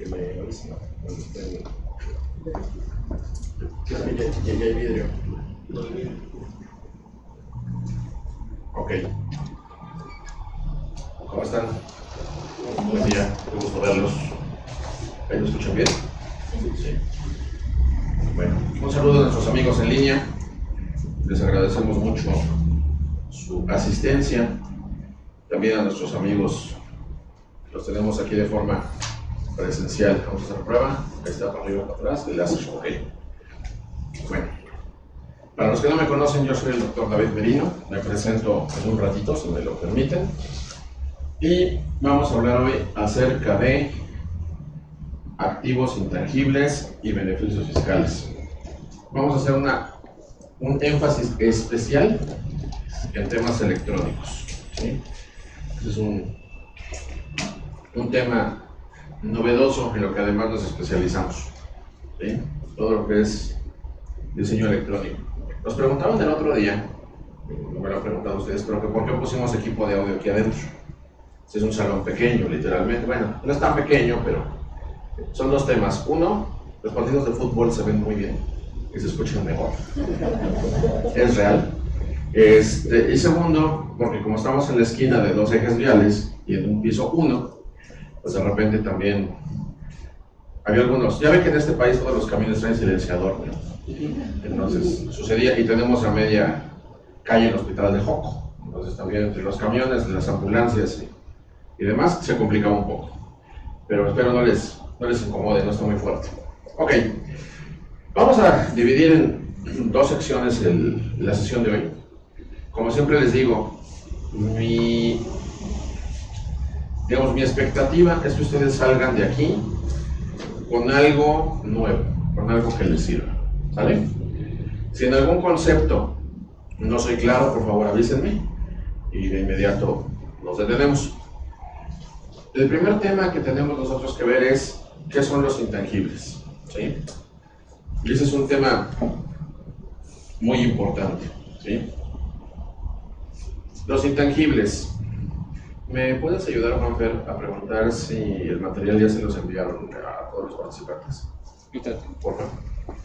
que me avisen cuando estén. Ya hay vidrio. Ok. ¿Cómo están? Buen día, qué gusto verlos. ¿Ahí lo escuchan bien? Sí. Bueno, un saludo a nuestros amigos en línea. Les agradecemos mucho su asistencia. También a nuestros amigos, los tenemos aquí de forma presencial. Vamos a hacer prueba. Ahí está, para arriba, para atrás, el láser. Ok. Bueno, para los que no me conocen, yo soy el doctor David Merino. Me presento en un ratito, si me lo permiten. Y vamos a hablar hoy acerca de activos intangibles y beneficios fiscales. Vamos a hacer un énfasis especial en temas electrónicos, ¿sí? Este es un tema novedoso en lo que además nos especializamos, ¿sí? Todo lo que es diseño electrónico. Nos preguntaban el otro día, no me lo han preguntado ustedes, pero que por qué pusimos equipo de audio aquí adentro. Este es un salón pequeño, literalmente. Bueno, no es tan pequeño, pero son dos temas. Uno, los partidos de fútbol se ven muy bien y se escuchan mejor. Es real. Y segundo, porque como estamos en la esquina de dos ejes viales y en un piso 1, pues de repente también había algunos. Ya ven que en este país todos los camiones traen silenciador, ¿no? Entonces sucedía, y tenemos a media calle el hospital de Joco. Entonces también entre los camiones, las ambulancias y demás se complicaba un poco. Pero espero no les incomode, no está muy fuerte. Ok, vamos a dividir en dos secciones la sesión de hoy. Como siempre les digo, mi expectativa es que ustedes salgan de aquí con algo nuevo, con algo que les sirva, ¿sale? Si en algún concepto no soy claro, por favor avísenme y de inmediato nos detenemos. El primer tema que tenemos nosotros que ver es qué son los intangibles, ¿sí? Y ese es un tema muy importante, ¿sí? Los intangibles. ¿Me puedes ayudar, Juanfer, a preguntar si el material ya se los enviaron a todos los participantes? Por favor.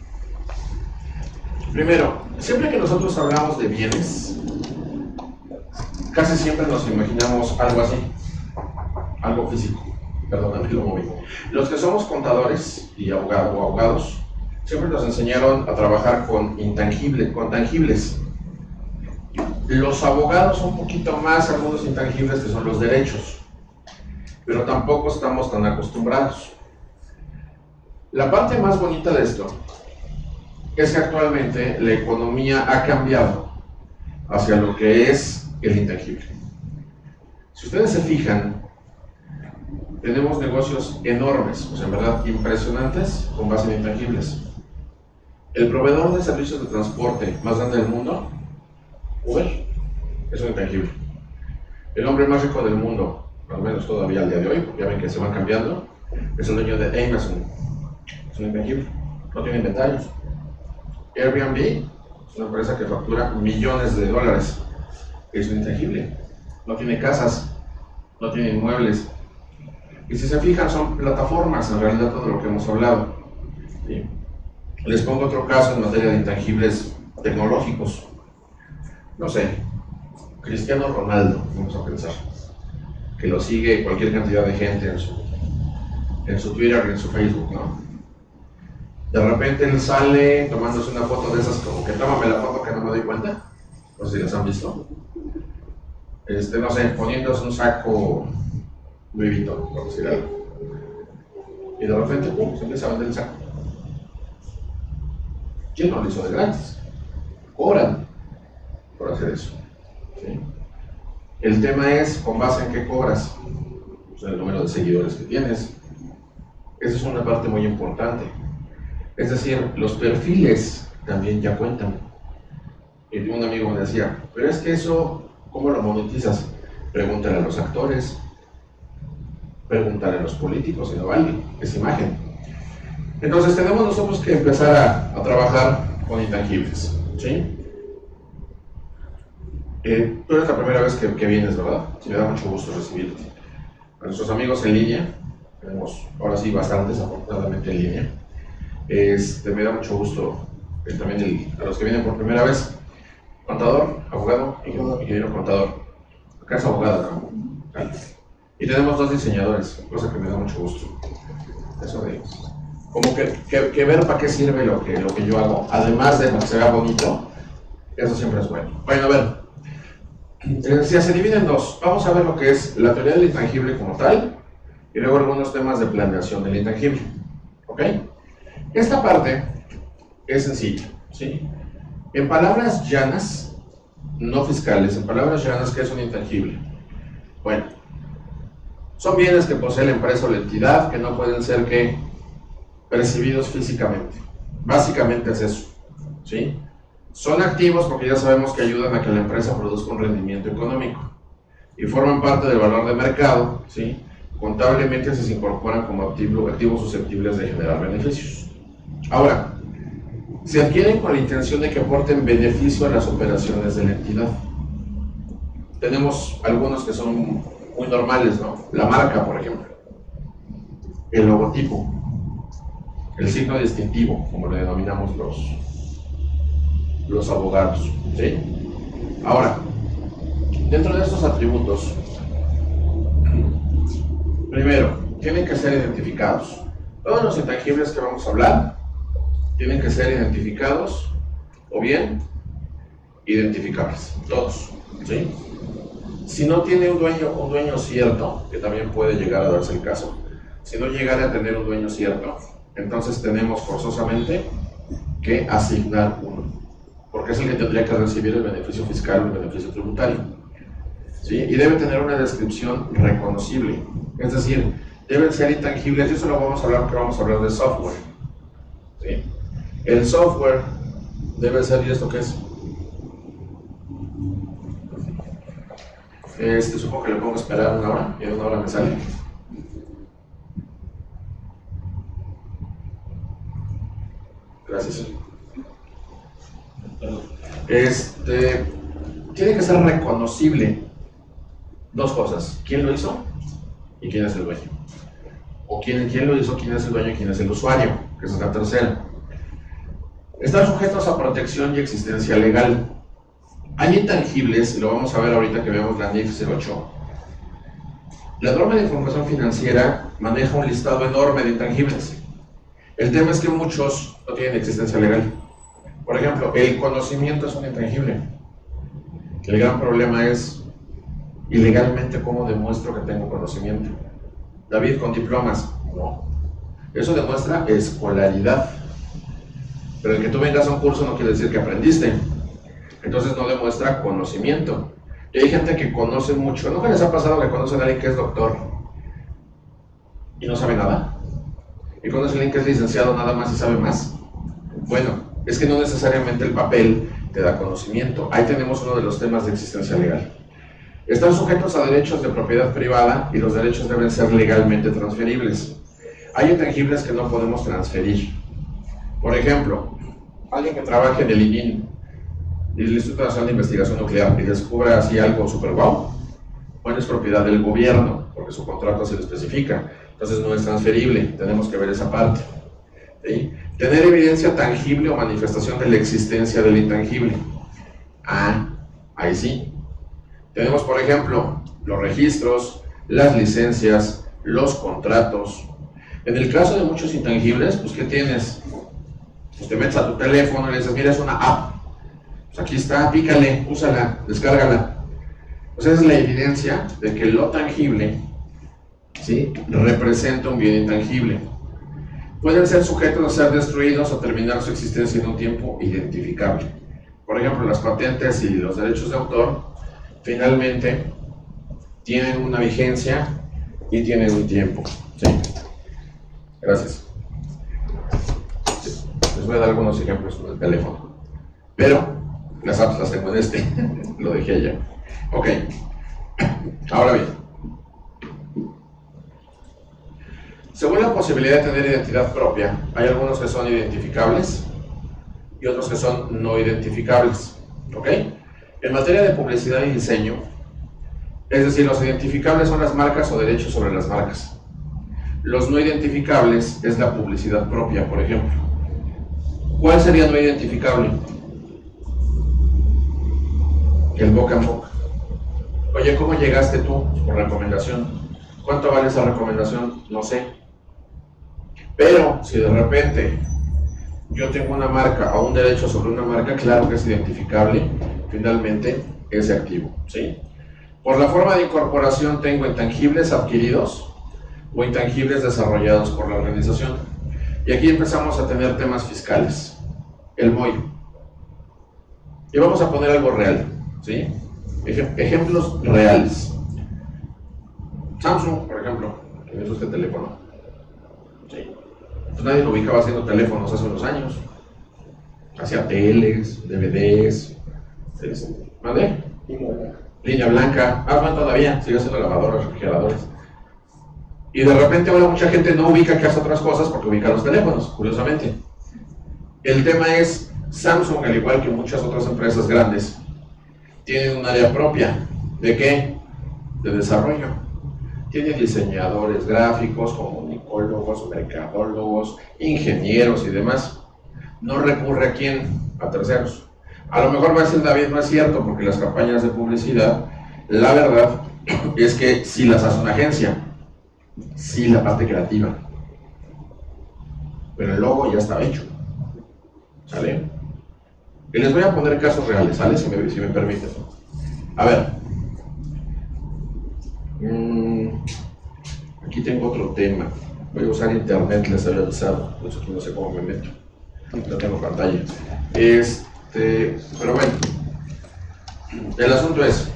Primero, siempre que nosotros hablamos de bienes, casi siempre nos imaginamos algo así, algo físico. Perdóname, lo moví. Los que somos contadores y abogados, siempre nos enseñaron a trabajar con tangibles. Los abogados un poquito más algunos intangibles que son los derechos, pero tampoco estamos tan acostumbrados. La parte más bonita de esto es que actualmente la economía ha cambiado hacia lo que es el intangible. Si ustedes se fijan, tenemos negocios enormes, o sea, en verdad impresionantes, con base en intangibles. El proveedor de servicios de transporte más grande del mundo, Uber, es un intangible. El hombre más rico del mundo, al menos todavía al día de hoy, porque ya ven que se van cambiando, es el dueño de Amazon. Es un intangible, no tiene inventarios. Airbnb es una empresa que factura millones de dólares, es un intangible. No tiene casas, no tiene inmuebles. Y si se fijan, son plataformas en realidad todo lo que hemos hablado. ¿Sí? Les pongo otro caso en materia de intangibles tecnológicos. No sé, Cristiano Ronaldo, vamos a pensar, que lo sigue cualquier cantidad de gente en su Twitter y en su Facebook, ¿no? De repente él sale tomándose una foto de esas, como que tómame la foto que no me doy cuenta, no sé si las han visto. No sé, poniéndose un saco Louis Vuitton, por decir algo. Y de repente, ¡pum!, se empieza a vender el saco. ¿Quién no lo hizo de gratis? Cobran por hacer eso, ¿sí? El tema es, ¿con base en qué cobras? Pues el número de seguidores que tienes. Esa es una parte muy importante. Es decir, los perfiles también ya cuentan. Y un amigo me decía, pero es que eso, ¿cómo lo monetizas? Pregúntale a los actores, pregúntale a los políticos, y no vale, es imagen. Entonces tenemos nosotros que empezar a trabajar con intangibles, ¿sí? Tú eres la primera vez que vienes, ¿verdad? Me da mucho gusto recibirte. A nuestros amigos en línea, Tenemos ahora sí bastantes, afortunadamente, en línea. Me da mucho gusto también a los que vienen por primera vez. Contador, abogado, ingeniero contador. Acá es abogado, ¿no? Y tenemos 2 diseñadores, cosa que me da mucho gusto. Eso de, como que ver para qué sirve lo que yo hago, además de que se vea bonito, eso siempre es bueno. Bueno, a ver, se divide en 2. Vamos a ver lo que es la teoría del intangible como tal, y luego algunos temas de planeación del intangible. ¿Ok? Esta parte es sencilla, ¿sí? En palabras llanas, no fiscales, en palabras llanas, ¿qué es un intangible? Bueno, son bienes que posee la empresa o la entidad que no pueden ser percibidos físicamente. Básicamente es eso, ¿sí? Son activos porque ya sabemos que ayudan a que la empresa produzca un rendimiento económico y forman parte del valor de mercado, ¿sí? Contablemente se incorporan como activos susceptibles de generar beneficios. Ahora, se adquieren con la intención de que aporten beneficio a las operaciones de la entidad. Tenemos algunos que son muy normales, ¿no? La marca, por ejemplo, el logotipo, el signo distintivo, como lo denominamos los abogados, ¿sí? Ahora, dentro de estos atributos, primero, tienen que ser identificados. Todos los intangibles que vamos a hablar tienen que ser identificados o bien identificables, todos, ¿sí? Si no tiene un dueño cierto, que también puede llegar a darse el caso, si no llegara a tener un dueño cierto, entonces tenemos forzosamente que asignar uno, porque es el que tendría que recibir el beneficio fiscal o el beneficio tributario, ¿sí? Y debe tener una descripción reconocible, es decir, deben ser intangibles, y eso lo vamos a hablar porque vamos a hablar de software, ¿sí? El software debe ser, ¿y esto qué es? Supongo que le pongo a esperar 1 hora, y en 1 hora me sale. Gracias. Tiene que ser reconocible 2 cosas: quién lo hizo y quién es el dueño. O quién lo hizo, quién es el dueño y quién es el usuario, que es la tercera. Están sujetos a protección y existencia legal. Hay intangibles, y lo vamos a ver ahorita que veamos la NIF 08. La norma de información financiera maneja un listado enorme de intangibles. El tema es que muchos no tienen existencia legal. Por ejemplo, el conocimiento es un intangible. El gran problema es, ilegalmente, ¿cómo demuestro que tengo conocimiento? David, con diplomas. No. Eso demuestra escolaridad. Pero el que tú vengas a un curso no quiere decir que aprendiste. Entonces no demuestra conocimiento. Y hay gente que conoce mucho. ¿No les ha pasado que conocen a alguien que es doctor y no sabe nada? ¿Y conocen a alguien que es licenciado nada más y sabe más? Bueno, es que no necesariamente el papel te da conocimiento. Ahí tenemos uno de los temas de existencia legal. Están sujetos a derechos de propiedad privada y los derechos deben ser legalmente transferibles. Hay intangibles que no podemos transferir. Por ejemplo, alguien que trabaje en el ININ, el Instituto Nacional de Investigación Nuclear, y descubra así algo super guau, bueno, es propiedad del gobierno, porque su contrato así lo especifica, entonces no es transferible, tenemos que ver esa parte, ¿sí? Tener evidencia tangible o manifestación de la existencia del intangible. Ahí sí. Tenemos, por ejemplo, los registros, las licencias, los contratos. En el caso de muchos intangibles, pues ¿qué tienes? Pues te metes a tu teléfono y le dices, mira, es una app. Pues aquí está, pícale, úsala, descárgala. Pues esa es la evidencia de que lo tangible, ¿sí?, representa un bien intangible. Pueden ser sujetos a ser destruidos o terminar su existencia en un tiempo identificable. Por ejemplo, las patentes y los derechos de autor finalmente tienen una vigencia y tienen un tiempo, ¿sí? Gracias. Les voy a dar algunos ejemplos con el teléfono, pero las apps las tengo en lo dejé allá. Ok, ahora bien, según la posibilidad de tener identidad propia, hay algunos que son identificables y otros que son no identificables. ¿Ok? En materia de publicidad y diseño, es decir, los identificables son las marcas o derechos sobre las marcas. Los no identificables es la publicidad propia, por ejemplo. ¿Cuál sería no identificable? El boca en boca. Oye, ¿cómo llegaste tú? Por recomendación. ¿Cuánto vale esa recomendación? No sé. Pero si de repente yo tengo una marca o un derecho sobre una marca, claro que es identificable finalmente ese activo, ¿sí? Por la forma de incorporación tengo intangibles adquiridos o intangibles desarrollados por la organización. Y aquí empezamos a tener temas fiscales, el MOI. Y vamos a poner algo real, ¿sí? Ejemplos reales. Samsung, por ejemplo, que es este teléfono. ¿Sí? Pues nadie lo ubicaba haciendo teléfonos hace unos años. Hacía teles, DVDs, ¿vale? Línea blanca. Bueno, todavía sigue haciendo lavadoras, refrigeradores. Y de repente ahora mucha gente no ubica que hace otras cosas porque ubica los teléfonos, curiosamente. El tema es, Samsung, al igual que muchas otras empresas grandes, tienen un área propia. ¿De qué? De desarrollo. Tiene diseñadores gráficos, comunicólogos, mercadólogos, ingenieros y demás. No recurre a quién, a terceros. A lo mejor va a decir David, no es cierto, porque las campañas de publicidad, la verdad es que sí las hace una agencia, sí la parte creativa, pero el logo ya está hecho, ¿sale? Y les voy a poner casos reales, ¿sale? Si me permiten. A ver, aquí tengo otro tema. Voy a usar internet, les había avisado, por eso aquí no sé cómo me meto. No tengo pantalla. Pero bueno, el asunto es,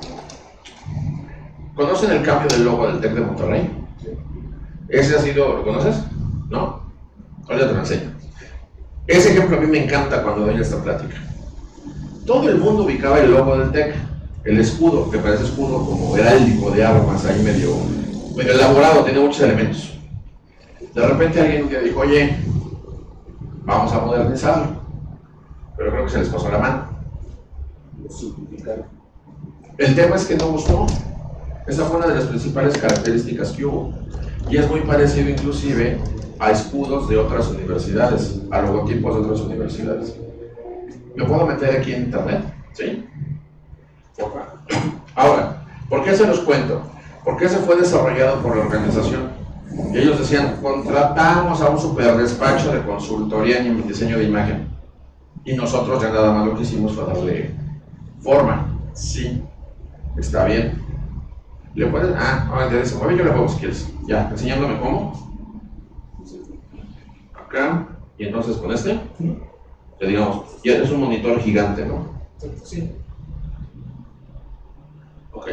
¿conocen el cambio del logo del TEC de Monterrey? Ese ha sido, ¿lo conoces? ¿No? Ahora te lo enseño. Ese ejemplo a mí me encanta cuando doy esta plática. Todo el mundo ubicaba el logo del TEC, el escudo, que parece escudo como heráldico de armas, ahí medio elaborado, tiene muchos elementos. De repente alguien un día dijo, oye, vamos a modernizarlo, pero creo que se les pasó la mano. El tema es que no gustó. Esa fue una de las principales características que hubo. Y es muy parecido inclusive a escudos de otras universidades, a logotipos de otras universidades. ¿Me puedo meter aquí en internet? ¿Sí? Ahora, ¿por qué se los cuento? Porque ese fue desarrollado por la organización. Y ellos decían, contratamos a un super despacho de consultoría en diseño de imagen. Y nosotros ya nada más lo que hicimos fue darle forma. Sí, está bien. ¿Le puedes? Ahora ya dice, mueve, yo le juego si quieres. Ya, enseñándome cómo. Acá, y entonces con este, ya digamos, ya es un monitor gigante, ¿no? Sí. Ok.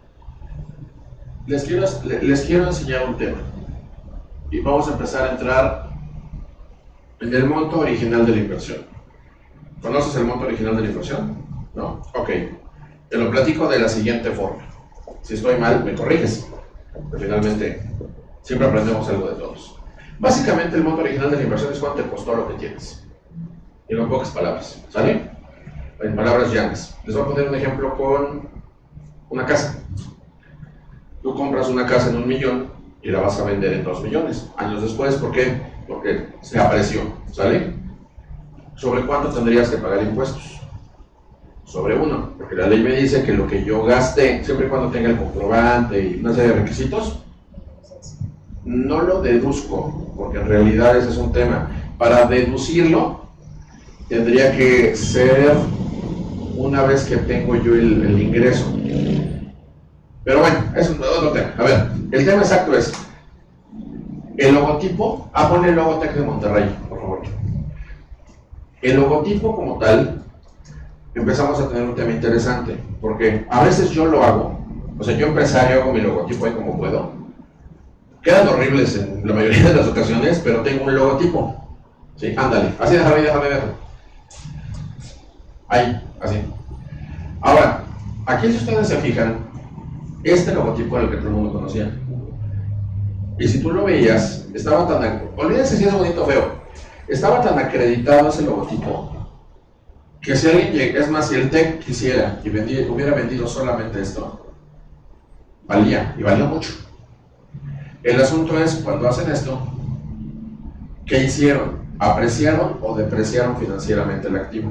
Les quiero enseñar un tema. Y vamos a empezar a entrar en el monto original de la inversión. ¿Conoces el monto original de la inversión? ¿No? Ok. Te lo platico de la siguiente forma. Si estoy mal, me corriges. Pero finalmente, siempre aprendemos algo de todos. Básicamente, el monto original de la inversión es cuánto te costó lo que tienes. Y en pocas palabras, ¿sale? En palabras llanas. Les voy a poner un ejemplo con una casa. Tú compras una casa en 1 millón y la vas a vender en 2 millones. Años después, ¿por qué? Porque se apreció, ¿sale? ¿Sobre cuánto tendrías que pagar impuestos? Sobre 1, porque la ley me dice que lo que yo gaste, siempre y cuando tenga el comprobante y una serie de requisitos, no lo deduzco, porque en realidad ese es un tema. Para deducirlo, tendría que ser una vez que tengo yo el ingreso. Pero bueno, es otro tema. A ver, el tema exacto es el logotipo. Ponle el logo TEC de Monterrey, por favor. El logotipo como tal, empezamos a tener un tema interesante, porque a veces yo lo hago, o sea, yo empresario hago mi logotipo ahí como puedo. Quedan horribles en la mayoría de las ocasiones, pero tengo un logotipo. Sí, ándale, así déjame. Ahí, así. Ahora, aquí si ustedes se fijan, este logotipo era el que todo el mundo conocía. Y si tú lo veías, estaba tan... Olvídense si es bonito o feo. Estaba tan acreditado ese logotipo que si alguien llega, es más, si el TEC quisiera y hubiera vendido solamente esto, valía, y valía mucho. El asunto es, cuando hacen esto, ¿qué hicieron? ¿Apreciaron o depreciaron financieramente el activo?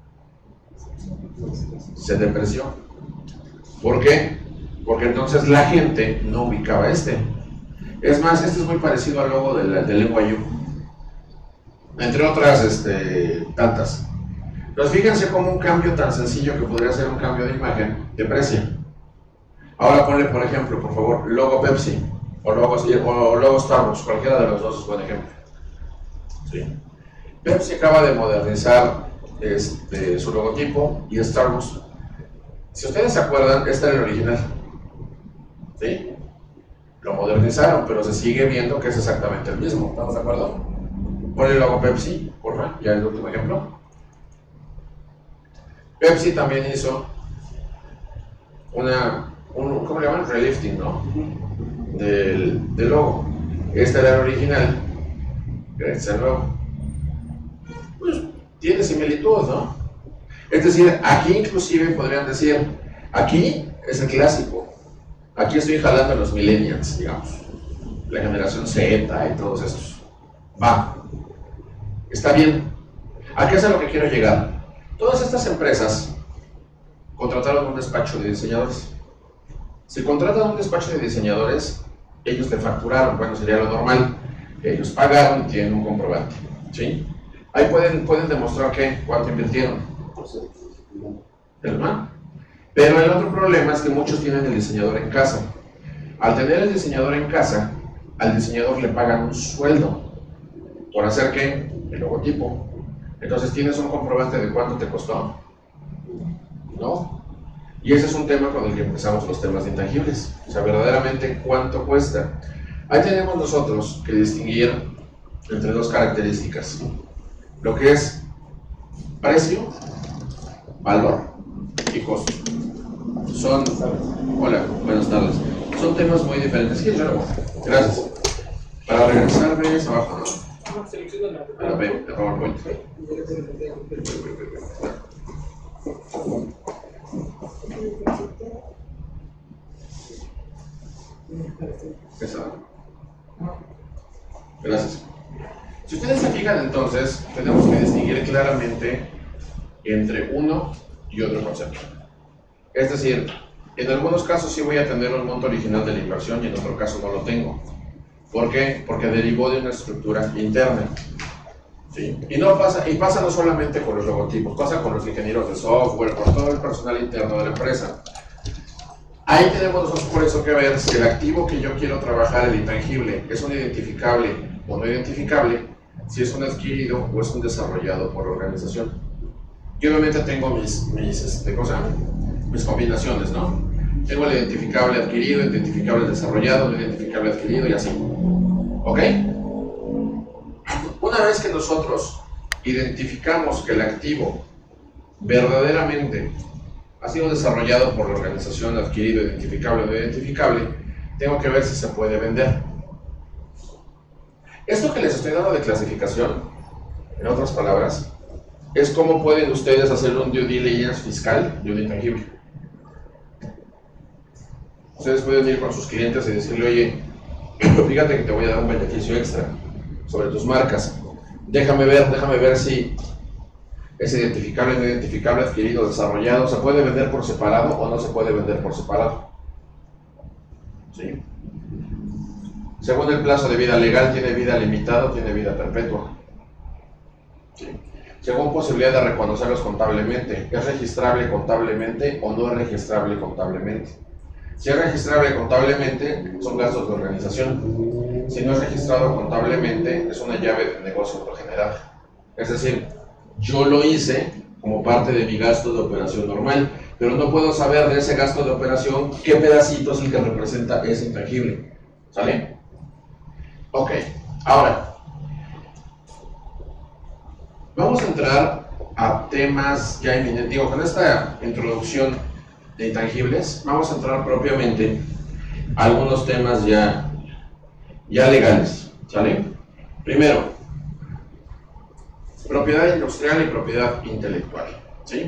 Se depreció. ¿Por qué? Porque entonces la gente no ubicaba este. Es más, este es muy parecido al logo del NYU, entre otras tantas. Entonces fíjense cómo un cambio tan sencillo que podría ser un cambio de imagen deprecia. Ahora ponle, por ejemplo, por favor, logo Pepsi o logo Starbucks, cualquiera de los dos es buen ejemplo. ¿Sí? Pepsi acaba de modernizar su logotipo y Starbucks, si ustedes se acuerdan, este era el original. ¿Sí? Lo modernizaron, pero se sigue viendo que es exactamente el mismo. ¿Estamos de acuerdo? Pon el logo Pepsi, por favor, ya el último ejemplo. Pepsi también hizo ¿cómo le llaman? Relifting, ¿no? Del logo. Este era el original, este es el nuevo. Pues tiene similitud, ¿no? Es decir, aquí inclusive podrían decir, aquí es el clásico. Aquí estoy jalando a los millennials, digamos, la generación Z y todos estos. Va, está bien. ¿A qué es a lo que quiero llegar? Todas estas empresas contrataron un despacho de diseñadores. Si contratan un despacho de diseñadores, ellos te facturaron, bueno, sería lo normal. Ellos pagaron y tienen un comprobante, ¿sí? Ahí pueden demostrar cuánto invirtieron. ¿Verdad? Pero el otro problema es que muchos tienen el diseñador en casa. Al tener el diseñador en casa, al diseñador le pagan un sueldo. ¿Por hacer qué? El logotipo. Entonces, ¿tienes un comprobante de cuánto te costó? ¿No? Y ese es un tema con el que empezamos los temas de intangibles. O sea, verdaderamente, ¿cuánto cuesta? Ahí tenemos nosotros que distinguir entre dos características. Lo que es precio, valor y costo. Hola, buenas tardes. Son temas muy diferentes. Sí, claro. Gracias. Para regresar, ves abajo, ¿no? A la P, de PowerPoint. Esa. Gracias. Si ustedes se fijan, entonces, tenemos que distinguir claramente entre uno y otro concepto. Es decir, en algunos casos sí voy a tener un monto original de la inversión y en otro caso no lo tengo. ¿Por qué? Porque derivó de una estructura interna. ¿Sí? Y pasa no solamente con los logotipos, pasa con los ingenieros de software, con todo el personal interno de la empresa. Ahí tenemos nosotros por eso que ver si el activo que yo quiero trabajar, el intangible, es un identificable o no identificable, si es un adquirido o es un desarrollado por la organización. Yo obviamente tengo mis combinaciones, ¿no? Tengo el identificable adquirido, identificable desarrollado, el identificable adquirido y así. ¿Ok? Una vez que nosotros identificamos que el activo verdaderamente ha sido desarrollado por la organización, adquirido, identificable o no identificable, tengo que ver si se puede vender. Esto que les estoy dando de clasificación, en otras palabras, es cómo pueden ustedes hacer un due diligence fiscal de un intangible. Ustedes pueden ir con sus clientes y decirle, oye, fíjate que te voy a dar un beneficio extra sobre tus marcas. Déjame ver si es identificable, no identificable, adquirido, desarrollado, se puede vender por separado o no se puede vender por separado. ¿Sí? Según el plazo de vida legal, tiene vida limitada o tiene vida perpetua. ¿Sí? Según posibilidad de reconocerlos contablemente, ¿es registrable contablemente o no es registrable contablemente? Si es registrable contablemente, son gastos de organización. Si no es registrado contablemente, es una llave de negocio por general. Es decir, yo lo hice como parte de mi gasto de operación normal, pero no puedo saber de ese gasto de operación qué pedacito es el que representa ese intangible. ¿Sale? Ok, ahora vamos a entrar a temas ya inminentes. Digo, con esta introducción de intangibles, vamos a entrar propiamente a algunos temas ya legales. ¿Sale? Primero, propiedad industrial y propiedad intelectual. ¿Sí?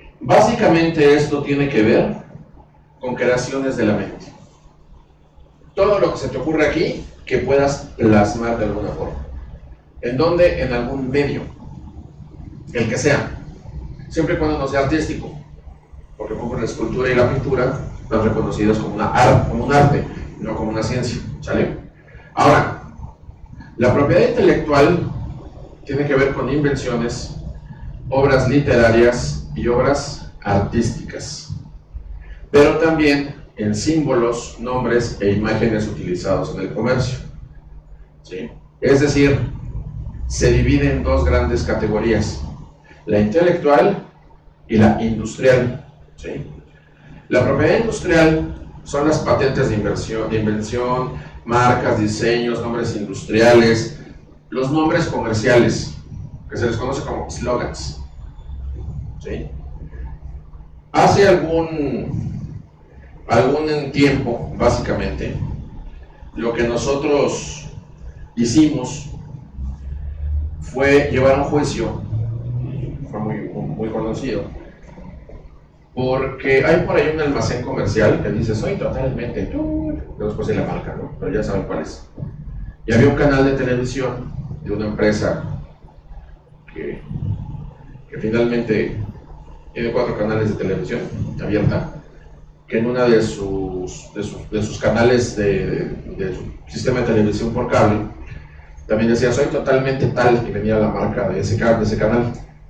Básicamente esto tiene que ver con creaciones de la mente. todo lo que se te ocurre aquí que puedas plasmar de alguna forma. ¿En dónde? En algún medio, el que sea, siempre y cuando no sea artístico, porque como la escultura y la pintura están reconocidas como como un arte, no como una ciencia, ¿sale? Ahora, la propiedad intelectual tiene que ver con invenciones, obras literarias y obras artísticas, pero también en símbolos, nombres e imágenes utilizados en el comercio, ¿sí? Es decir, se divide en dos grandes categorías, la intelectual y la industrial, ¿sí? La propiedad industrial son las patentes de invención, marcas, diseños, nombres industriales, los nombres comerciales, que se les conoce como slogans, ¿sí? Hace algún tiempo, básicamente, lo que nosotros hicimos fue llevar un juicio, fue muy conocido, porque hay por ahí un almacén comercial que dice, soy totalmente tú, después de la marca, ¿no? Pero ya saben cuál es. Y había un canal de televisión de una empresa que finalmente tiene 4 canales de televisión abierta, que en una de sus canales de su sistema de televisión por cable, también decía, soy totalmente tal, y venía la marca de ese canal.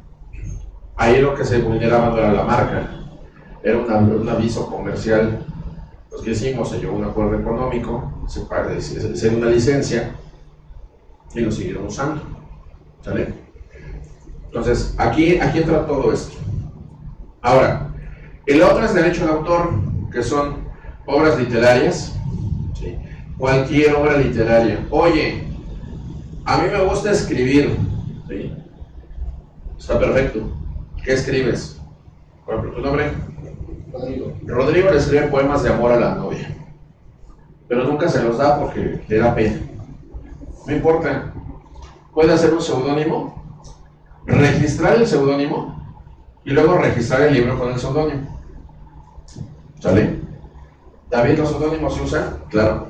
Ahí lo que se vulneraba no era la marca, era un aviso comercial. Pues, ¿qué hicimos? Se llevó un acuerdo económico, se dio una licencia y lo siguieron usando, ¿sale? Entonces, aquí entra todo esto. Ahora, el otro es derecho de autor, que son obras literarias, ¿sí? Cualquier obra literaria. Oye, a mí me gusta escribir, ¿sí? Está perfecto. ¿Qué escribes? Por ejemplo, ¿tu nombre? Rodrigo. Rodrigo le escribe poemas de amor a la novia, pero nunca se los da porque le da pena. No importa. Puede hacer un seudónimo, registrar el seudónimo y luego registrar el libro con el seudónimo. ¿Sale? ¿David, los seudónimos se usan? Claro.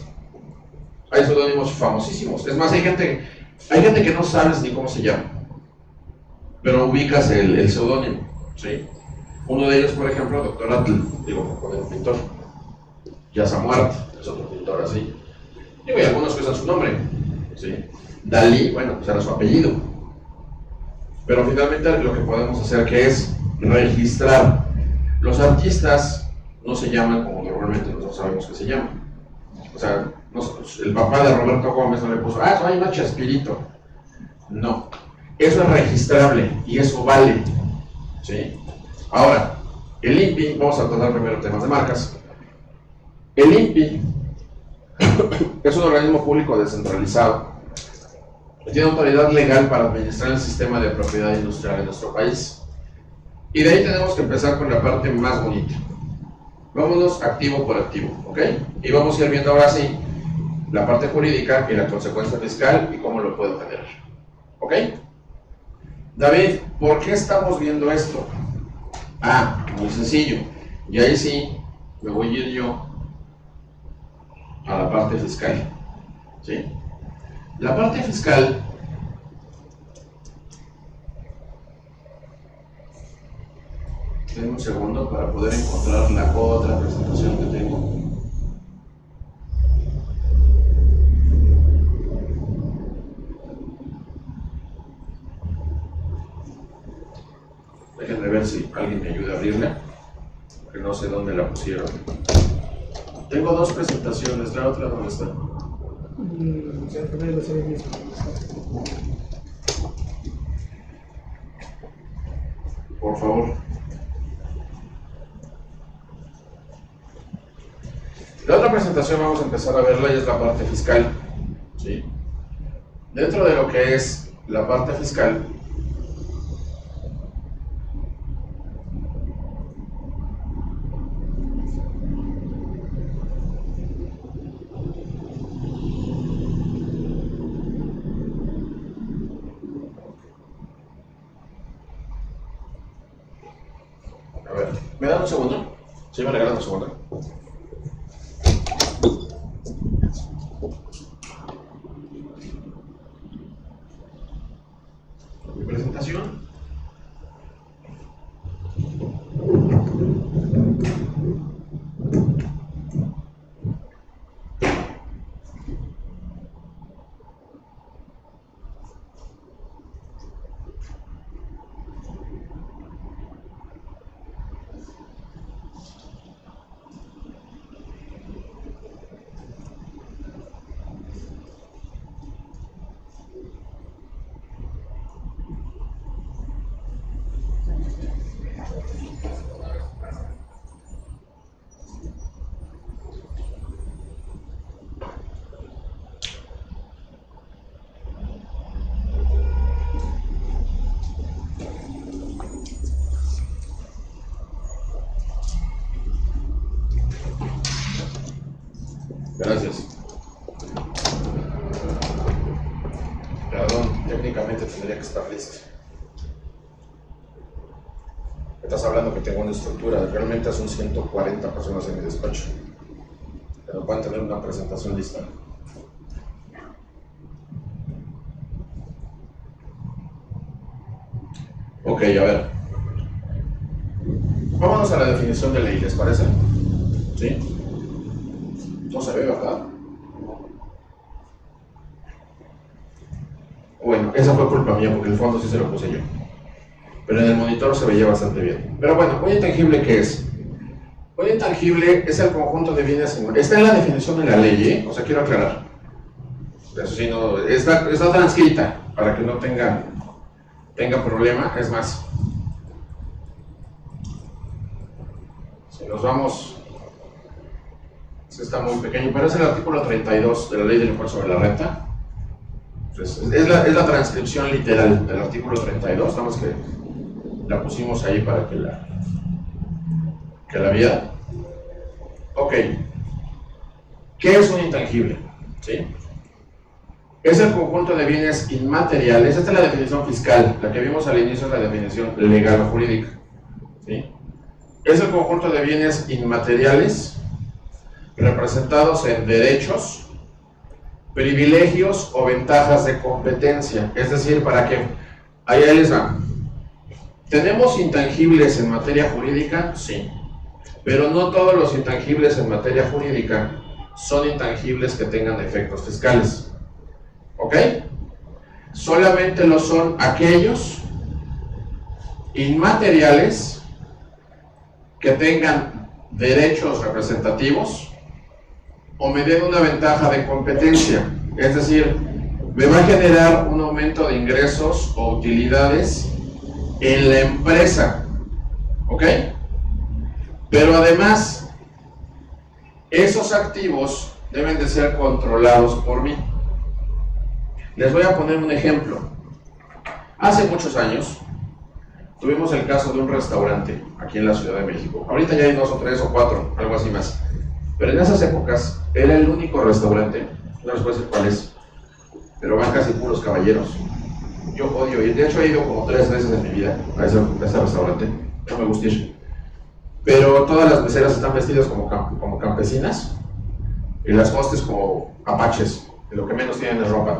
Hay seudónimos famosísimos. Es más, hay gente que no sabes ni cómo se llama, pero ubicas el seudónimo, ¿sí? Uno de ellos, por ejemplo, Dr. Atl, digo, con el pintor. Ya se ha muerto, es otro pintor así. Digo, y algunos que usan su nombre, ¿sí? Dalí, bueno, pues era su apellido. Pero finalmente lo que podemos hacer que es registrar. Los artistas no se llaman como normalmente nosotros sabemos que se llaman. O sea, el papá de Roberto Gómez no le puso, soy un Chespirito. No, eso es registrable y eso vale, ¿sí? Ahora, el INPI, vamos a tratar primero temas de marcas. El INPI es un organismo público descentralizado que tiene autoridad legal para administrar el sistema de propiedad industrial en nuestro país. Y de ahí tenemos que empezar con la parte más bonita. Vámonos activo por activo, ¿ok? Y vamos a ir viendo ahora sí la parte jurídica y la consecuencia fiscal y cómo lo puedo generar, ¿ok? David, ¿por qué estamos viendo esto? Muy sencillo. Y ahí sí me voy a ir yo a la parte fiscal, ¿sí? La parte fiscal denme un segundo para poder encontrar la otra presentación que tengo. Déjenme ver si alguien me ayuda a abrirla, porque no sé dónde la pusieron. Tengo 2 presentaciones, ¿la otra dónde está? Por favor. La otra presentación vamos a empezar a verla y es la parte fiscal, ¿sí? Dentro de lo que es la parte fiscal, a ver, ¿me dan un segundo? ¿Sí me regalan un segundo? documentación. Gracias. Perdón, técnicamente tendría que estar listo. Estás hablando que tengo una estructura, realmente son 140 personas en mi despacho. Pero pueden tener una presentación lista. Ok, a ver. Vámonos a la definición de ley, ¿les parece? ¿Sí? No se ve, ¿verdad? Bueno, esa fue culpa mía porque el fondo sí se lo puse yo. Pero en el monitor se veía bastante bien. Pero bueno, ¿un intangible qué es? Un intangible es el conjunto de bienes. Está en la definición de la ley, ¿eh? O sea, quiero aclarar. Eso sí, no, está transcrita para que no tenga problema. Es más, si nos vamos. Está muy pequeño, pero es el artículo 32 de la Ley del Impuesto sobre la Renta. Es la transcripción literal del artículo 32, nada más que la pusimos ahí para que la viera. Ok. ¿Qué es un intangible? ¿Sí? Es el conjunto de bienes inmateriales. Esta es la definición fiscal, la que vimos al inicio es la definición legal o jurídica. ¿Sí? Es el conjunto de bienes inmateriales representados en derechos, privilegios o ventajas de competencia. Es decir, para que, ahí les va. ¿Tenemos intangibles en materia jurídica? Sí. Pero no todos los intangibles en materia jurídica son intangibles que tengan efectos fiscales. ¿Ok? Solamente lo son aquellos inmateriales que tengan derechos representativos o me den una ventaja de competencia, es decir, me va a generar un aumento de ingresos o utilidades en la empresa, ¿ok? Pero además, esos activos deben de ser controlados por mí. Les voy a poner un ejemplo. Hace muchos años, tuvimos el caso de un restaurante aquí en la Ciudad de México. Ahorita ya hay 2 o 3 o 4, algo así más. Pero en esas épocas era el único restaurante, no les puedo decir cuál es, pero van casi puros caballeros. Yo odio ir, de hecho he ido como 3 veces en mi vida a ese restaurante, no me gusta ir. Pero todas las meseras están vestidas como campesinas y las hostes como apaches, y lo que menos tienen es ropa,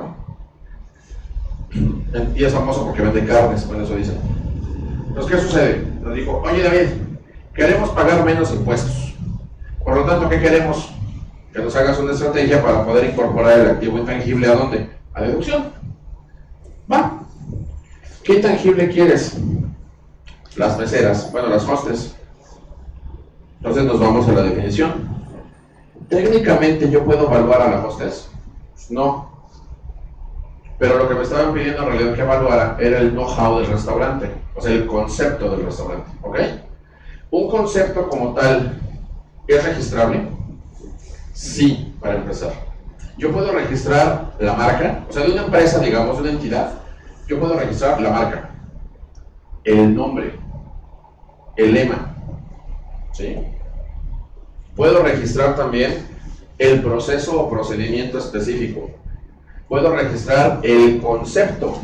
¿no? Y es famoso porque vende carnes, bueno, eso dicen. Entonces, ¿qué sucede? Nos dijo, oye David, queremos pagar menos impuestos. Por lo tanto, ¿qué queremos? Que nos hagas una estrategia para poder incorporar el activo intangible ¿a dónde? A deducción. Va. ¿Qué intangible quieres? Las meseras, bueno, las hostes. Entonces nos vamos a la definición. ¿Técnicamente yo puedo evaluar a la hostess? Pues no. Pero lo que me estaban pidiendo en realidad que evaluara era el know-how del restaurante, o sea, el concepto del restaurante, ¿ok? Un concepto como tal, ¿es registrable? Sí, para empezar. Yo puedo registrar la marca, o sea, de una empresa, digamos, de una entidad, yo puedo registrar la marca, el nombre, el lema, ¿sí? Puedo registrar también el proceso o procedimiento específico. Puedo registrar el concepto.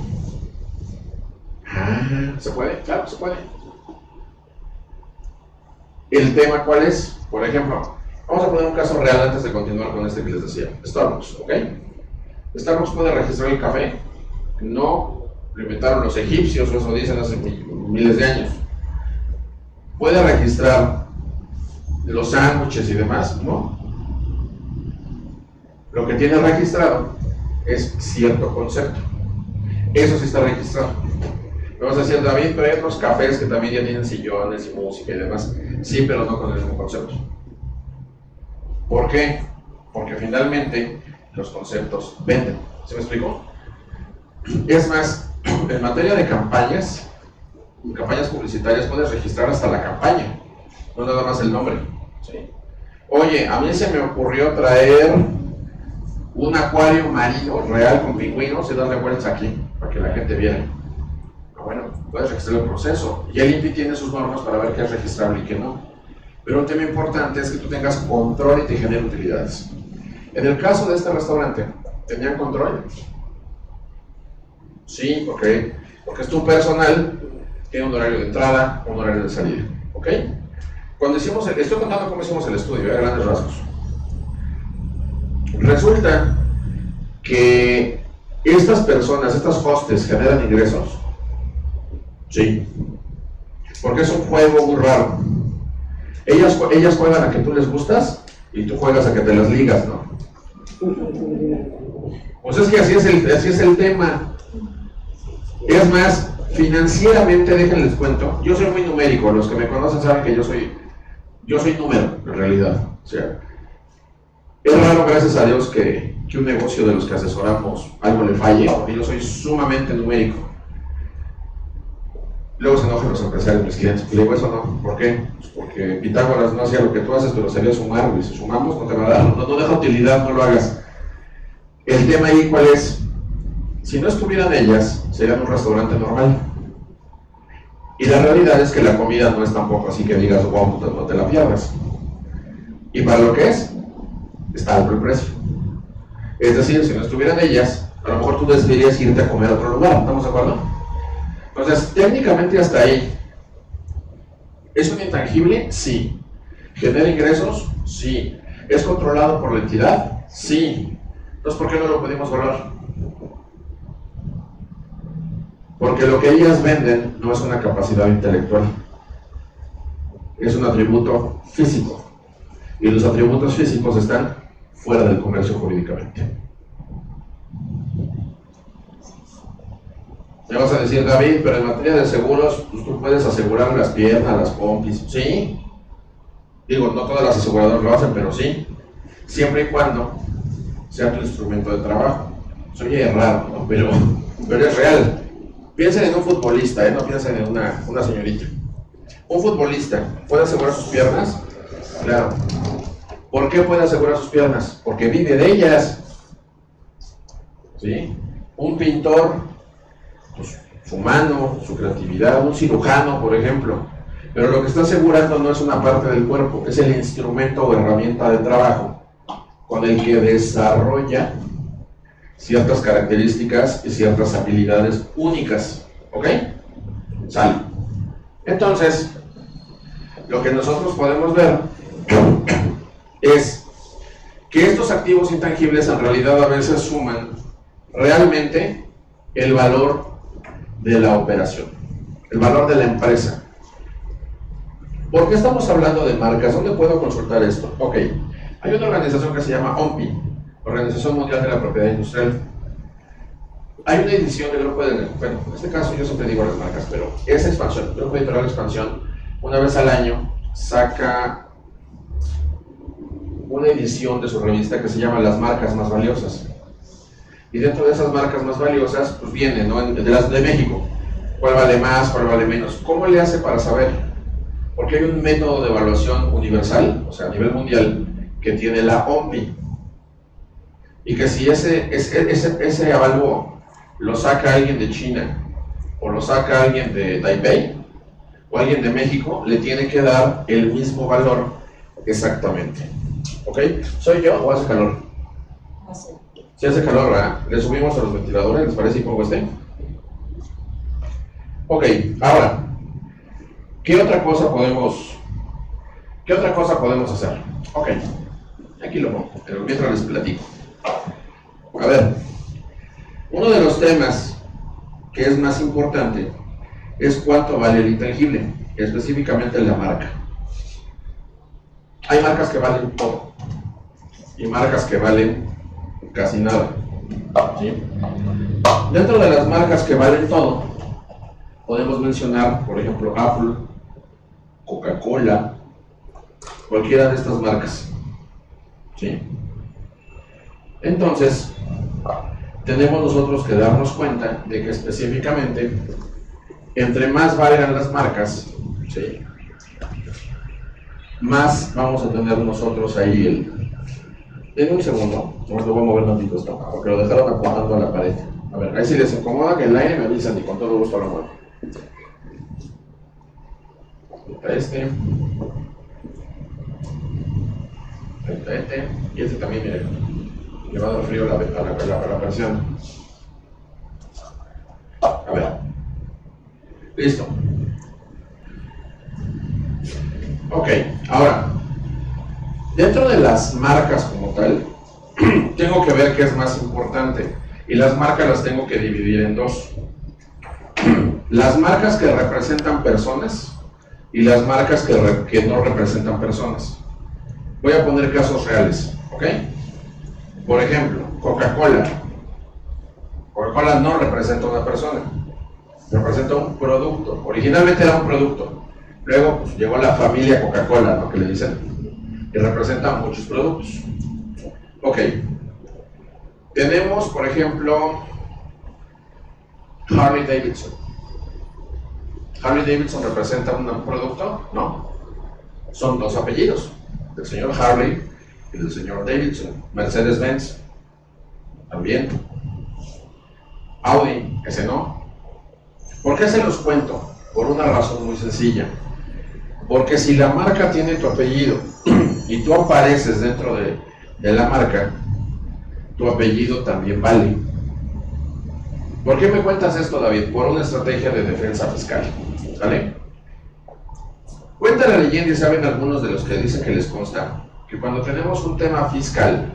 ¿Se puede? Claro, se puede. ¿El tema cuál es? Por ejemplo, vamos a poner un caso real antes de continuar con este que les decía. Starbucks, ¿ok? Starbucks puede registrar el café. No lo inventaron los egipcios, o eso dicen hace miles de años. Puede registrar los sándwiches y demás, ¿no? Lo que tiene registrado es cierto concepto. Eso sí está registrado. Me vas a decir, David, pero hay otros cafés que también ya tienen sillones y música y demás. Sí, pero no con el mismo concepto. ¿Por qué? Porque finalmente los conceptos venden. ¿Se me explicó? Es más, en materia de campañas publicitarias, puedes registrar hasta la campaña, no nada más el nombre. ¿Sí? Oye, a mí se me ocurrió traer un acuario marino real con pingüinos y darle vueltas aquí para que la gente viera. Bueno, puedes registrar el proceso y el INPI tiene sus normas para ver qué es registrable y qué no. Pero un tema importante es que tú tengas control y te genere utilidades. En el caso de este restaurante, ¿tenían control? Sí, porque es tu personal, tiene un horario de entrada, un horario de salida. ¿Ok? Cuando hicimos estoy contando cómo hicimos el estudio, a grandes rasgos. Resulta que estas personas, estas hostes generan ingresos. Sí. Porque es un juego muy raro. Ellas juegan a que tú les gustas y tú juegas a que te las ligas, ¿no? Pues es que así es el tema. Es más, financieramente, déjenles cuento, yo soy muy numérico, los que me conocen saben que yo soy número, en realidad. O sea, es raro, gracias a Dios, que un negocio de los que asesoramos algo le falle, porque yo soy sumamente numérico. Luego se enojan los empresarios, mis clientes, y le digo, eso no, ¿por qué? Pues porque Pitágoras no hacía lo que tú haces, pero sabía sumar, y si sumamos no te va a dar, no deja utilidad, no lo hagas. El tema ahí, ¿cuál es? Si no estuvieran ellas, serían un restaurante normal. Y la realidad es que la comida no es tampoco así que digas, wow, no te la pierdas. Y para lo que es, está alto el precio. Es decir, si no estuvieran ellas, a lo mejor tú decidirías irte a comer a otro lugar, ¿estamos de acuerdo? Entonces, técnicamente hasta ahí. ¿Es un intangible? Sí. ¿Genera ingresos? Sí. ¿Es controlado por la entidad? Sí. Entonces, ¿por qué no lo podemos valorar? Porque lo que ellas venden no es una capacidad intelectual, es un atributo físico. Y los atributos físicos están fuera del comercio jurídicamente. Me vas a decir, David, pero en materia de seguros, pues tú puedes asegurar las piernas, las pompis. Sí. Digo, no todas las aseguradoras lo hacen, pero sí. Siempre y cuando sea tu instrumento de trabajo. Soy raro, ¿no? Pero es real. Piensen en un futbolista, no piensen en una señorita. Un futbolista, ¿puede asegurar sus piernas? Claro. ¿Por qué puede asegurar sus piernas? Porque vive de ellas. ¿Sí? Un pintor, pues, su mano, su creatividad, un cirujano, por ejemplo. Pero lo que está asegurando no es una parte del cuerpo, es el instrumento o herramienta de trabajo con el que desarrolla ciertas características y ciertas habilidades únicas. ¿Ok? Sale. Entonces, lo que nosotros podemos ver es que estos activos intangibles en realidad a veces suman realmente el valor de la operación, el valor de la empresa. ¿Por qué estamos hablando de marcas? ¿Dónde puedo consultar esto? Ok, hay una organización que se llama OMPI, Organización Mundial de la Propiedad Industrial. Hay una edición del grupo de, bueno, en este caso yo siempre digo las marcas, pero esa expansión, el grupo editorial Expansión, una vez al año saca una edición de su revista que se llama Las Marcas Más Valiosas. Y dentro de esas marcas más valiosas, pues vienen, ¿no? De las de México. ¿Cuál vale más? ¿Cuál vale menos? ¿Cómo le hace para saber? Porque hay un método de evaluación universal, o sea, a nivel mundial, que tiene la OMPI. Y que si ese avalúo lo saca alguien de China, o lo saca alguien de Taipei, o alguien de México, le tiene que dar el mismo valor exactamente. ¿Ok? ¿Soy yo o hace calor? Si hace calor, ¿verdad? Le subimos a los ventiladores, ¿les parece? ¿Y pongo este? Ok, ahora, ¿qué otra cosa podemos hacer? Ok, aquí lo pongo, pero mientras les platico. A ver, uno de los temas que es más importante es cuánto vale el intangible, específicamente la marca. Hay marcas que valen todo y marcas que valen casi nada, ¿sí? Dentro de las marcas que valen todo, podemos mencionar, por ejemplo, Apple, Coca-Cola, cualquiera de estas marcas, ¿sí? Entonces, tenemos nosotros que darnos cuenta de que específicamente, entre más valgan las marcas, ¿sí?, más vamos a tener nosotros ahí el... En un segundo, lo voy a mover tantito esto, porque lo dejaron apuntando a la pared. A ver, ahí si les incomoda que el aire me avisan y con todo gusto lo muevo. Ahí está este. Ahí está este. Y este también, miren, le va a dar frío a la persiana. A ver. Listo. Ok, ahora, dentro de las marcas como tal, tengo que ver qué es más importante. Y las marcas las tengo que dividir en dos. Las marcas que representan personas y las marcas que no representan personas. Voy a poner casos reales, ¿ok? Por ejemplo, Coca-Cola. Coca-Cola no representa una persona, representa un producto. Originalmente era un producto. Luego pues, llegó la familia Coca-Cola, ¿no?, que le dicen, y representa muchos productos. Ok. Tenemos, por ejemplo, Harley Davidson. ¿Harley Davidson representa un producto? No. Son dos apellidos, del señor Harley y del señor Davidson. Mercedes-Benz, también. Audi, ese no. ¿Por qué se los cuento? Por una razón muy sencilla. Porque si la marca tiene tu apellido y tú apareces dentro de la marca, tu apellido también vale. ¿Por qué me cuentas esto, David? Por una estrategia de defensa fiscal, ¿vale? Cuenta la leyenda y saben algunos de los que dicen que les consta que cuando tenemos un tema fiscal,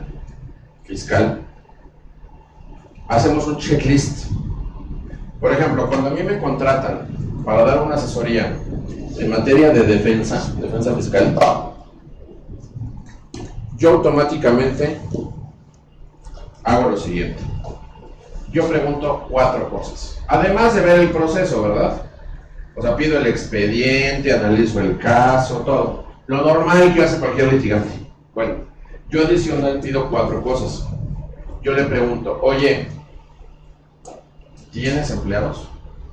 hacemos un checklist. Por ejemplo, cuando a mí me contratan para dar una asesoría en materia de defensa fiscal, yo automáticamente hago lo siguiente. Yo pregunto 4 cosas. Además de ver el proceso, ¿verdad? O sea, pido el expediente, analizo el caso, todo. Lo normal que hace cualquier litigante. Bueno, yo adicional pido 4 cosas. Yo le pregunto, oye, ¿tienes empleados?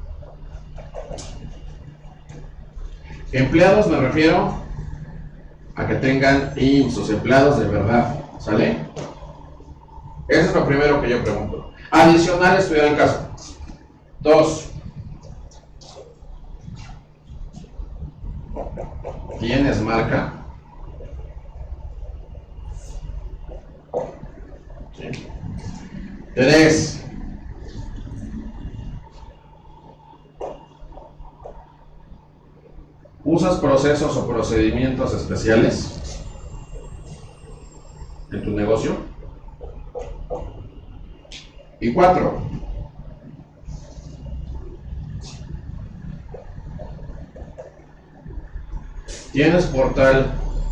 Empleados me refiero a que tengan IMSS, empleados de verdad, ¿sale? Eso es lo primero que yo pregunto. Adicional, estudiar el caso. 2. ¿Tienes marca? Sí. 3. ¿Usas procesos o procedimientos especiales en tu negocio? Y 4. ¿Tienes portal,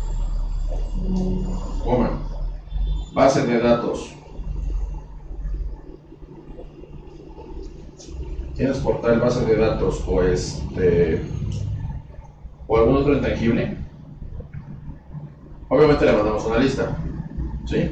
base de datos? ¿Tienes portal, base de datos o algún otro intangible? Obviamente le mandamos una lista, ¿sí?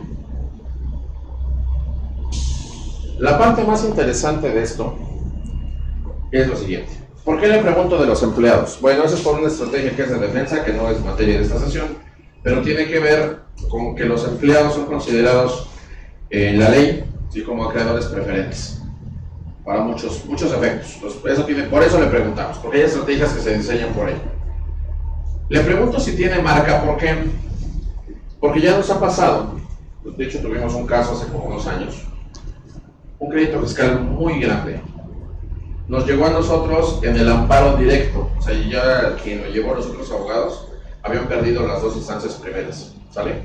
La parte más interesante de esto es lo siguiente. ¿Por qué le pregunto de los empleados? Bueno, eso es por una estrategia que es de defensa, que no es materia de esta sesión, pero tiene que ver con que los empleados son considerados en la ley, ¿sí?, como acreedores preferentes para muchos efectos. Entonces, por eso le preguntamos, porque hay estrategias que se diseñan por ahí. Le pregunto si tiene marca, ¿por qué? Porque ya nos ha pasado, de hecho tuvimos un caso hace como 2 años, un crédito fiscal muy grande. Nos llegó a nosotros en el amparo directo, o sea, ya quien lo llevó a los otros abogados habían perdido las 2 instancias primeras, ¿sale?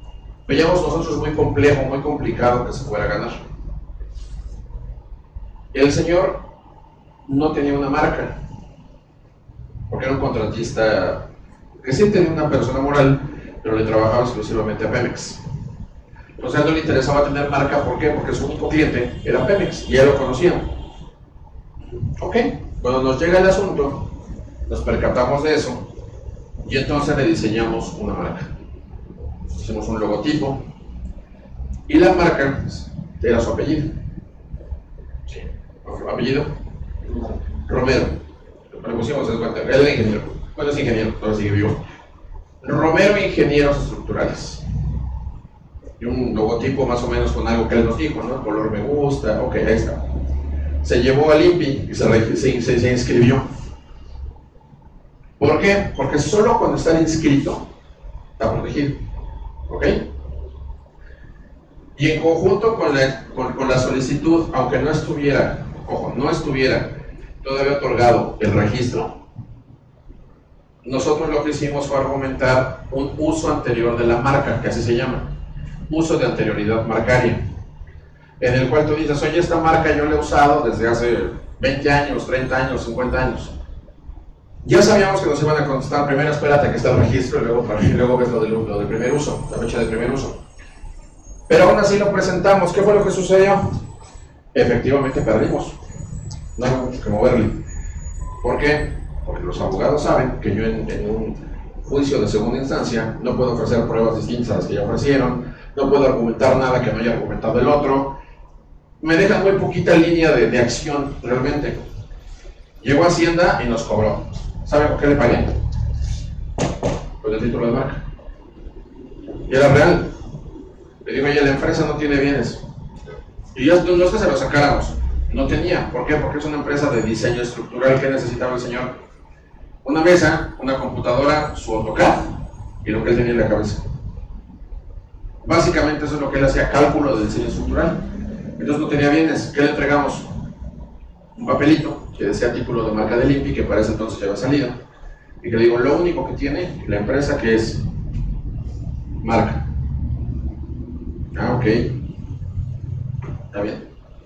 Veíamos nosotros muy complejo, muy complicado que se fuera a ganar. El señor no tenía una marca, porque era un contratista que sí tenía una persona moral, pero le trabajaba exclusivamente a Pemex. Entonces a él no le interesaba tener marca, ¿por qué? Porque su único cliente era Pemex, y él lo conocía. Ok, cuando nos llega el asunto, nos percatamos de eso, y entonces le diseñamos una marca. Hicimos un logotipo, y la marca era su apellido. Sí, su apellido, Romero. Le pusimos en cuenta, él era ingeniero. Bueno, es ingeniero, todavía sigue vivo. Romero Ingenieros Estructurales. Y un logotipo más o menos con algo que él nos dijo, ¿no? El color me gusta, ok, ahí está. Se llevó al INPI y se inscribió. ¿Por qué? Porque solo cuando está inscrito está protegido, ¿ok? Y en conjunto con la solicitud, aunque no estuviera, ojo, no estuviera todavía otorgado el registro, nosotros lo que hicimos fue argumentar un uso anterior de la marca, que así se llama, uso de anterioridad marcaria, en el cual tú dices, oye, esta marca yo la he usado desde hace 20 años, 30 años, 50 años. Ya sabíamos que nos iban a contestar, primero espérate que está el registro y luego ves lo del primer uso, la fecha del primer uso. Pero aún así lo presentamos. ¿Qué fue lo que sucedió? Efectivamente perdimos. No hay mucho que moverle. ¿Por qué? Porque los abogados saben que yo en un juicio de segunda instancia no puedo ofrecer pruebas distintas a las que ya ofrecieron, no puedo argumentar nada que no haya argumentado el otro. Me dejan muy poquita línea de acción realmente. Llegó a Hacienda y nos cobró. ¿Saben por qué le pagué? Pues el título de marca. Y era real. Le digo, oye, la empresa no tiene bienes. Y ya no es que se lo sacáramos. No tenía. ¿Por qué? Porque es una empresa de diseño estructural. ¿Que necesitaba el señor? Una mesa, una computadora, su AutoCAD y lo que él tenía en la cabeza. Básicamente eso es lo que él hacía, cálculo de diseño estructural. Entonces no tenía bienes. ¿Qué le entregamos? Un papelito que decía título de marca del INPI, que para ese entonces ya había salido. Y que le digo, lo único que tiene la empresa que es marca. Ah, ok. Está bien.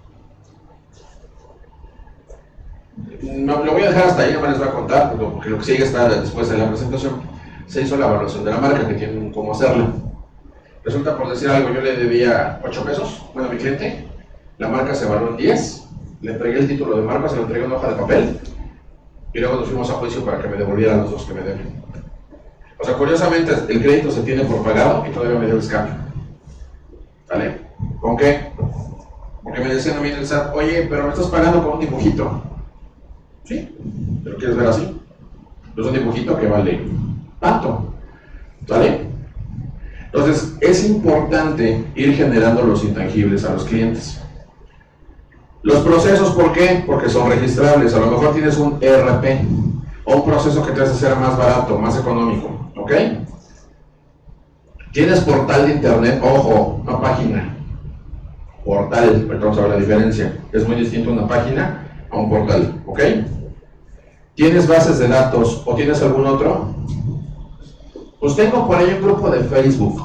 No, lo voy a dejar hasta ahí, no me les voy a contar, porque lo que sigue está después de la presentación. Se hizo la evaluación de la marca, que tienen cómo hacerla. Resulta, por decir algo, yo le debía 8 pesos, bueno, a mi cliente, la marca se evaluó en 10, le entregué el título de marca, se lo entregué en una hoja de papel, y luego nos fuimos a juicio para que me devolvieran los 2 que me deben. O sea, curiosamente, el crédito se tiene por pagado y todavía me dio el escambio. ¿Vale? ¿Con qué? Porque me decían a mí en el SAT, oye, pero me estás pagando con un dibujito. ¿Sí? ¿Pero quieres ver así? Es un dibujito que vale tanto. ¿Vale? Entonces, es importante ir generando los intangibles a los clientes. Los procesos, ¿por qué? Porque son registrables. A lo mejor tienes un ERP o un proceso que te hace ser más barato, más económico. ¿Ok? Tienes portal de internet, ojo, una página. Portal, ahorita vamos a ver la diferencia. Es muy distinto una página a un portal. ¿Ok? ¿Tienes bases de datos o tienes algún otro? Pues tengo por ahí un grupo de Facebook.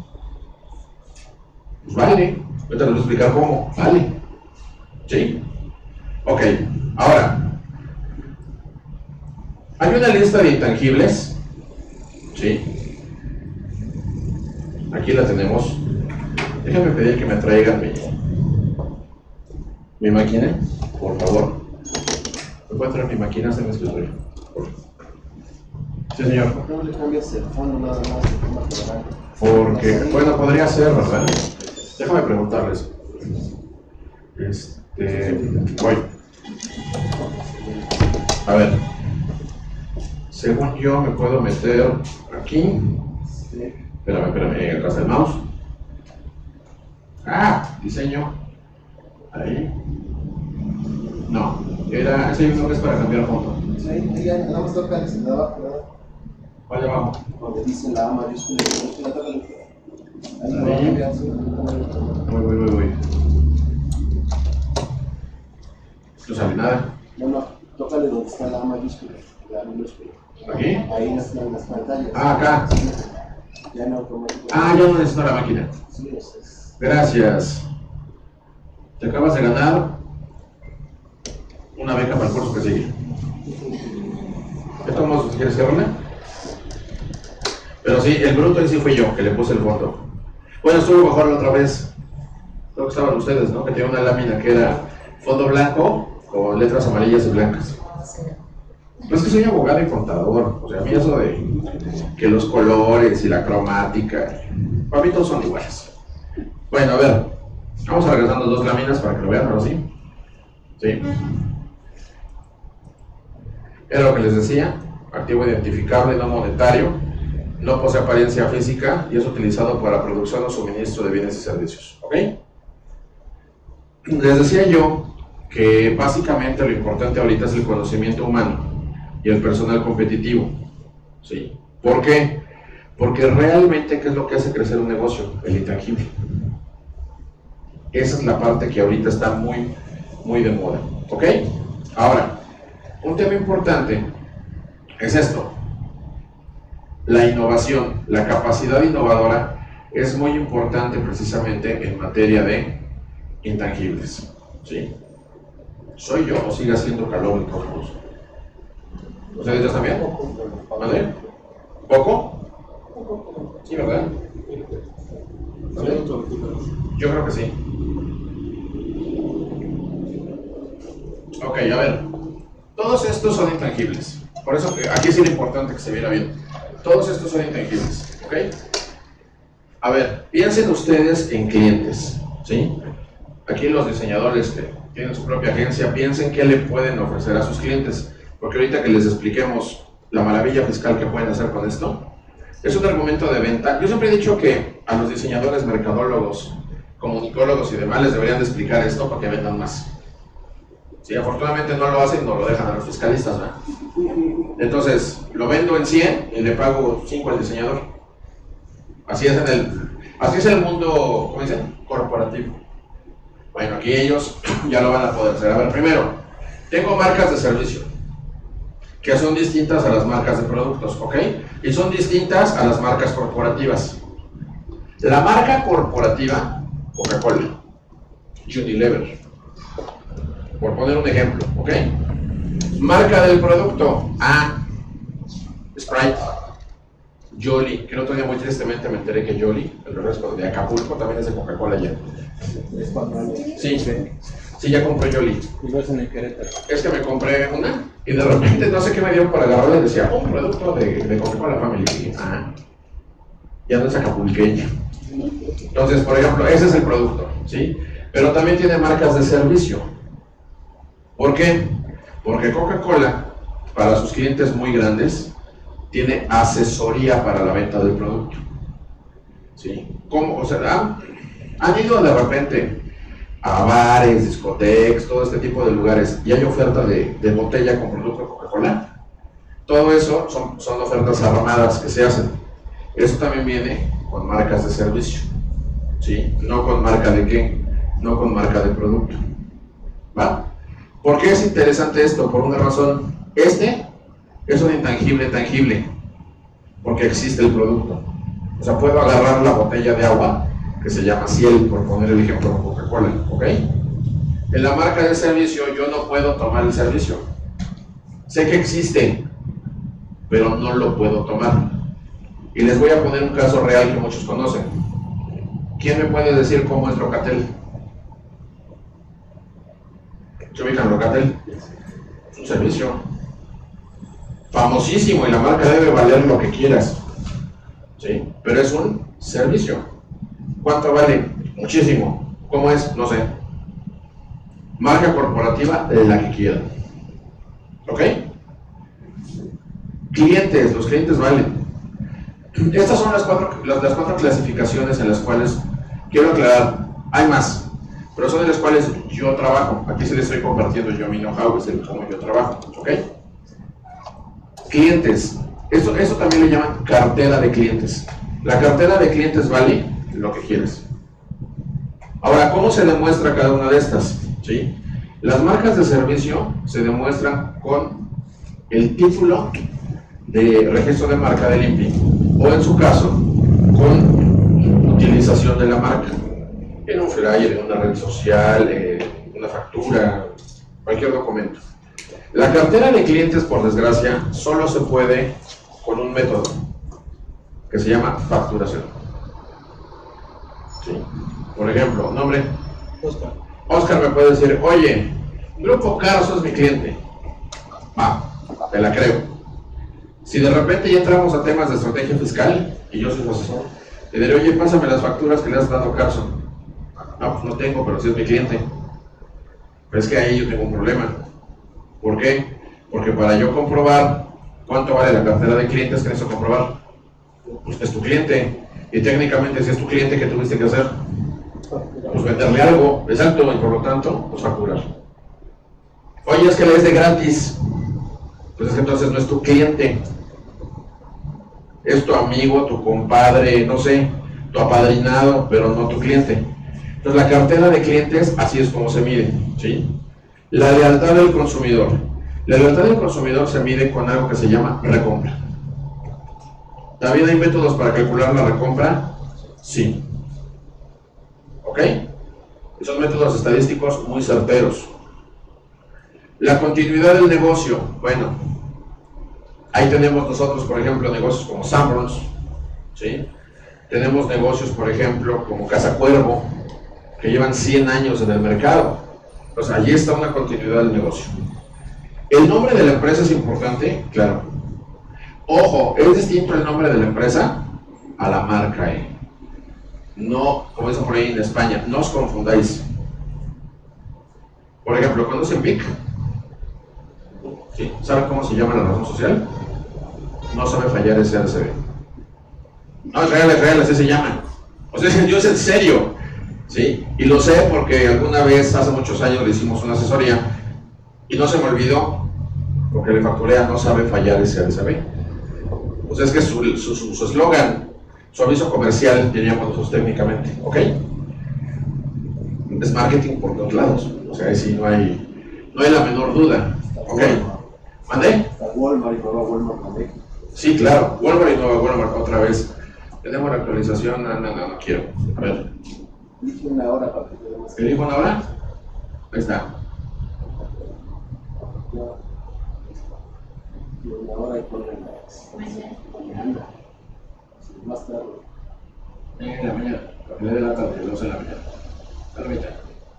Pues vale, ahorita les voy a explicar cómo. Vale. ¿Sí? Ok, ahora, hay una lista de intangibles. ¿Sí? Aquí la tenemos. Déjame pedir que me traigan mi máquina, por favor. ¿Me puede traer mi máquina hasta el escritorio? Sí, señor. ¿Por qué no le cambias el fondo nada más? Porque, bueno, podría ser, ¿verdad? Déjame preguntarles. Voy. A ver. Según yo me puedo meter aquí. Espérame, atrás del mouse. Ah, diseño. Ahí. No, ese uno que es para cambiar fondo. Sí, ya, nada más toca el de abajo, ¿verdad? ¿Cuál de abajo? Donde dice la A mayúscula, tócale. Ahí. Voy. No sale nada. No, tócale donde está la A mayúscula, la minúscula. ¿Aquí? Ahí en las pantallas. Ah, acá. Ya no automático. Ah, ya no necesito la máquina. Sí, es. Gracias. Te acabas de ganar una beca para el curso que sigue. ¿De todos modos, si quieres cerrarla? Pero sí, el bruto en sí fui yo, que le puse el fondo. Bueno, estuvo mejor la otra vez. Creo que estaban ustedes, ¿no? Que tenía una lámina que era fondo blanco con letras amarillas y blancas. Pues que soy abogado y contador. O sea, a mí eso de que los colores y la cromática, para mí todos son iguales. Bueno, a ver, vamos a regresar las dos láminas para que lo vean, ahora sí. Sí. Era lo que les decía, activo identificable, no monetario, no posee apariencia física y es utilizado para la producción o suministro de bienes y servicios. ¿Ok? Les decía yo que básicamente lo importante ahorita es el conocimiento humano y el personal competitivo. ¿Sí? ¿Por qué? Porque realmente, ¿qué es lo que hace crecer un negocio? El intangible. Esa es la parte que ahorita está muy de moda. ¿Ok? Ahora, un tema importante es esto. La innovación, la capacidad innovadora es muy importante precisamente en materia de intangibles. ¿Sí? ¿Soy yo o sigue haciendo calor en todos lados? ¿Ustedes ya están bien? ¿Vale? ¿Poco? Sí, ¿verdad? ¿Vale? Yo creo que sí. Ok, a ver. Todos estos son intangibles. Por eso aquí sí es importante que se viera bien. Todos estos son intangibles. ¿Ok? A ver, piensen ustedes en clientes. ¿Sí? Aquí los diseñadores que tienen su propia agencia, piensen qué le pueden ofrecer a sus clientes. Porque ahorita que les expliquemos la maravilla fiscal que pueden hacer con esto, es un argumento de venta. Yo siempre he dicho que a los diseñadores, mercadólogos, comunicólogos y demás les deberían de explicar esto para que vendan más. Si afortunadamente no lo hacen, no lo dejan a los fiscalistas, ¿verdad? Entonces, lo vendo en 100 y le pago 5 al diseñador. Así es el mundo, ¿cómo dicen? Corporativo. Bueno, aquí ellos ya lo van a poder hacer. A ver, primero, tengo marcas de servicio, que son distintas a las marcas de productos, ¿ok? Y son distintas a las marcas corporativas. La marca corporativa, Coca-Cola, Unilever, por poner un ejemplo, ¿ok? Marca del producto, Sprite, Jolly, que el otro día muy tristemente me enteré que Jolly, el refresco de Acapulco, también es de Coca-Cola ya. Sí, ya compré Jolly. Es que me compré una y de repente no sé qué me dio por agarrarla y decía, un producto de Coca-Cola Family. Y dije, ya no es acapulqueño. Entonces, por ejemplo, ese es el producto, ¿sí? Pero también tiene marcas de servicio. ¿Por qué? Porque Coca-Cola, para sus clientes muy grandes, tiene asesoría para la venta del producto. ¿Sí? ¿Cómo? O sea, han ido de repente a bares, discotecas, todo este tipo de lugares y hay oferta de botella con producto de Coca-Cola. Todo eso son ofertas armadas que se hacen. Eso también viene con marcas de servicio, ¿sí? No con marca de qué, no con marca de producto. ¿Va? ¿Por qué es interesante esto? Por una razón. Este es un intangible tangible, porque existe el producto. O sea, puedo agarrar la botella de agua, que se llama Ciel, por poner el ejemplo de Coca-Cola, ¿ok? En la marca de servicio yo no puedo tomar el servicio. Sé que existe, pero no lo puedo tomar. Y les voy a poner un caso real que muchos conocen. ¿Quién me puede decir cómo es Locatel? ¿Se ubican Locatel? Es un servicio famosísimo y la marca debe valer lo que quieras, ¿sí? Pero es un servicio. ¿Cuánto vale? Muchísimo. ¿Cómo es? No sé. Marca corporativa, la que quieran. ¿Ok? Clientes, los clientes valen. Estas son las cuatro clasificaciones en las cuales quiero aclarar. Hay más, pero son de las cuales yo trabajo. Aquí se les estoy compartiendo yo mi know-how, es el cómo yo trabajo. ¿Ok? Clientes. Esto también le llaman cartera de clientes. La cartera de clientes vale lo que quieres. Ahora, ¿cómo se demuestra cada una de estas? ¿Sí? Las marcas de servicio se demuestran con el título de registro de marca del INPI o en su caso con utilización de la marca en un flyer, en una red social, una factura, cualquier documento. La cartera de clientes, por desgracia, solo se puede con un método que se llama facturación. ¿Sí? Por ejemplo, nombre. Oscar. Oscar me puede decir, oye, Grupo Carso es mi cliente. Te la creo. Si de repente ya entramos a temas de estrategia fiscal, y yo soy su asesor, te diré, oye, pásame las facturas que le has dado a Carso. No, pues no tengo, pero sí es mi cliente. Pero es que ahí yo tengo un problema. ¿Por qué? Porque para yo comprobar cuánto vale la cartera de clientes, ¿qué necesito comprobar? Pues que es tu cliente. Y técnicamente, si es tu cliente, ¿qué tuviste que hacer? Pues venderle algo, exacto, y por lo tanto, pues facturar. Oye, es que le es de gratis. Pues es que entonces no es tu cliente. Es tu amigo, tu compadre, no sé, tu apadrinado, pero no tu cliente. Entonces la cartera de clientes, así es como se mide, ¿sí? La lealtad del consumidor. La lealtad del consumidor se mide con algo que se llama recompra. ¿También hay métodos para calcular la recompra? Sí. ¿Ok? Y son métodos estadísticos muy certeros. La continuidad del negocio. Bueno, ahí tenemos nosotros, por ejemplo, negocios como Sanborns, ¿sí? Tenemos negocios, por ejemplo, como Casa Cuervo, que llevan 100 años en el mercado. Pues allí está una continuidad del negocio. ¿El nombre de la empresa es importante? Claro. Ojo, es distinto el nombre de la empresa a la marca, No, como dicen por ahí en España, no os confundáis. Por ejemplo, ¿conocen Vic? ¿Sí? ¿Saben cómo se llama la razón social? No sabe fallar ese RCB. No, es real, así se llama. O sea, yo es en serio. ¿Sí? Y lo sé porque alguna vez, hace muchos años, le hicimos una asesoría y no se me olvidó, porque le facturé a no sabe fallar ese RCB. Pues es que su eslogan, su aviso comercial, diríamos nosotros técnicamente, ¿ok? Es marketing por todos lados, o sea, ahí sí no hay la menor duda, ¿ok? ¿Mandé? Walmart y Nueva Walmart también. Sí, claro, Walmart y Nueva Walmart otra vez. Tenemos la actualización, no quiero, a ver. Dije una hora para que quede más. ¿Qué dijo una hora? Ahí está. Y una hora y ponen mañana. Más tarde. En la mañana, a las de la tarde, 12 de la mañana. Permítame.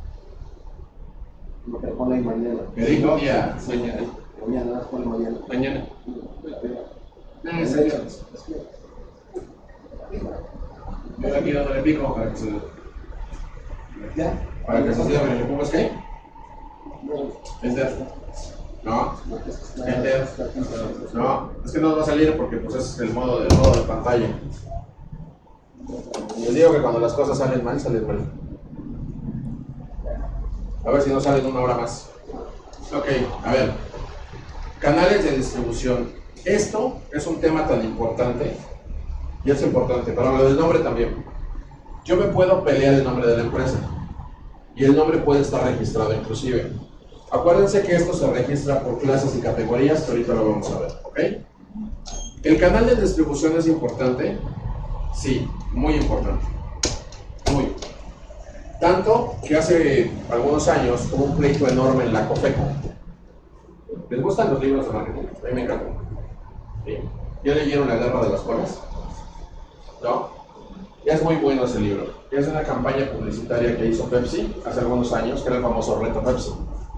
Lo que pone ahí mañana. ¿Qué dijo? Ya, mañana. Mañana, nada, pone mañana. Mañana. ¿En serio? Yo aquí dándole pico para que se... ¿Ya? Para que se siga, ¿le pongas qué? No. Enter. No. Enter. No, es que no va a salir porque pues es el modo de pantalla. Les digo que cuando las cosas salen mal, salen mal. A ver si no salen una hora más. Ok, a ver. Canales de distribución. Esto es un tema tan importante. Y es importante, pero lo del nombre también. Yo me puedo pelear el nombre de la empresa. Y el nombre puede estar registrado inclusive. Acuérdense que esto se registra por clases y categorías, que ahorita lo vamos a ver, ¿ok? ¿El canal de distribución es importante? Sí, muy importante. Muy. Tanto que hace algunos años hubo un pleito enorme en la COFECO. ¿Les gustan los libros de marketing? A mí me encantan. ¿Sí? ¿Ya leyeron La Guerra de las Colas? ¿No? Ya es muy bueno ese libro. Es una campaña publicitaria que hizo Pepsi hace algunos años, que era el famoso reto Pepsi.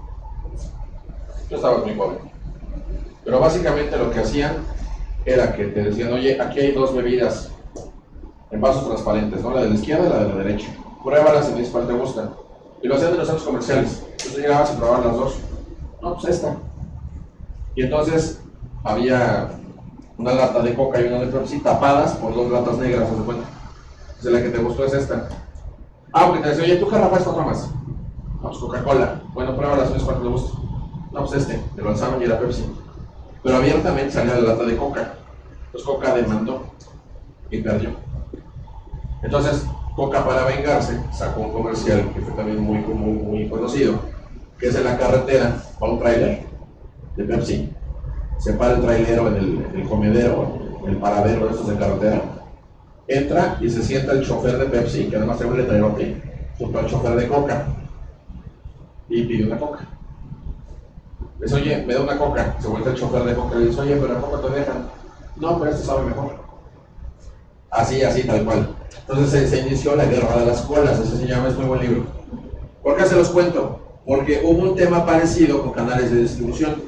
Yo estaba muy joven. Pero básicamente lo que hacían era que te decían, oye, aquí hay dos bebidas en vasos transparentes, ¿no? La de la izquierda y la de la derecha. Pruébalas y me dices cuál te gusta. Y lo hacían en los centros comerciales. Entonces llegabas y probabas las dos. No, pues esta. Y entonces había una lata de Coca y una de Pepsi tapadas por dos latas negras, ¿se cuenta? Entonces la que te gustó es esta. Porque te decía, oye, ¿tú qué Rafa es otra más? No, pues Coca-Cola. Bueno, pruébalas y me dices cuál te gusta. No, pues este. Te lo lanzaban y era Pepsi. Pero abiertamente salía la lata de Coca. Entonces Coca demandó y perdió. Entonces Coca, para vengarse, sacó un comercial que fue también muy conocido, que es en la carretera, va un tráiler de Pepsi, se para el trailero en el comedero, el paradero de estos de carretera, entra y se sienta el chofer de Pepsi, que además trae un letrerote, junto al chofer de Coca, y pide una Coca. Le dice, oye, me da una coca. Se vuelve el chofer de coca y le dice, oye, pero ¿a poco te dejan? No, pero esto sabe mejor. Así, tal cual. Entonces se inició la guerra de las colas, ese se llama, es muy buen libro. ¿Por qué se los cuento? Porque hubo un tema parecido con canales de distribución.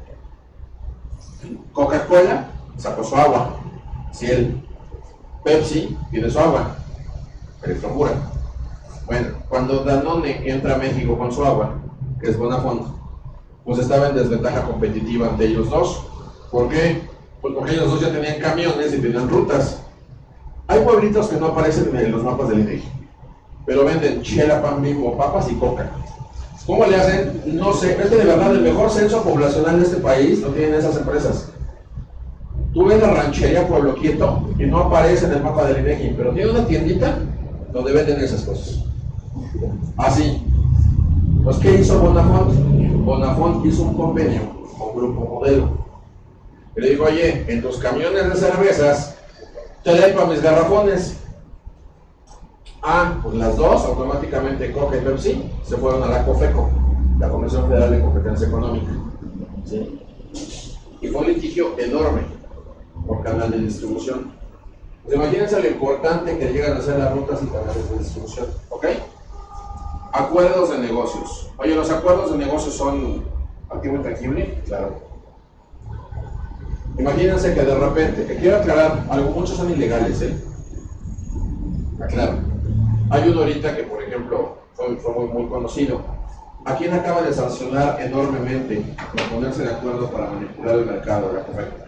Coca-Cola sacó su agua, Ciel. Pepsi tiene su agua, Electromura. Bueno, cuando Danone entra a México con su agua, que es Bonafont, pues estaba en desventaja competitiva ante ellos dos. ¿Por qué? Pues porque ellos dos ya tenían camiones y tenían rutas. Hay pueblitos que no aparecen en los mapas del INEGI, pero venden chela, pan, Bimbo, papas y coca. ¿Cómo le hacen? No sé. Es que de verdad el mejor censo poblacional de este país lo tienen esas empresas. Tú ves la ranchería Pueblo Quieto y no aparece en el mapa del INEGI, pero tiene una tiendita donde venden esas cosas. Así. Pues, ¿qué hizo Bonafont? Bonafont hizo un convenio con Grupo Modelo. Y le dijo, oye, en tus camiones de cervezas, te doy para mis garrafones. Ah, pues las dos, automáticamente Coca y Pepsi, se fueron a la COFECO, la Comisión Federal de Competencia Económica. ¿Sí? Y fue un litigio enorme por canal de distribución. Pues imagínense lo importante que llegan a ser las rutas y canales de distribución. ¿Ok? Acuerdos de negocios. Oye, ¿los acuerdos de negocios son activo intangible? Claro. Imagínense que de repente, que quiero aclarar, muchos son ilegales, Aclaro. Hay uno ahorita que, por ejemplo, fue muy conocido. ¿A quién acaba de sancionar enormemente por ponerse de acuerdo para manipular el mercado de la COFECO?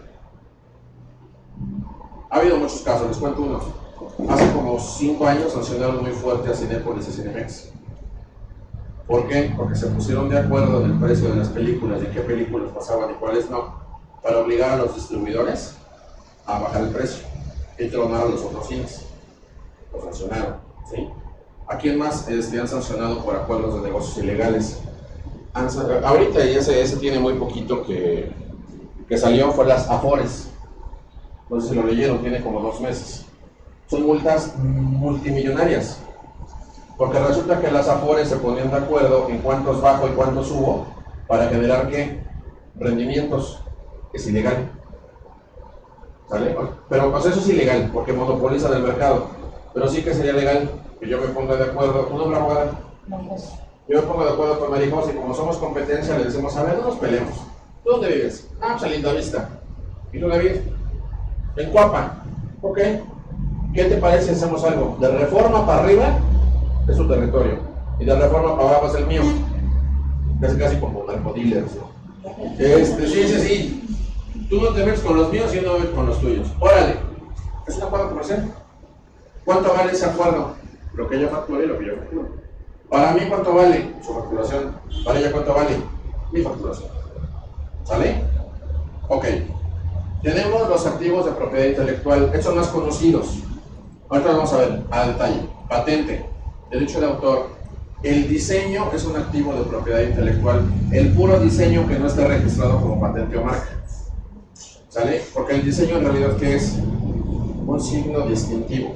Ha habido muchos casos, les cuento uno. Hace como 5 años sancionaron muy fuerte a Cinépolis y Cinemex. ¿Por qué? Porque se pusieron de acuerdo en el precio de las películas, de qué películas pasaban y cuáles no, para obligar a los distribuidores a bajar el precio y tronar a los otros cines. Lo sancionaron, ¿sí? ¿A quién más han sancionado por acuerdos de negocios ilegales? Ahorita, y ese tiene muy poquito que salió, fue las Afores. No sé si lo leyeron, tiene como 2 meses. Son multas multimillonarias, porque resulta que las Afores se ponían de acuerdo en cuántos bajo y cuántos subo para generar ¿qué? Rendimientos. Es ilegal. ¿Sale? Pero pues eso es ilegal, porque monopolizan el mercado. Pero sí que sería legal que yo me ponga de acuerdo. ¿Tu nombre, abogada? Yo me pongo de acuerdo con Marijos y como somos competencia le decimos, a ver, no nos peleemos. ¿Tú dónde vives? Ah, pues en Lindavista. ¿Y tú, David? En Cuapa. Ok. ¿Qué te parece si hacemos algo? De Reforma para arriba es tu territorio. Y de Reforma para abajo es el mío. Casi como narcodealers, ¿no? Sí. Tú no te metes con los míos y yo no me meto con los tuyos. Órale. ¿Es un acuerdo comercial? ¿Cuánto vale ese acuerdo? Lo que yo facturo y lo que yo facturo. Para mí, ¿cuánto vale su facturación? Para ella, ¿cuánto vale mi facturación? ¿Sale? Ok. Tenemos los activos de propiedad intelectual. Estos son más conocidos. Ahorita vamos a ver a detalle. Patente, derecho de autor. El diseño es un activo de propiedad intelectual. El puro diseño que no esté registrado como patente o marca. ¿Sale? Porque el diseño en realidad ¿qué es? Un signo distintivo.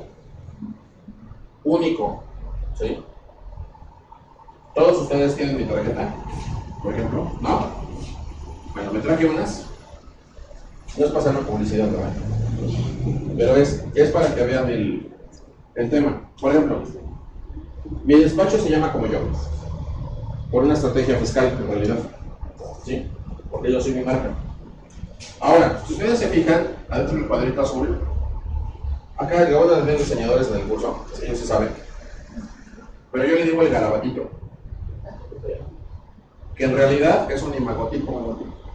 Único. ¿Sí? ¿Todos ustedes tienen mi tarjeta? Por ejemplo. ¿No? Bueno, me traje unas. No es para hacer una publicidad, ¿verdad? Pero es para que vean el tema. Por ejemplo, mi despacho se llama como yo, por una estrategia fiscal en realidad, ¿sí? Porque yo soy mi marca. Ahora, si ustedes se fijan, adentro del cuadrito azul, acá le van a ver diseñadores en el curso, ellos sí saben, pero yo le digo el garabatito, que en realidad es un imagotipo.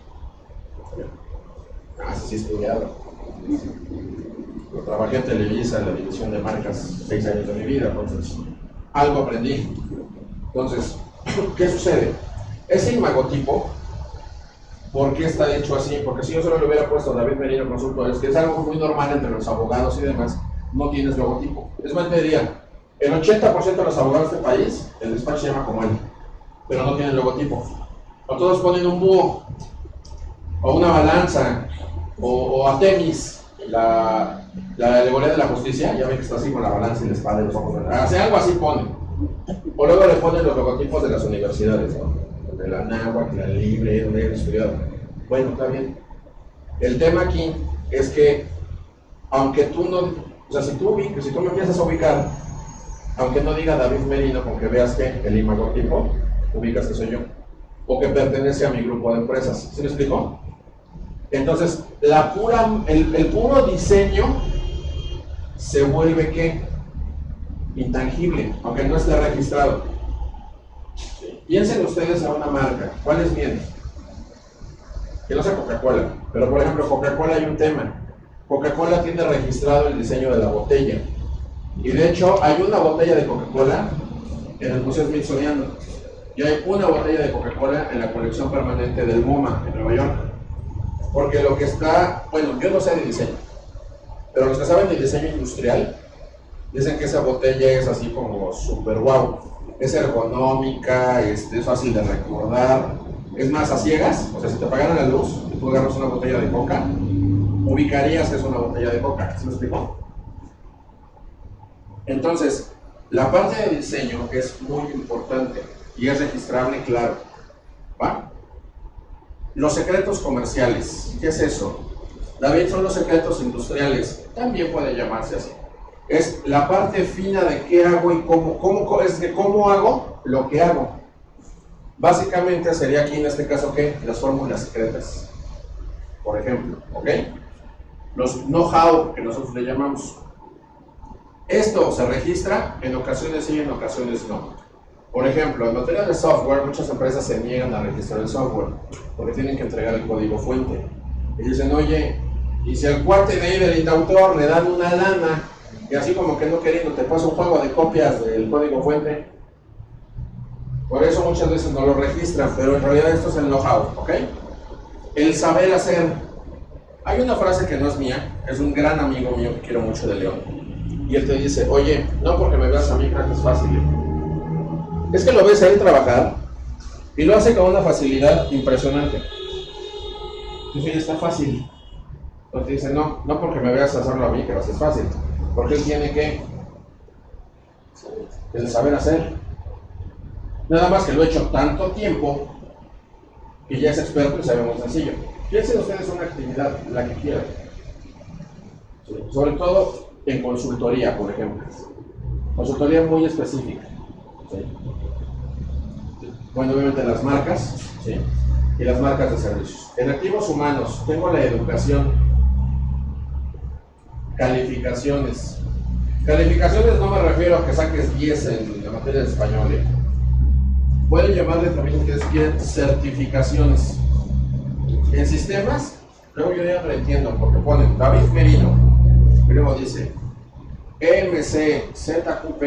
Sí estudiado. Yo trabajé en Televisa en la división de marcas 6 años de mi vida, entonces algo aprendí. Entonces, ¿qué sucede? Ese imagotipo, ¿por qué está hecho así? Porque si yo solo le hubiera puesto David Merino Consultores, que es algo muy normal entre los abogados y demás, no tienes logotipo. Es más, te diría, el 80% de los abogados de este país, el despacho se llama como él, pero no tienen logotipo. O todos ponen un búho, o una balanza, o Artemis, la alegoría de la justicia, ya ven que está así con la balanza y la espada y los ojos. Algo así ponen. O luego le ponen los logotipos de las universidades, ¿no? de la náhuatl, la libre, donde hayan estudiado. Bueno, está bien. El tema aquí es que, aunque tú no, o sea, si tú me empiezas a ubicar, aunque no diga David Merino, con que veas que el imagotipo, ubicas que soy yo, o que pertenece a mi grupo de empresas. ¿Sí me explico? Entonces, el puro diseño se vuelve ¿qué? Intangible, aunque no esté registrado. Piensen ustedes a una marca. ¿Cuál es bien? Que no sea Coca-Cola, pero por ejemplo, Coca-Cola hay un tema. Coca-Cola tiene registrado el diseño de la botella. Y de hecho, hay una botella de Coca-Cola en el Museo Smithsoniano. Y hay una botella de Coca-Cola en la colección permanente del MoMA en Nueva York. Porque lo que está, bueno, yo no sé de diseño, pero los que saben de diseño industrial dicen que esa botella es así como super wow. Es ergonómica, es fácil de recordar. Es más, a ciegas, o sea, si te apagaran la luz y tú agarras una botella de coca, ubicarías que es una botella de coca. ¿Sí me explico? Entonces, la parte de diseño es muy importante y es registrable, claro. ¿Va? Los secretos comerciales, ¿qué es eso? David, son los secretos industriales, también puede llamarse así. Es la parte fina de qué hago y cómo hago lo que hago. Básicamente sería aquí en este caso, ¿qué? Las fórmulas secretas, por ejemplo, ¿ok? Los know-how que nosotros le llamamos. Esto se registra, en ocasiones sí, en ocasiones no. Por ejemplo, en materia de software, muchas empresas se niegan a registrar el software porque tienen que entregar el código fuente. Y dicen, oye, y si al cuate de ahí del indautor le dan una lana, y así como que no queriendo te pasa un juego de copias del código fuente, por eso muchas veces no lo registran, pero en realidad esto es el know-how, ¿ok? El saber hacer. Hay una frase que no es mía, es un gran amigo mío que quiero mucho de León. Y él te dice, oye, no porque me veas a mí creo que es fácil. Es que lo ves a él trabajar y lo hace con una facilidad impresionante. Entonces ya está fácil. Entonces dice, no porque me veas hacerlo a mí, que va a ser fácil. Porque él tiene que el saber hacer. Nada más que lo he hecho tanto tiempo que ya es experto y sabe muy sencillo. Piensen ustedes una actividad, la que quieran. Sí. Sobre todo en consultoría, por ejemplo. Consultoría muy específica. ¿Sí? Bueno, obviamente las marcas, ¿sí? Y las marcas de servicios. En activos humanos, tengo la educación. Calificaciones. Calificaciones no me refiero a que saques 10 en la materia de español, ¿eh? Pueden llamarle también, ustedes quieren, certificaciones. En sistemas, luego yo ya no lo entiendo, porque ponen David Merino, y luego dice EMC, ZQP,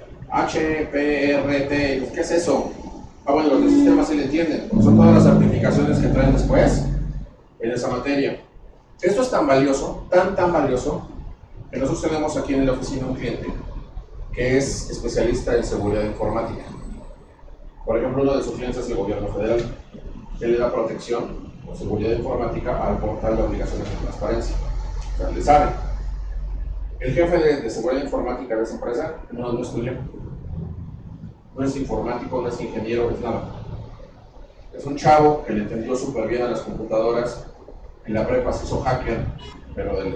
HPRT, ¿qué es eso? Ah, bueno, los de sistemas sí le entienden, porque son todas las certificaciones que traen después en esa materia. Esto es tan valioso, tan valioso, que nosotros tenemos aquí en la oficina un cliente que es especialista en seguridad informática. Por ejemplo, uno de sus clientes es el gobierno federal, que le da protección o seguridad informática al portal de obligaciones de transparencia. O sea, le sabe. El jefe de seguridad informática de esa empresa no estudió. No es informático, no es ingeniero, no es nada. Es un chavo que le entendió súper bien a las computadoras. En la prepa se hizo hacker, pero de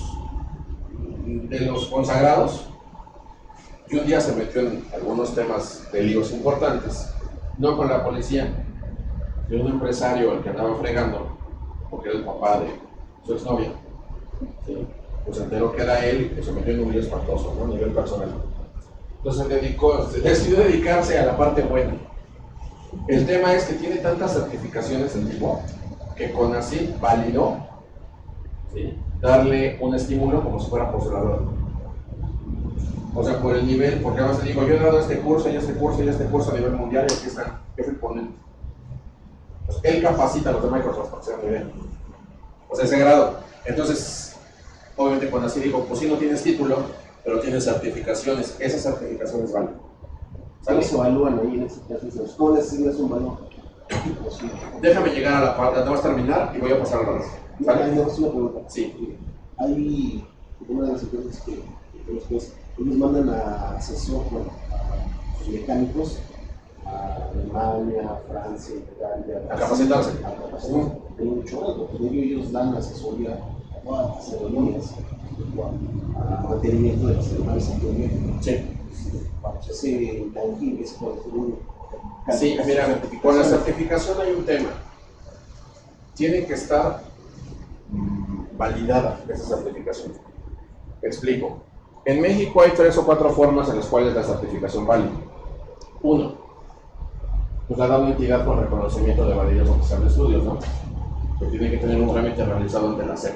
los consagrados. Y un día se metió en algunos temas de líos importantes, no con la policía, de un empresario al que andaba fregando, porque era el papá de su exnovia. ¿Sí? Pues se enteró que era él y que se metió en un lío espantoso, ¿no? A nivel personal. Entonces decidió dedicarse a la parte buena. El tema es que tiene tantas certificaciones el tipo que CONACYT validó, ¿sí?, darle un estímulo como si fuera postulador. O sea, por el nivel, porque además le digo, yo he dado este curso y este curso y este curso a nivel mundial y aquí está, ¿qué se pone? Pues él capacita a los de Microsoft para que sean nivel. O sea, ese grado. Entonces, obviamente cuando así digo, pues si no tienes título, pero tienes certificaciones, esas certificaciones valen. ¿Cómo se evalúan ahí en ese caso? ¿Cómo les asignas un valor? Déjame llegar a la parte, nada más terminar y voy a pasar a la vez. ¿Vale? No, es una pregunta. Sí. Hay una de las empresas que ellos mandan a asesor, bueno, a sus mecánicos a Alemania, Francia, Italia, A capacitarse. A capacitarse. Hay un chorro, porque ellos dan asesoría a todas las aerolíneas a mantenimiento de las aeronaves actualmente. Sí. Vamos, ese intangible, ese poder. Sí, mira, con la certificación hay un tema. Tiene que estar validada esa certificación. Explico. En México hay 3 o 4 formas en las cuales la certificación vale. Uno, pues la da una entidad con reconocimiento de validez oficial de estudios, ¿no? Que tiene que tener un trámite realizado ante la SEP.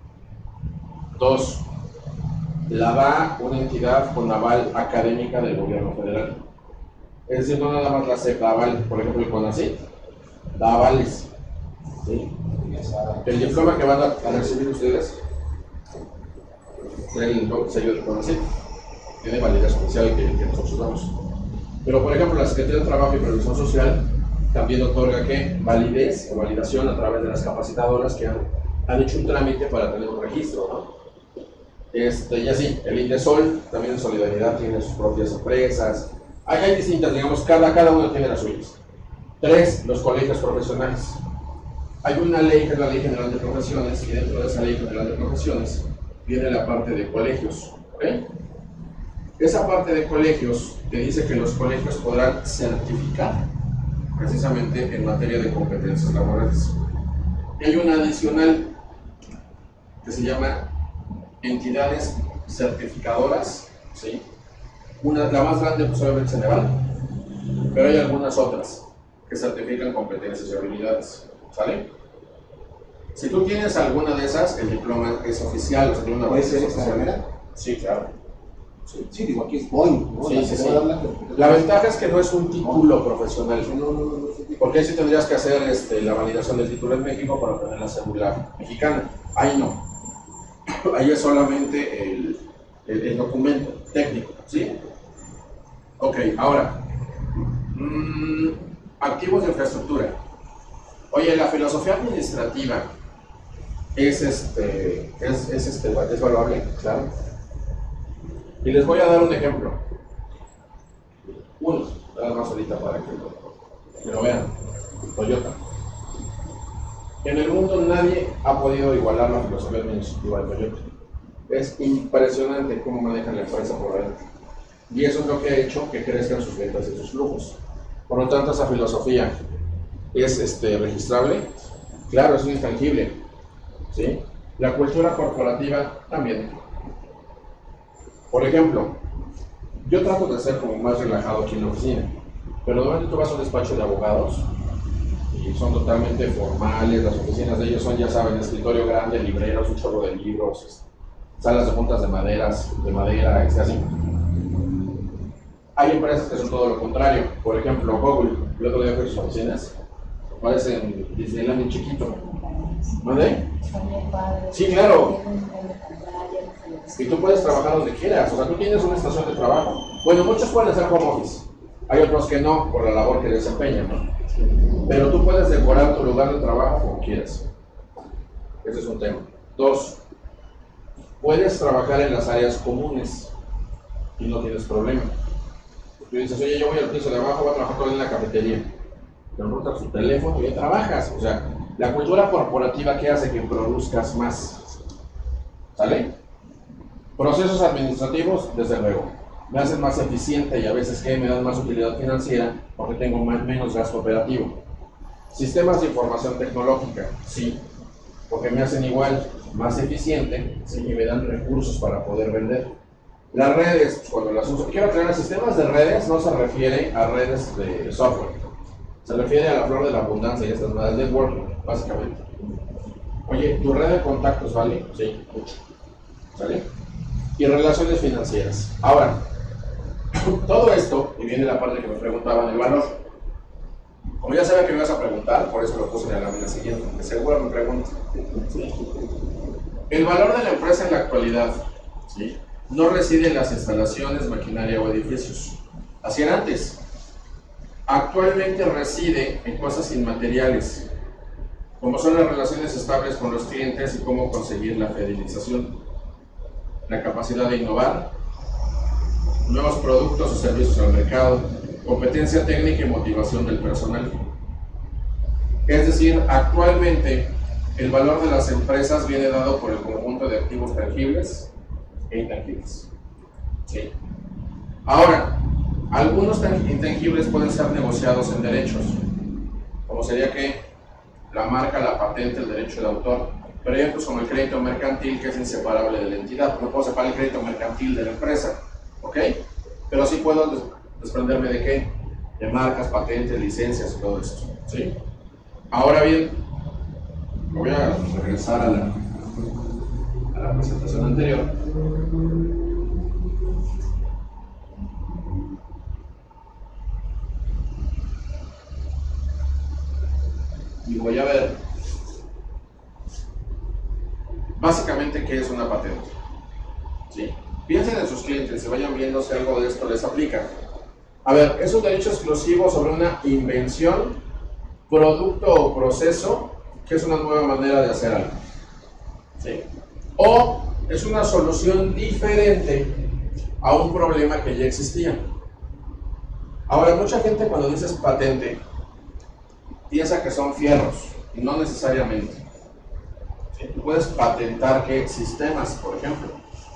2, la da una entidad con aval académica del gobierno federal. Es decir, no nada más la SEP da aval, por ejemplo el CONACYT da avales. ¿Sí? El diploma que van a recibir ustedes, el sello del CONACYT, tiene validez oficial que nosotros damos. Pero por ejemplo la Secretaría de Trabajo y Previsión Social también otorga ¿qué? Validez o validación a través de las capacitadoras que han hecho un trámite para tener un registro, ¿no? Y así, el INDESOL también en solidaridad tiene sus propias empresas. Hay distintas, digamos, cada uno tiene las suyas. 3, los colegios profesionales. Hay una ley que es la Ley General de Profesiones y dentro de esa Ley General de Profesiones viene la parte de colegios. ¿Ok? Esa parte de colegios te dice que los colegios podrán certificar precisamente en materia de competencias laborales. Y hay una adicional que se llama entidades certificadoras, ¿sí? La más grande pues obviamente es Ceneval, pero hay algunas otras que certifican competencias y habilidades, ¿sale? Si tú tienes alguna de esas, el diploma es oficial, o sea, tiene una ¿Puede ser validez oficial. extranjera? Sí, claro. Sí, digo, aquí es Boeing, ¿no? Sí, sí. La ventaja es que no es un título profesional, No. porque ahí sí tendrías que hacer la validación del título en México para obtener la cédula mexicana. Ahí no. Ahí es solamente el documento técnico, ¿sí? Ok, ahora, activos de infraestructura. Oye, la filosofía administrativa es valuable, claro. Y les voy a dar un ejemplo. Uno, nada más ahorita para que lo vean. Toyota. En el mundo nadie ha podido igualar la filosofía administrativa de Toyota. Es impresionante cómo manejan la empresa por adentro. Y eso es lo que ha hecho que crezcan sus ventas y sus flujos. Por lo tanto, esa filosofía es registrable. Claro, es un intangible. ¿Sí? La cultura corporativa también. Por ejemplo, yo trato de ser como más relajado aquí en la oficina, pero normalmente tú vas a un despacho de abogados y son totalmente formales, las oficinas de ellos son, ya saben, escritorio grande, libreros, un chorro de libros, salas de juntas de madera, así. Hay empresas que son todo lo contrario, por ejemplo, Google, el otro día fui a sus oficinas, parecen Disneyland en chiquito. ¿Dónde? Sí, claro. Y tú puedes trabajar donde quieras, o sea, tú tienes una estación de trabajo. Bueno, muchos pueden hacer home office, hay otros que no, por la labor que desempeñan, ¿no? Pero tú puedes decorar tu lugar de trabajo como quieras. Ese es un tema. 2, puedes trabajar en las áreas comunes y no tienes problema. Tú dices, oye, yo voy al piso de abajo, voy a trabajar todo en la cafetería. Te rotas tu teléfono y ya trabajas. O sea, la cultura corporativa que hace que produzcas más. ¿Sale? Procesos administrativos, desde luego. Me hacen más eficiente y a veces que me dan más utilidad financiera porque tengo menos gasto operativo. Sistemas de información tecnológica, sí, porque me hacen igual más eficiente, ¿sí? Y me dan recursos para poder vender. Las redes, pues, cuando las uso, quiero aclarar, sistemas de redes no se refiere a redes de software, se refiere a la flor de la abundancia y estas redes de networking, básicamente. Oye, ¿tu red de contactos vale? Sí, mucho. ¿Sale? Y relaciones financieras. Ahora, todo esto, y viene la parte que me preguntaban, el valor. Como ya sabía que me ibas a preguntar, por eso lo puse en la lámina siguiente, que seguro me preguntan. ¿Sí? El valor de la empresa en la actualidad, ¿sí?, no reside en las instalaciones, maquinaria o edificios. Así era antes. Actualmente reside en cosas inmateriales, como son las relaciones estables con los clientes y cómo conseguir la fidelización, la capacidad de innovar, nuevos productos o servicios al mercado, competencia técnica y motivación del personal. Es decir, actualmente el valor de las empresas viene dado por el conjunto de activos tangibles e intangibles. ¿Sí? Ahora, algunos intangibles pueden ser negociados en derechos, como sería que la marca, la patente, el derecho de autor, pero hay otros como el crédito mercantil que es inseparable de la entidad. No puedo separar el crédito mercantil de la empresa, ¿ok? Pero sí puedo desprenderme de qué, de marcas, patentes, licencias y todo esto, ¿sí? Ahora bien, voy a regresar a la presentación anterior. Y voy a ver básicamente qué es una patente. ¿Sí? Piensen en sus clientes y vayan viendo si algo de esto les aplica. A ver, es un derecho exclusivo sobre una invención, producto o proceso que es una nueva manera de hacer algo. ¿Sí? O es una solución diferente a un problema que ya existía. Ahora, mucha gente cuando dices patente piensa que son fierros, y no necesariamente. ¿Sí? Tú puedes patentar ¿qué? Sistemas, por ejemplo.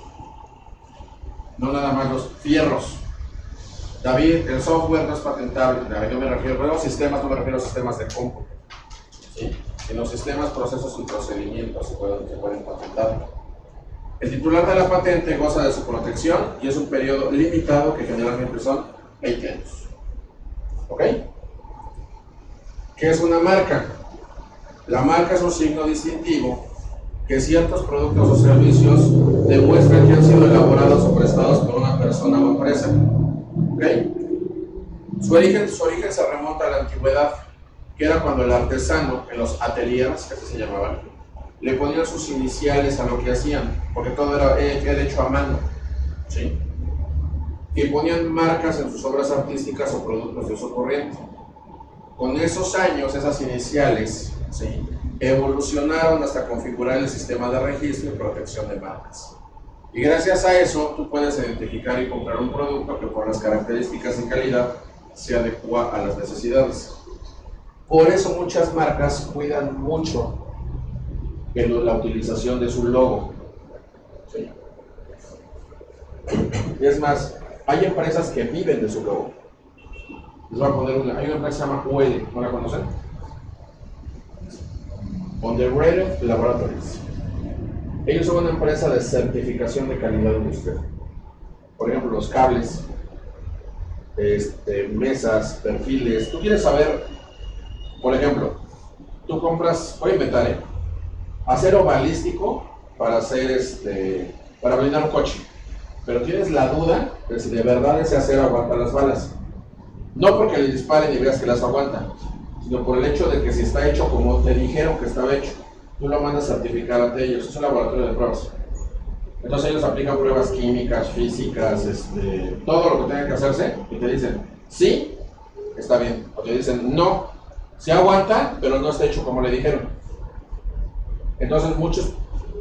No nada más los fierros. David, el software no es patentable. Yo me refiero a los sistemas, no me refiero a sistemas de cómputo. ¿Sí? En los sistemas, procesos y procedimientos se pueden patentar. El titular de la patente goza de su protección y es un periodo limitado que generalmente son 20 años. ¿Ok? ¿Qué es una marca? La marca es un signo distintivo que ciertos productos o servicios demuestran que han sido elaborados o prestados por una persona o empresa. ¿Okay? Su origen se remonta a la antigüedad, que era cuando el artesano, en los ateliers, que así se llamaban, le ponían sus iniciales a lo que hacían, porque todo era hecho a mano. ¿Sí? Y ponían marcas en sus obras artísticas o productos de uso corriente. Con esos años, esas iniciales, ¿sí?, evolucionaron hasta configurar el sistema de registro y protección de marcas. Y gracias a eso, tú puedes identificar y comprar un producto que por las características y calidad se adecua a las necesidades. Por eso muchas marcas cuidan mucho la utilización de su logo. ¿Sí? Y es más, hay empresas que viven de su logo. Les voy a poner hay una empresa que se llama UL, ¿no la conocen? Underrated Laboratories. Ellos son una empresa de certificación de calidad industrial. Por ejemplo, los cables, mesas, perfiles. Tú quieres saber, por ejemplo, tú compras, voy a inventar, acero balístico para hacer para blindar un coche, pero tienes la duda de si de verdad ese acero aguanta las balas. No porque le disparen y veas que las aguanta, sino por el hecho de que si está hecho como te dijeron que estaba hecho, tú lo mandas a certificar ante ellos. Es un laboratorio de pruebas. Entonces ellos aplican pruebas químicas, físicas, todo lo que tenga que hacerse, y te dicen, sí, está bien. O te dicen, no, sí aguanta, pero no está hecho como le dijeron. Entonces muchos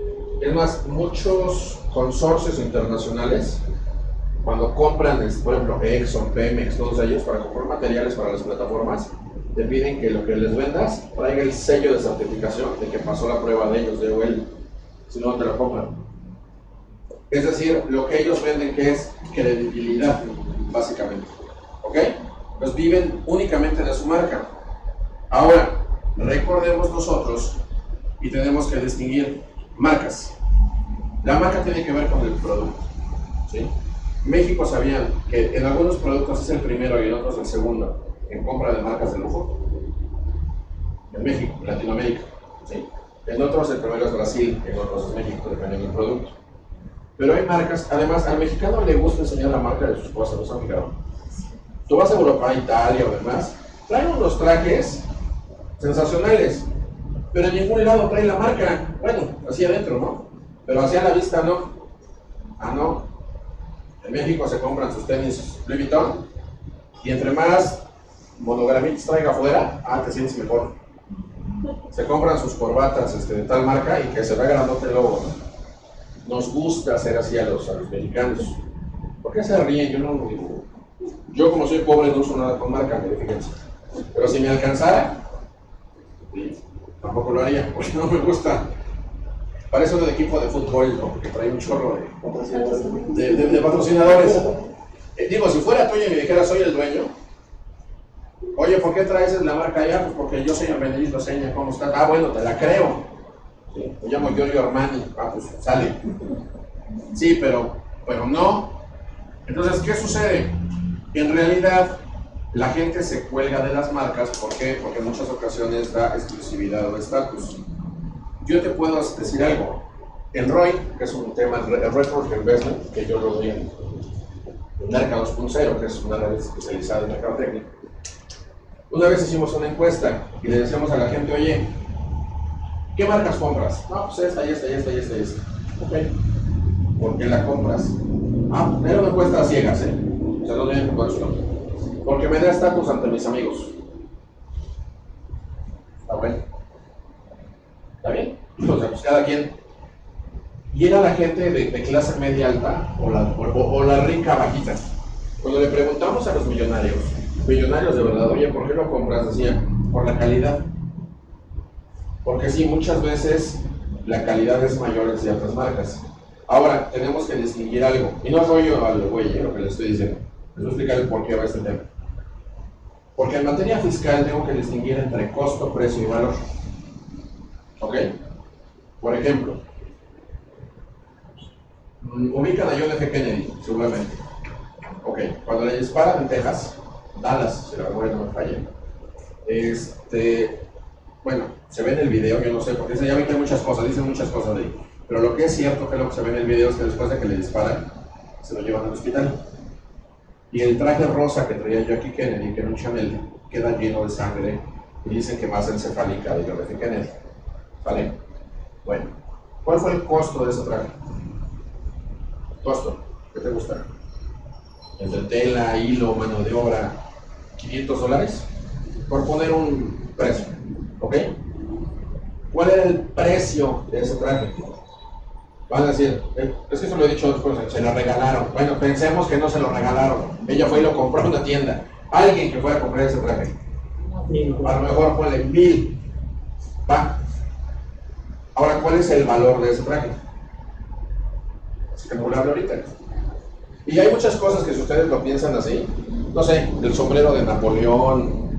consorcios internacionales, cuando compran, por ejemplo, Exxon, Pemex, todos ellos, para comprar materiales para las plataformas, te piden que lo que les vendas traiga el sello de certificación de que pasó la prueba de ellos, de OL, si no, te lo compran. Es decir, lo que ellos venden que es credibilidad, básicamente. ¿Ok? Pues viven únicamente de su marca. Ahora, recordemos nosotros y tenemos que distinguir marcas. La marca tiene que ver con el producto. ¿Sí? México sabían que en algunos productos es el primero y en otros el segundo en compra de marcas de lujo. En México, en Latinoamérica. ¿Sí? En otros el primero es Brasil, en otros es México, dependiendo del producto. Pero hay marcas, además al mexicano le gusta enseñar la marca de sus cosas, ¿no se han fijado? Tú vas a Europa, Italia o demás, traen unos trajes sensacionales, pero en ningún lado trae la marca. Bueno, así adentro, ¿no? Pero hacia la vista no. Ah, no. En México se compran sus tenis Louis Vuitton y entre más monogramitas traiga afuera, te sientes mejor. Se compran sus corbatas de tal marca y que se vea grandote el logo, ¿no? Nos gusta hacer así a los mexicanos. ¿Por qué se ríen? Yo no lo digo. Yo como soy pobre no uso nada con marca, fíjense. Pero si me alcanzara, sí, tampoco lo haría, porque no me gusta. Parece uno de equipo de fútbol, ¿no? Porque trae un chorro de patrocinadores. Digo, si fuera tuyo y me dijera soy el dueño, oye, ¿por qué traes la marca allá? Pues porque yo soy Benedito Seña, ¿cómo estás? Ah, bueno, te la creo. Sí, me llamo Giorgio Armani, pues sale. Sí, pero no. Entonces, ¿qué sucede? En realidad, la gente se cuelga de las marcas, ¿por qué? Porque en muchas ocasiones da exclusividad o estatus. Yo te puedo decir algo. El ROI, que es un tema, el Return Investment, que yo lo doy en Merca 2.0, que es una red especializada en mercadotecnia. Una vez hicimos una encuesta y le decíamos a la gente, oye, ¿qué marcas compras? No, pues esta, y esta, y esta, y esta, y esta. Ok. ¿Por qué la compras? Ah, pues era una encuesta a ciegas, ¿eh? O sea, no tienen que poner su nombre. Porque me da estatus ante mis amigos. ¿Está bueno? ¿Está bien? O sea, pues cada quien. Y era la gente de clase media alta o la rica bajita. Cuando le preguntamos a los millonarios de verdad, oye, ¿por qué lo compras? Decía, por la calidad. Porque sí, muchas veces la calidad es mayor en ciertas marcas. Ahora, tenemos que distinguir algo. Y no soy yo al güey, lo que le estoy diciendo. Les voy a explicar el por qué va este tema. Porque en materia fiscal tengo que distinguir entre costo, precio y valor. ¿Ok? Por ejemplo, ubican a John F. Kennedy, seguramente. Ok, cuando le disparan en Texas, Dallas, si la memoria no me falla. Bueno, se ve en el video, yo no sé, porque ya ven que hay muchas cosas, dicen muchas cosas de ahí. Pero lo que es cierto, que lo que se ve en el video es que después de que le disparan, se lo llevan al hospital. Y el traje rosa que traía Jackie Kennedy, que era un Chanel, queda lleno de sangre y dicen que masa encefálica de John F. Kennedy. ¿Vale? Bueno, ¿cuál fue el costo de ese traje? ¿Costo? ¿Qué te gusta? Entre tela, hilo, mano de obra, $500, por poner un precio, ¿ok? ¿Cuál era el precio de ese traje? Van a decir, es que eso lo he dicho después, se lo regalaron. Bueno, pensemos que no se lo regalaron. Ella fue y lo compró en una tienda. Alguien que fuera a comprar ese traje. A lo mejor ponle 1,000. ¿Va? Ahora, ¿cuál es el valor de ese traje? Es calculable ahorita. Y hay muchas cosas que si ustedes lo piensan así, no sé, el sombrero de Napoleón,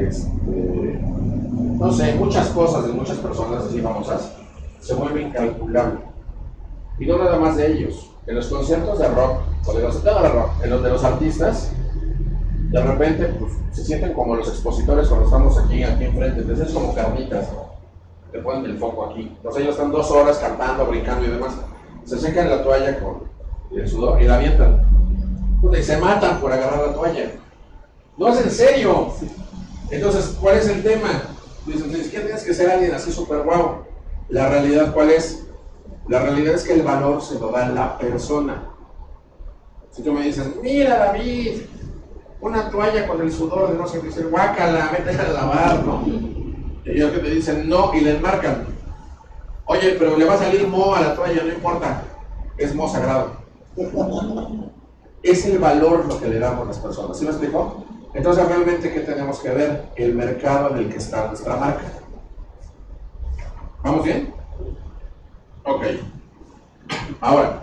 no sé, muchas cosas de muchas personas así famosas, se vuelven incalculables. Y no nada más de ellos. En los conciertos de rock, o de los artistas, de repente pues, se sienten como los expositores cuando estamos aquí enfrente. Entonces es como carnitas, ¿no? Te ponen el foco aquí. Entonces ellos están 2 horas cantando, brincando y demás. Se secan la toalla con el sudor y la avientan. Y se matan por agarrar la toalla. No es en serio. Entonces, ¿cuál es el tema? Dicen, ¿qué tienes que ser alguien así súper guau? La realidad, ¿cuál es? La realidad es que el valor se lo da la persona. Si tú me dices, mira David, una toalla con el sudor de no sé qué, dice, guácala, vete a lavar, ¿no? Y ellos que te dicen no y le enmarcan. Oye, pero le va a salir moho a la toalla, no importa, es moho sagrado. Es el valor lo que le damos a las personas, ¿sí me explico? Entonces realmente, ¿qué tenemos que ver? El mercado en el que está nuestra marca. ¿Vamos bien? Ok. Ahora,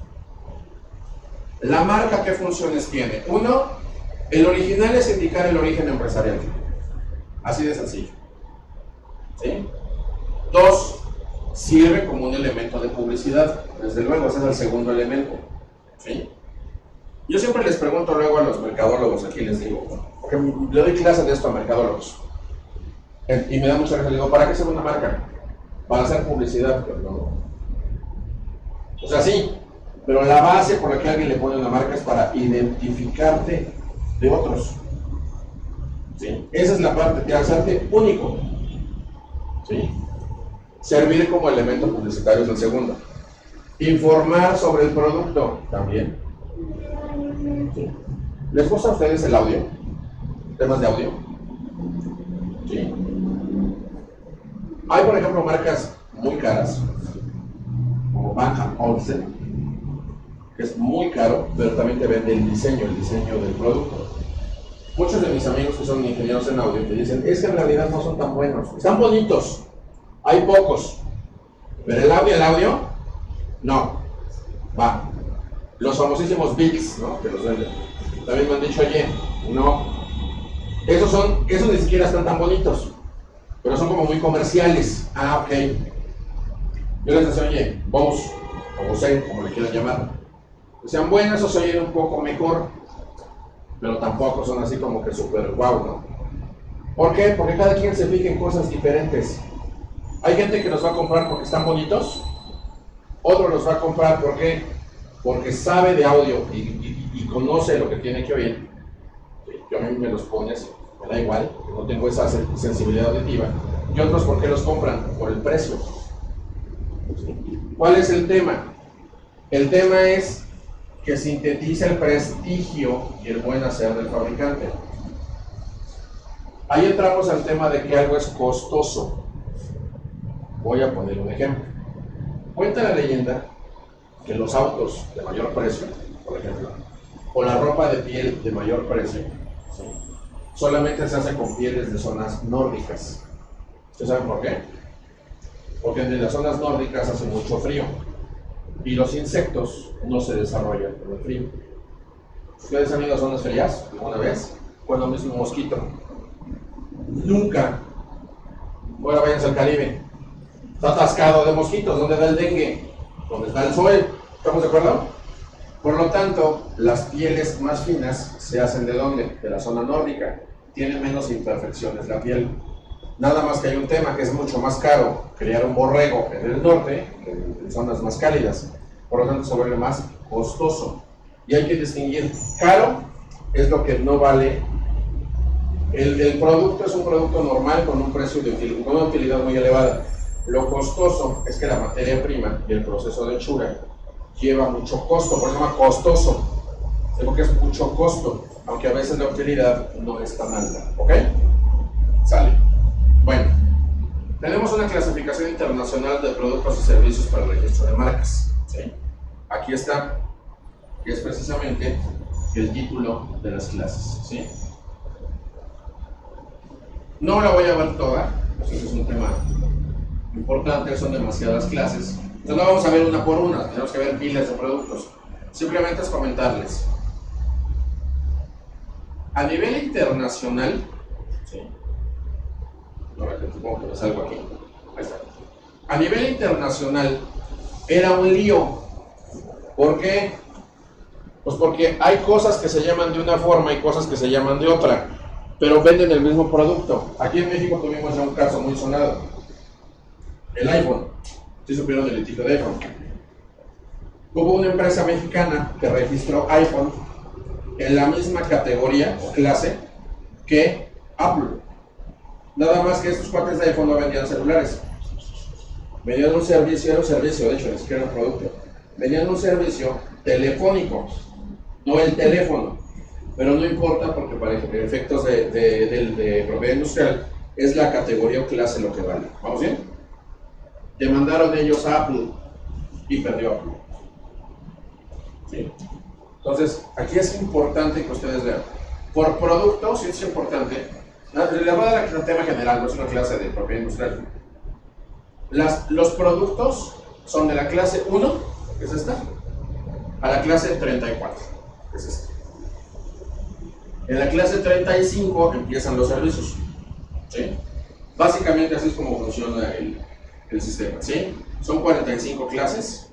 ¿la marca qué funciones tiene? 1, el original es indicar el origen empresarial. Así de sencillo. ¿Sí? 2, sirve como un elemento de publicidad. Desde luego, ese es el segundo elemento. ¿Sí? Yo siempre les pregunto luego a los mercadólogos, aquí les digo, porque le doy clases de esto a mercadólogos. Y me da mucha risa, le digo, ¿para qué hacer una marca? Para hacer publicidad, pero no. O sea, sí, pero la base por la que alguien le pone una marca es para identificarte de otros. ¿Sí? Esa es la parte, de hacerte único. ¿Sí? Servir como elemento publicitario es el segundo. Informar sobre el producto también. ¿Sí? ¿Les gusta a ustedes el audio? ¿Temas de audio? ¿Sí? Hay, por ejemplo, marcas muy caras, como Van Olufsen, que es muy caro, pero también te vende el diseño del producto. Muchos de mis amigos que son ingenieros en audio te dicen, es que en realidad no son tan buenos. Están bonitos, hay pocos, pero el audio, no, va. Los famosísimos Beats, ¿no? Que los venden. También me han dicho, oye, no, esos ni siquiera están tan bonitos, pero son como muy comerciales. Ah, ok. Yo les decía, oye, Bose, o Bose, como le quieran llamar, que sean buenos o se oyen un poco mejor, pero tampoco son así como que súper guau, ¿no? ¿Por qué? Porque cada quien se fija en cosas diferentes. Hay gente que los va a comprar porque están bonitos, otro los va a comprar porque sabe de audio y conoce lo que tiene que oír. Yo a mí me los pones, me da igual, no tengo esa sensibilidad auditiva. Y otros, ¿por qué los compran? Por el precio. ¿Cuál es el tema? El tema es que sintetiza el prestigio y el buen hacer del fabricante. Ahí entramos al tema de que algo es costoso. Voy a poner un ejemplo. Cuenta la leyenda que los autos de mayor precio, por ejemplo, o la ropa de piel de mayor precio, ¿sí?, solamente se hace con pieles de zonas nórdicas. ¿Ustedes saben por qué? Porque en las zonas nórdicas hace mucho frío y los insectos no se desarrollan por el frío. ¿Ustedes han ido a zonas frías alguna vez? Pues lo mismo un mosquito. Nunca. Ahora váyanse al Caribe. Está atascado de mosquitos. ¿Dónde da el dengue? ¿Dónde está el sol? ¿Estamos de acuerdo? Por lo tanto, las pieles más finas se hacen ¿de dónde? De la zona nórdica. Tiene menos imperfecciones la piel. Nada más que hay un tema que es mucho más caro criar un borrego en el norte que en zonas más cálidas. Por lo tanto, se vuelve más costoso. Y hay que distinguir. Caro es lo que no vale. El producto es un producto normal con un precio con una utilidad muy elevada. Lo costoso es que la materia prima y el proceso de hechura lleva mucho costo, por eso se llama costoso. Porque es mucho costo, aunque a veces la utilidad no es tan alta. ¿Ok? Sale. Bueno, tenemos una clasificación internacional de productos y servicios para el registro de marcas, ¿sí? Aquí está, que es precisamente el título de las clases, ¿sí? No la voy a ver toda, pues es un tema importante, son demasiadas clases. Entonces no vamos a ver una por una, tenemos que ver miles de productos. Simplemente es comentarles. A nivel internacional, ¿sí? Ahora que supongo que me salgo aquí. Ahí está. A nivel internacional era un lío. ¿Por qué? Pues porque hay cosas que se llaman de una forma y cosas que se llaman de otra, pero venden el mismo producto. Aquí en México tuvimos ya un caso muy sonado. El iPhone. ¿Sí supieron del litigio de iPhone? Hubo una empresa mexicana que registró iPhone en la misma categoría o clase que Apple. Nada más que estos cuates de iPhone no vendían celulares. Vendían un servicio, era un servicio, de hecho, ni siquiera un producto. Vendían un servicio telefónico, no el teléfono. Pero no importa porque para efectos de propiedad industrial es la categoría o clase lo que vale. ¿Vamos bien? Demandaron ellos a Apple y perdió Apple. ¿Sí? Entonces, aquí es importante que ustedes vean. Por producto, sí es importante. Le voy a dar el tema general, no es una clase de propiedad industrial. Los productos son de la clase 1, que es esta, a la clase 34, que es esta. En la clase 35 empiezan los servicios, ¿sí? Básicamente así es como funciona el sistema, ¿sí? Son 45 clases.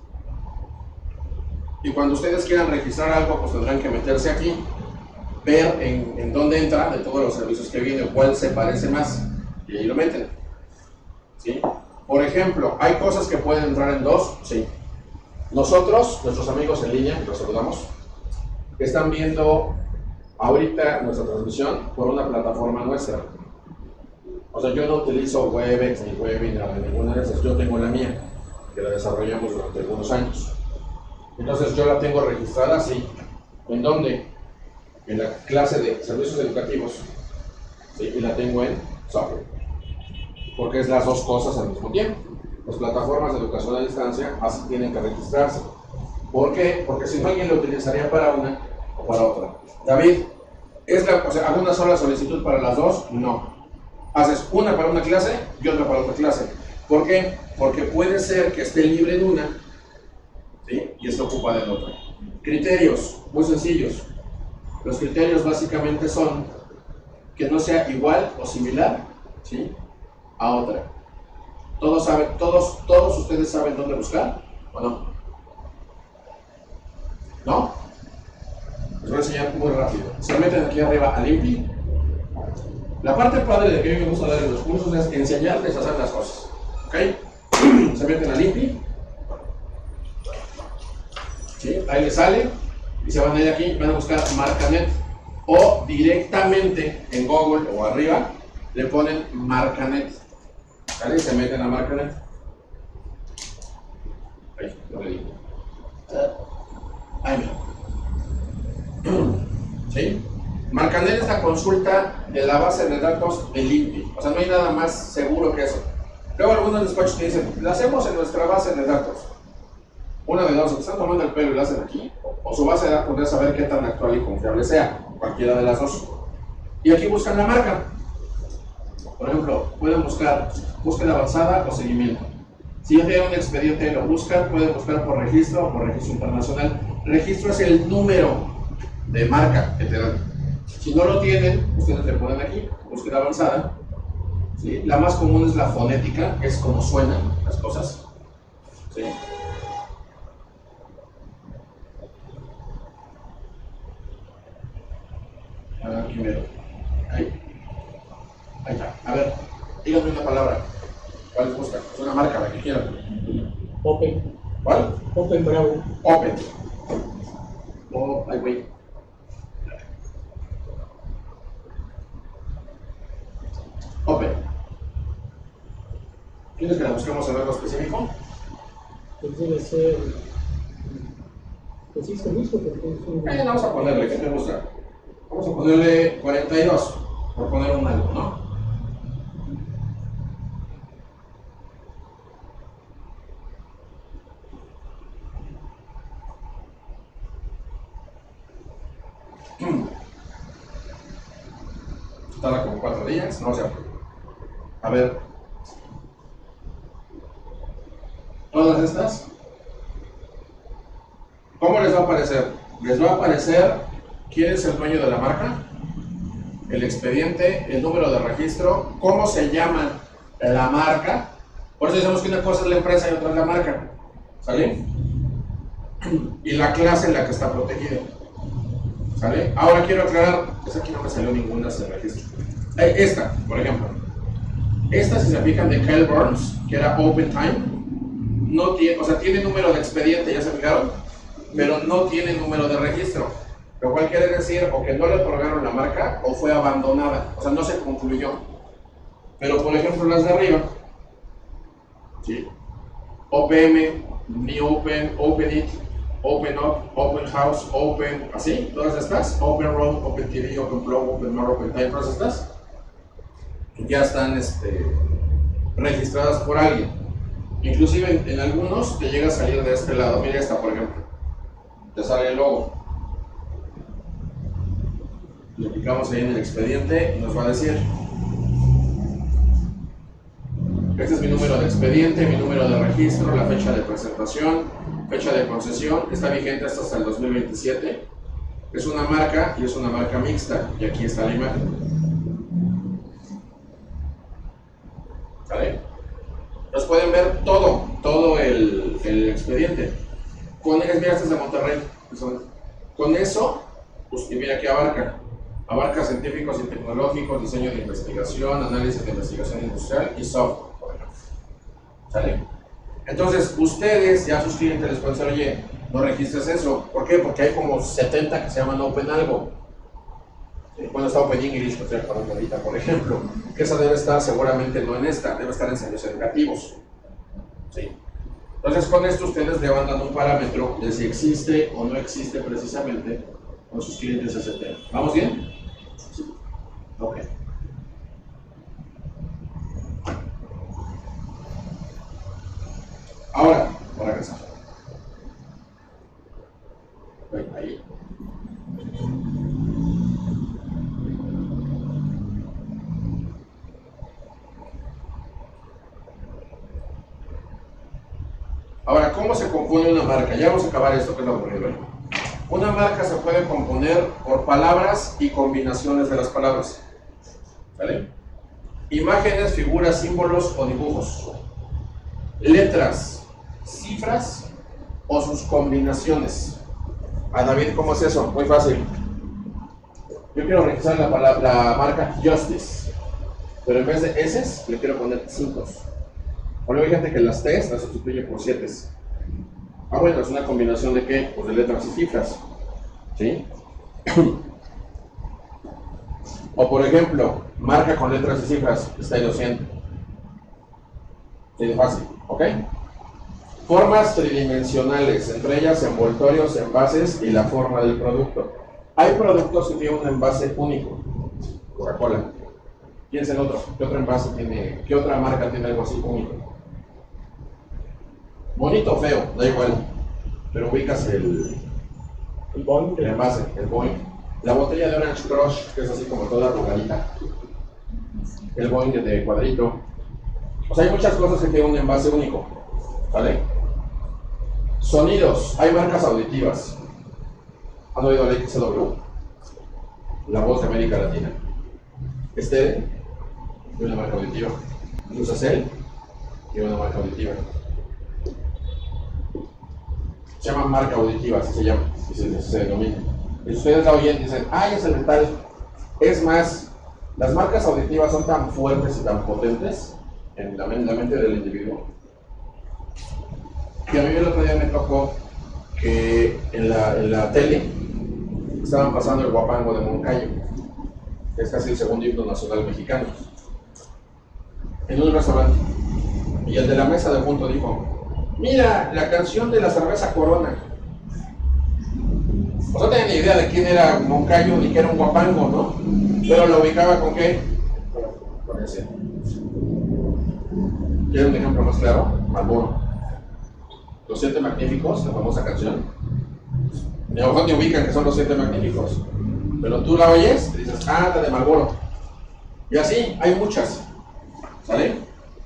Y cuando ustedes quieran registrar algo, pues tendrán que meterse aquí, ver en dónde entra de todos los servicios que vienen, cuál se parece más, y ahí lo meten, ¿sí? Por ejemplo, ¿hay cosas que pueden entrar en 2? Sí. Nosotros, nuestros amigos en línea, los saludamos, están viendo ahorita nuestra transmisión por una plataforma nuestra. O sea, yo no utilizo Webex ni Webinar ni ninguna de esas, yo tengo la mía, que la desarrollamos durante algunos años. Entonces yo la tengo registrada así. ¿En dónde? En la clase de servicios educativos, ¿sí? Y la tengo en software, porque es las dos cosas al mismo tiempo. Las plataformas de educación a distancia así tienen que registrarse. ¿Por qué? Porque si no, alguien lo utilizaría para una o para otra. David, o sea, ¿hago una sola solicitud para las dos? No. Haces una para una clase y otra para otra clase. ¿Por qué? Porque puede ser que esté libre de una, ¿sí? Y esté ocupada en otra. Criterios, muy sencillos. Los criterios básicamente son que no sea igual o similar, ¿sí?, a otra. Todos ustedes saben dónde buscar, ¿o no? ¿No? Les voy a enseñar muy rápido. Se meten aquí arriba al INPI. La parte padre de que a mí me gusta dar en los cursos es enseñarles a hacer las cosas. ¿Ok? Se meten al INPI. ¿Sí? Ahí les sale. Y se van a ir aquí, van a buscar Marcanet. O directamente en Google o arriba le ponen Marcanet. ¿Vale? Y se meten a Marcanet. Ahí, lo le digo. Ahí mira. ¿Sí? Marcanet es la consulta de la base de datos del INPI. O sea, no hay nada más seguro que eso. Luego algunos despachos te dicen, la hacemos en nuestra base de datos. Una de dos, o están tomando el pelo y la hacen aquí, o su base de datos podría saber qué tan actual y confiable sea. Cualquiera de las dos. Y aquí buscan la marca. Por ejemplo, pueden buscar búsqueda avanzada o seguimiento. Si ya tienen un expediente y lo buscan, pueden buscar por registro o por registro internacional. Registro es el número de marca que te dan. Si no lo tienen, ustedes le ponen aquí, búsqueda avanzada. ¿Sí? La más común es la fonética, que es como suenan las cosas. ¿Sí? Aquí mero. Ahí. Ahí está. A ver, díganme una palabra. ¿Cuál les gusta? Es una marca, la que quieran. Open. ¿Cuál? Open Bravo. Open. Oh, ay, güey. Open. ¿Quieres que la busquemos en algo específico? Pues debe ser. Pues sí, es el mismo, porque es un. Vamos a ponerle, ¿qué te gusta? Vamos a ponerle 42, por poner un algo, ¿no? Tarda como 4 días, no sé. A ver. Todas estas. ¿Cómo les va a aparecer? Les va a aparecer quién es el dueño de la marca, el expediente, el número de registro, cómo se llama la marca. Por eso decimos que una cosa es la empresa y otra es la marca. ¿Sale? Y la clase en la que está protegida. ¿Sale? Ahora quiero aclarar, esa aquí no me salió ninguna sin registro. Esta, por ejemplo. Esta, si se fijan, de Kyle Burns, que era Open Time, no tiene, o sea, tiene número de expediente, ¿ya se fijaron? Pero no tiene número de registro. Lo cual quiere decir o que no le otorgaron la marca o fue abandonada, o sea, no se concluyó. Pero, por ejemplo, las de arriba, ¿sí? OPM, New Open, Open It, Open Up, Open House, Open, así, todas estas, Open Road, Open TV, Open Flow, Open More, Open Time, todas estas, ya están registradas por alguien. Inclusive en algunos te llega a salir de este lado, mira esta por ejemplo, te sale el logo. Le picamos ahí en el expediente y nos va a decir, este es mi número de expediente, mi número de registro, la fecha de presentación, fecha de concesión, está vigente hasta el 2027. Es una marca y es una marca mixta, y aquí está la imagen. ¿Vale? Entonces pueden ver todo el expediente. Mira, este es de Monterrey. Con eso, pues, y mira que abarca científicos y tecnológicos, diseño de investigación, análisis de investigación industrial y software, por ejemplo. ¿Sale? Entonces, ustedes ya a sus clientes les pueden decir, oye, no registres eso. ¿Por qué? Porque hay como 70 que se llaman Open algo. Bueno, está Open English, que estoy acabando ahorita, por ejemplo, que esa debe estar seguramente no en esta, debe estar en servicios educativos. ¿Sí? Entonces, con esto ustedes le van dando un parámetro de si existe o no existe precisamente con sus clientes ese tema. ¿Vamos bien? Sí. Ok. Ahora, para regresar. Ahora, ¿cómo se compone una marca? Ya vamos a acabar esto que es lo aburrido. Una marca se puede componer por palabras y combinaciones de las palabras. ¿Vale? Imágenes, figuras, símbolos o dibujos. Letras, cifras o sus combinaciones. A David, ¿cómo es eso? Muy fácil. Yo quiero registrar la marca Justice, pero en vez de S le quiero poner 5. Ahora hay gente que las T las sustituye por 7. Ah, bueno, es una combinación de ¿qué? Pues de letras y cifras. ¿Sí? O por ejemplo, marca con letras y cifras, estilo 100. Sí, fácil, ¿ok? Formas tridimensionales, entre ellas envoltorios, envases y la forma del producto. Hay productos que tienen un envase único. Coca-Cola. ¿Quién es el otro? ¿Qué otro envase tiene? ¿Qué otra marca tiene algo así único? Bonito o feo, da igual. Pero ubicas el Boeing. envase, el Boeing. La botella de Orange Crush, que es así como toda arrugadita. El Boeing de cuadrito. O sea, hay muchas cosas que tienen un envase único. ¿Vale? Sonidos. Hay marcas auditivas. ¿Han oído la XW? La Voz de América Latina. Estéreo, tiene una marca auditiva. Lucasel, tiene una marca auditiva. Se llama marca auditiva, así se llama, así se denomina. Y si ustedes la oyen, dicen, ¡ay, es el metal! Es más, las marcas auditivas son tan fuertes y tan potentes en la mente del individuo que a mí el otro día me tocó que en la tele estaban pasando el guapango de Moncayo, que es casi el segundo himno nacional mexicano, en un restaurante. Y el de la mesa de junto dijo, mira, la canción de la cerveza Corona. Pues no tenía ni idea de quién era Moncayo ni que era un guapango, ¿no? Pero lo ubicaba con qué? Con ese. ¿Quieren un ejemplo más claro? Marlboro. Los 7 Magníficos, la famosa canción. Ni a lo mejor te ubican que son los 7 Magníficos. Pero tú la oyes y dices, ah, la de Marlboro. Y así, hay muchas. ¿Sale?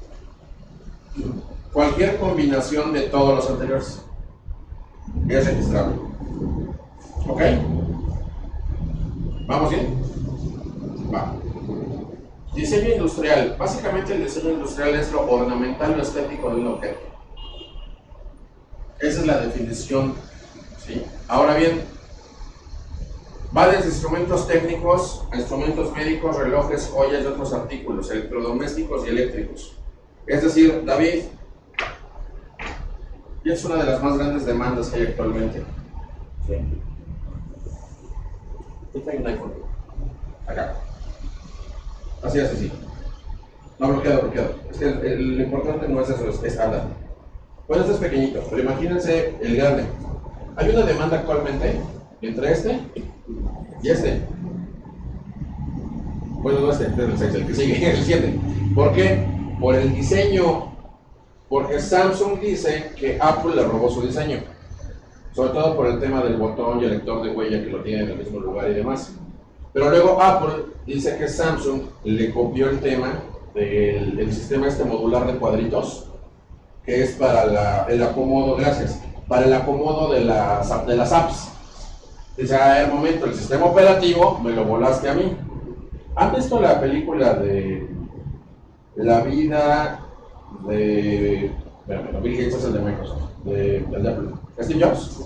Cualquier combinación de todos los anteriores es registrable. ¿Ok? ¿Vamos bien? Va. Diseño industrial. Básicamente el diseño industrial es lo ornamental o estético de un objeto. Esa es la definición. ¿Sí? Ahora bien, va desde instrumentos técnicos a instrumentos médicos, relojes, joyas y otros artículos, electrodomésticos y eléctricos. Es decir, David, y es una de las más grandes demandas que hay actualmente. Sí. Aquí hay un iPhone. Acá. Así es, así. No, bloqueado. Es que lo importante no es eso, es andar. Bueno, este es pequeñito, pero imagínense el grande. Hay una demanda actualmente entre este y este. Bueno, no este es el 6, el que sigue, el 7. ¿Por qué? Por el diseño. Porque Samsung dice que Apple le robó su diseño. Sobre todo por el tema del botón y el lector de huella que lo tiene en el mismo lugar y demás. Pero luego Apple dice que Samsung le copió el tema del sistema este modular de cuadritos, que es para el acomodo, gracias, para el acomodo de las apps. Dice, a ver, momento, el sistema operativo me lo volaste a mí. ¿Han visto la película de la vida de... Bueno, Bill Gates es el de Microsoft, el de Apple? ¿Steve Jobs?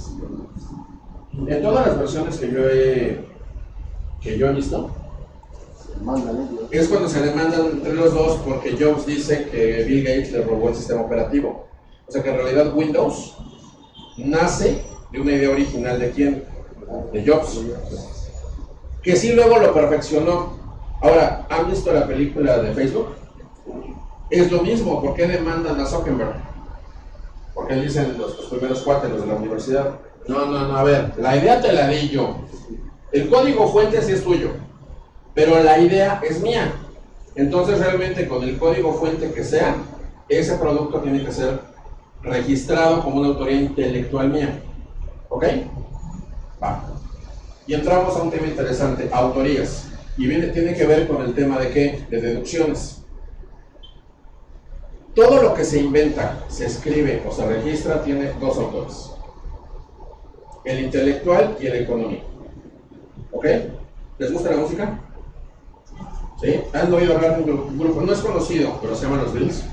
En todas las versiones que yo he visto, es cuando se demandan entre los dos porque Jobs dice que Bill Gates le robó el sistema operativo. O sea que en realidad Windows nace de una idea original de ¿quién? De Jobs. Que sí luego lo perfeccionó. Ahora, ¿han visto la película de Facebook? Es lo mismo. ¿Por qué demandan a Zuckerberg? Porque dicen los primeros cuates, los de la universidad. No, a ver, la idea te la di yo. El código fuente sí es tuyo, pero la idea es mía. Entonces realmente con el código fuente que sea, ese producto tiene que ser registrado como una autoría intelectual mía. ¿Ok? Va. Y entramos a un tema interesante, autorías. Y tiene que ver con el tema de ¿qué? De deducciones. Todo lo que se inventa, se escribe o se registra tiene dos autores: el intelectual y el económico. ¿Ok? ¿Les gusta la música? ¿Sí? ¿Han oído hablar de un grupo? No es conocido, pero se llaman los Beatles.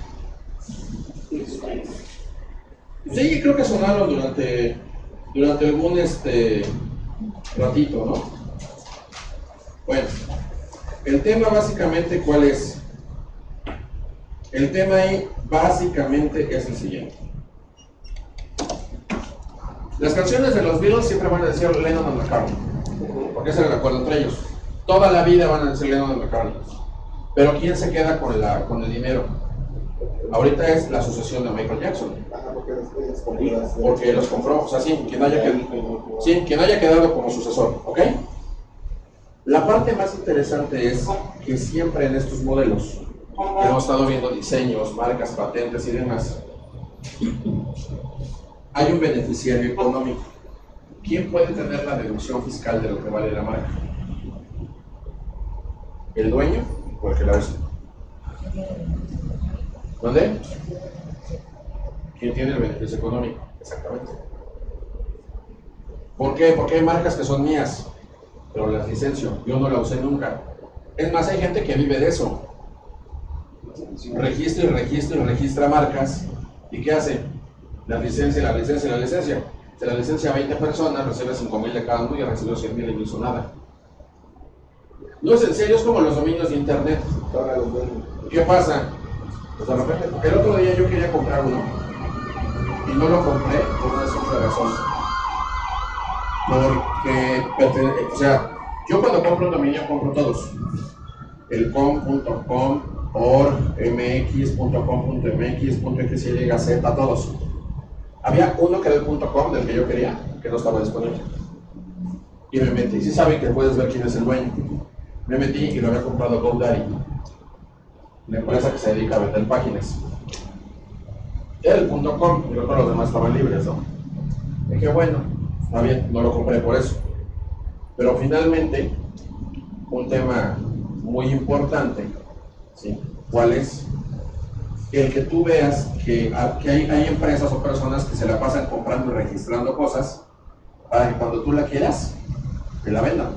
Sí, creo que sonaron durante algún ratito, ¿no? Bueno, el tema básicamente, ¿cuál es? El tema ahí básicamente es el siguiente. Las canciones de los Beatles siempre van a decir Lennon y McCartney, porque ese era el acuerdo entre ellos. Toda la vida van a decir Lennon y McCartney. Pero ¿quién se queda con el dinero? Ahorita es la sucesión de Michael Jackson. Porque los compró, o sea, sí, quien haya quedado como sucesor, ¿ok? La parte más interesante es que siempre en estos modelos hemos estado viendo diseños, marcas, patentes y demás, hay un beneficiario económico. ¿Quién puede tener la deducción fiscal de lo que vale la marca? ¿El dueño o el que la usa? ¿Dónde? ¿Quién tiene el beneficio económico? Exactamente. ¿Por qué? Porque hay marcas que son mías, pero las licencio. Yo no la usé nunca. Es más, hay gente que vive de eso. Registra marcas. ¿Y qué hace? La licencia. Se la licencia a 20 personas, recibe 5,000 de cada uno y recibe 100,000 y no hizo nada. No es en serio, es como los dominios de internet. ¿Qué pasa? Pues de repente, el otro día yo quería comprar uno y no lo compré por una simple razón. Porque, o sea, yo cuando compro un dominio compro todos. El com.com, org, mx.com.mx, .xyz, todos. Había uno que era el .com del que yo quería, que no estaba disponible. Y me metí, sí saben que puedes ver quién es el dueño. Me metí y lo había comprado GoDaddy, la empresa que se dedica a vender páginas. Era el .com y todos los demás estaban libres, ¿no? Dije, bueno, está bien, no lo compré por eso. Pero finalmente, un tema muy importante, ¿sí? ¿Cuál es? El que tú veas que hay empresas o personas que se la pasan comprando y registrando cosas para que cuando tú la quieras, te la vendan.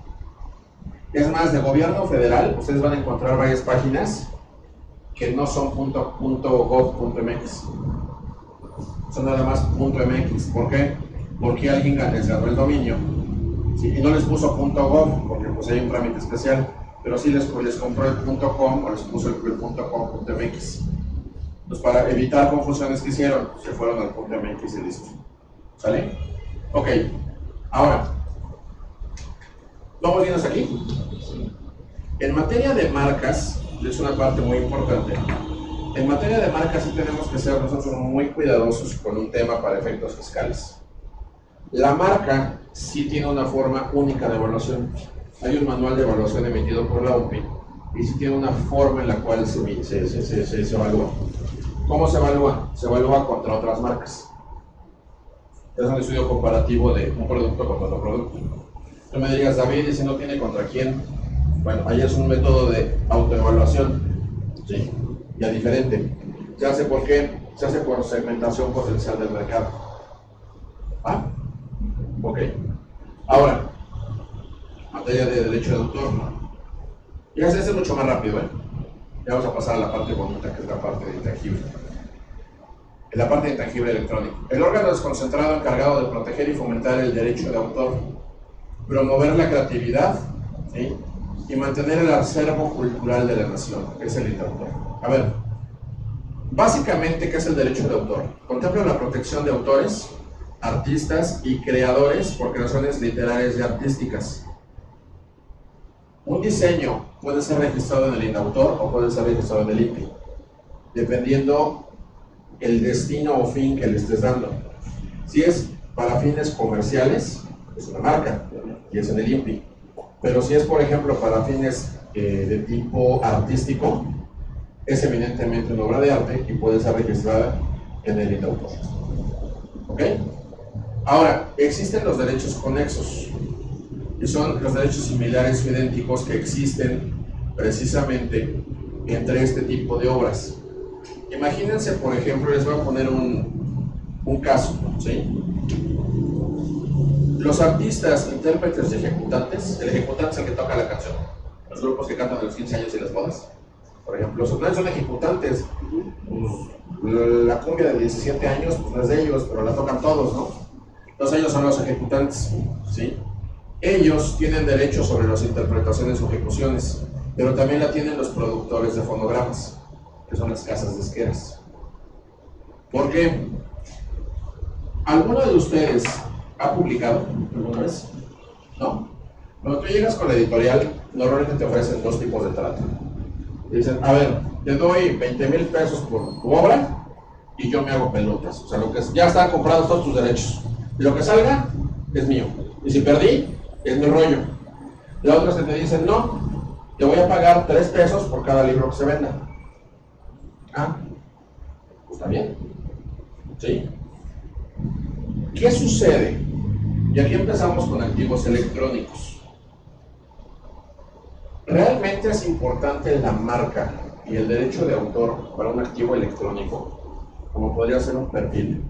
Es más, de gobierno federal, ustedes van a encontrar varias páginas que no son .gov.mx, son nada más .mx. ¿Por qué? Porque alguien les ganó el dominio, ¿sí? Y no les puso .gov, porque pues hay un trámite especial, pero sí les compró el .com o les puso el .com.mx. Entonces, para evitar confusiones que hicieron, se fueron al .mx y listo. ¿Sale? Ok, ahora, ¿vamos bien hasta aquí? En materia de marcas, es una parte muy importante. En materia de marcas sí tenemos que ser nosotros muy cuidadosos con un tema para efectos fiscales. La marca sí tiene una forma única de evaluación. Hay un manual de evaluación emitido por la UPI y sí tiene una forma en la cual se evalúa. ¿Cómo se evalúa? Se evalúa contra otras marcas. Es un estudio comparativo de un producto contra otro producto. Tú me dirías, David, ¿y si no tiene contra quién? Bueno, ahí es un método de autoevaluación, ¿sí? Ya diferente. ¿Se hace por qué? Se hace por segmentación potencial del mercado. ¿Ah? Ok. Ahora, materia de derecho de autor. Ya se hace mucho más rápido, ¿eh? Ya vamos a pasar a la parte bonita, que es la parte de intangible. En la parte de intangible electrónico. El órgano desconcentrado encargado de proteger y fomentar el derecho de autor, promover la creatividad, ¿sí? Y mantener el acervo cultural de la nación, que es el interautor. A ver, básicamente, ¿qué es el derecho de autor? Contempla la protección de autores, artistas y creadores por creaciones literarias y artísticas. Un diseño puede ser registrado en el INAUTOR o puede ser registrado en el INPI, dependiendo el destino o fin que le estés dando. Si es para fines comerciales, es una marca y es en el INPI. Pero si es, por ejemplo, para fines de tipo artístico, es evidentemente una obra de arte y puede ser registrada en el INAUTOR. ¿Ok? Ahora, existen los derechos conexos, y son los derechos similares o idénticos que existen precisamente entre este tipo de obras. Imagínense, por ejemplo, les voy a poner un caso, ¿sí? Los artistas, intérpretes y ejecutantes, el ejecutante es el que toca la canción, los grupos que cantan a los 15 años y las bodas, por ejemplo, los otros son ejecutantes, pues, la cumbia de 17 años pues no es de ellos, pero la tocan todos, ¿no? Entonces ellos son los ejecutantes, ¿sí? Ellos tienen derecho sobre las interpretaciones o ejecuciones, pero también la tienen los productores de fonogramas, que son las casas disqueras. ¿Por qué? ¿Alguno de ustedes ha publicado alguna vez? ¿No? Cuando tú llegas con la editorial, normalmente te ofrecen dos tipos de trato. Te dicen, a ver, te doy 20,000 pesos por tu obra y yo me hago pelotas. O sea, lo que ya están comprados todos tus derechos. Y lo que salga es mío. Y si perdí, es mi rollo. La otra es que te dicen, no, te voy a pagar 3 pesos por cada libro que se venda. Ah, pues está bien. ¿Sí? ¿Qué sucede? Y aquí empezamos con activos electrónicos. ¿Realmente es importante la marca y el derecho de autor para un activo electrónico, como podría ser un perfil?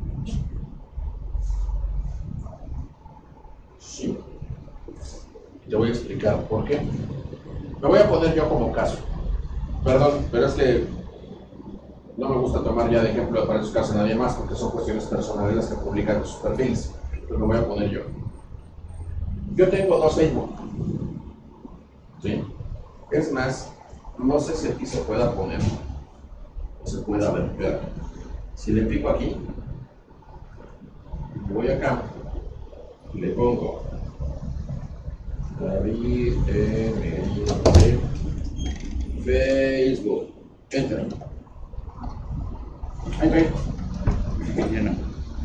Sí. Te voy a explicar por qué. Me voy a poner yo como caso. Perdón, pero es que no me gusta tomar ya de ejemplo para esos casos a nadie más, porque son cuestiones personales las que publican en sus perfiles. Pero me voy a poner yo. Yo tengo 2 Facebook. ¿Sí? Es más, no sé si aquí se pueda poner o se pueda ver. Si le pico aquí, voy acá y le pongo David M. Facebook. Enter. Ahí está. Lleno.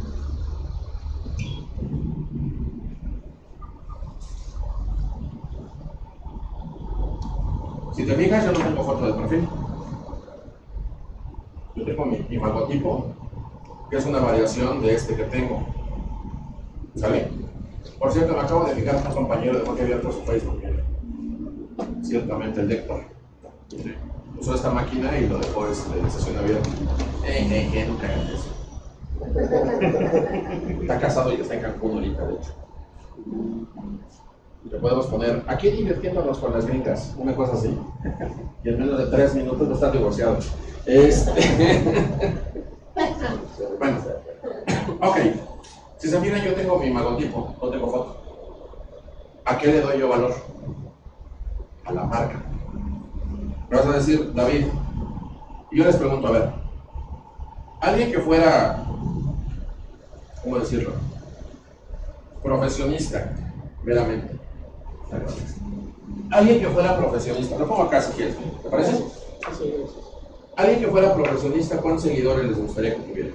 Si te fijas, yo no tengo foto de perfil. Yo tengo mi logotipo, que es una variación de este que tengo. ¿Sale? Por cierto, me acabo de fijar con un compañero de que abierto su Facebook. Ciertamente el lector. ¿Sí? Usó esta máquina y lo dejó de sesión abierta. Nunca hagan eso. Está casado y está en Cancún ahorita, de hecho. Le podemos poner, aquí divirtiéndonos con las gringas, una cosa así. Y en menos de 3 minutos no está divorciado. Bueno, ok. Si se fijan, yo tengo mi logotipo, no tengo foto. ¿A qué le doy yo valor? A la marca. Me vas a decir, David, y yo les pregunto, a ver, alguien que fuera, ¿cómo decirlo? Profesionista, meramente. Alguien que fuera profesionista, lo pongo acá si quieres, ¿te parece? Sí. Alguien que fuera profesionista, ¿cuántos seguidores les gustaría que tuviera?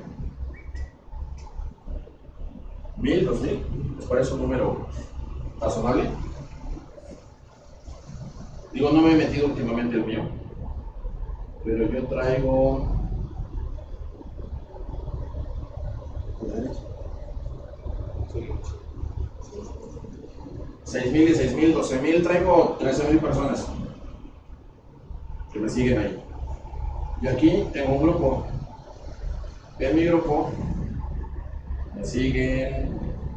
1,000, 2,000, ¿les parece un número razonable? Digo, no me he metido últimamente el mío, pero yo traigo 6,000 y 6,000, 12,000, traigo 13,000 personas que me siguen ahí. Y aquí tengo un grupo. En mi grupo me siguen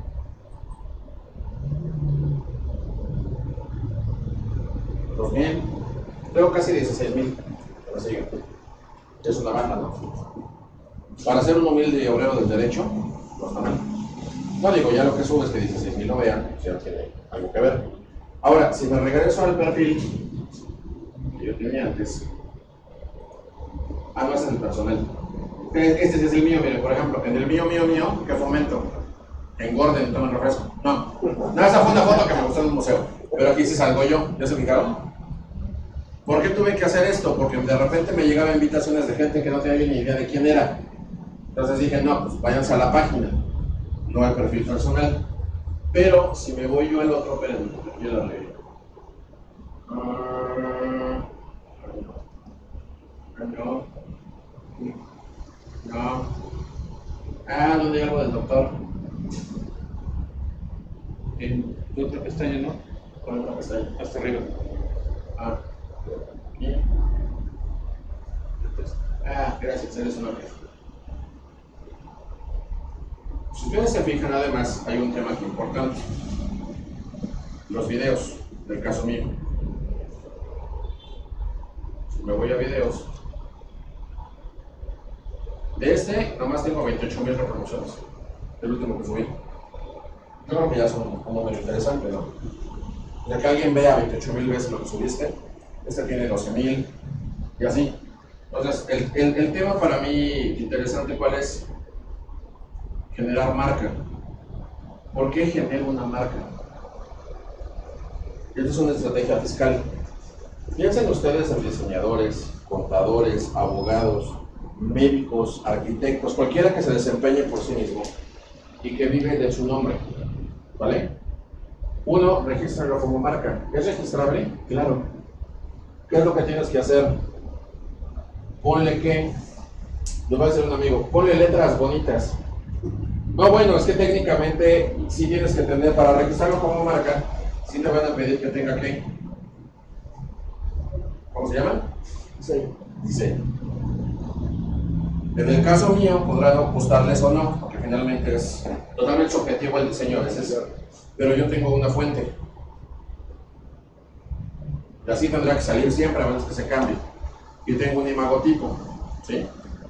2,000, tengo casi 16,000 que me siguen. Es una banda, ¿no? Para ser un humilde obrero del derecho, no está mal. No digo, ya lo que sube es que 16,000 lo vean, ya tiene algo que ver. Ahora, si me regreso al perfil que yo tenía antes, no es el personal. Este sí es el mío, miren, por ejemplo, en el mío, ¿qué fomento? Engorden, tomen refresco. No, esa fue una foto que me gustó en un museo, pero aquí sí salgo yo, ¿ya se fijaron? ¿Por qué tuve que hacer esto? Porque de repente me llegaban invitaciones de gente que no tenía ni idea de quién era. Entonces dije, no, pues váyanse a la página, no al perfil personal. Pero si me voy yo al otro, espérenme, yo la regué. No. ¿Dónde hay algo del doctor? En otra pestaña, ¿no? ¿Cuál otra pestaña? Hasta arriba. Aquí. Ah, gracias, eres un orden. Si ustedes se fijan, además, hay un tema aquí importante. Los videos, del caso mío. Si me voy a videos, de este, nomás tengo 28,000 reproducciones. El último que subí. Yo creo que ya es un número interesante, ¿no? Ya que alguien vea 28,000 veces lo que subiste, este tiene 12,000 y así. Entonces, el tema para mí interesante, ¿cuál es? Generar marca. ¿Por qué genero una marca? Esta es una estrategia fiscal. Piensen ustedes en diseñadores, contadores, abogados, médicos, arquitectos, cualquiera que se desempeñe por sí mismo y que vive de su nombre, ¿vale? Uno, regístralo como marca. ¿Es registrable? Claro. ¿Qué es lo que tienes que hacer? Ponle que, lo va a decir un amigo, ponle letras bonitas. No, bueno, es que técnicamente sí tienes que tener, para registrarlo como marca, sí te van a pedir que tenga que, ¿cómo se llama? Diseño. En el caso mío, podrán gustarles o no, porque finalmente es totalmente subjetivo el diseño a veces, pero yo tengo una fuente. Y así tendrá que salir siempre, a menos que se cambie. Y tengo un imagotipo, ¿sí?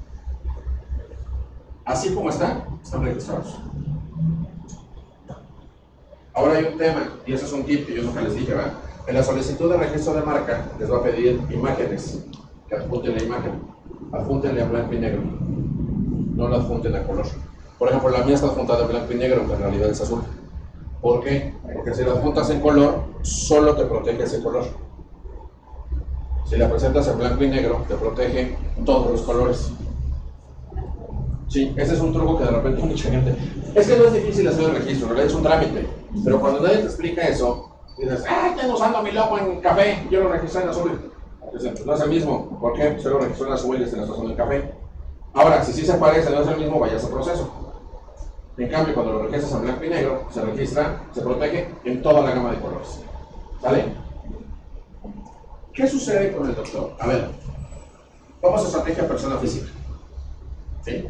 Así como están registrados. Ahora hay un tema, y eso es un tip que yo nunca les dije, ¿verdad? En la solicitud de registro de marca les va a pedir imágenes, que adjunten la imagen, adjúntenle a blanco y negro, no la adjunten a color. Por ejemplo, la mía está adjuntada en blanco y negro, pero en realidad es azul. ¿Por qué? Porque si la adjuntas en color, solo te protege ese color. Si la presentas en blanco y negro, te protege todos los colores. Sí, ese es un truco que de repente mucha gente... Es que no es difícil hacer el registro, en realidad es un trámite. Pero cuando nadie te explica eso, dices, están usando mi logo en café, yo lo registré en azul. Entonces, no es el mismo. ¿Por qué? Yo lo registré en azul y este lo está usando en café. Ahora, si sí se parece, no es el mismo, vaya a ese proceso. En cambio, cuando lo registras en blanco y negro, se registra, se protege en toda la gama de colores. ¿Sale? ¿Qué sucede con el doctor? A ver, vamos a estrategia persona física. ¿Sí?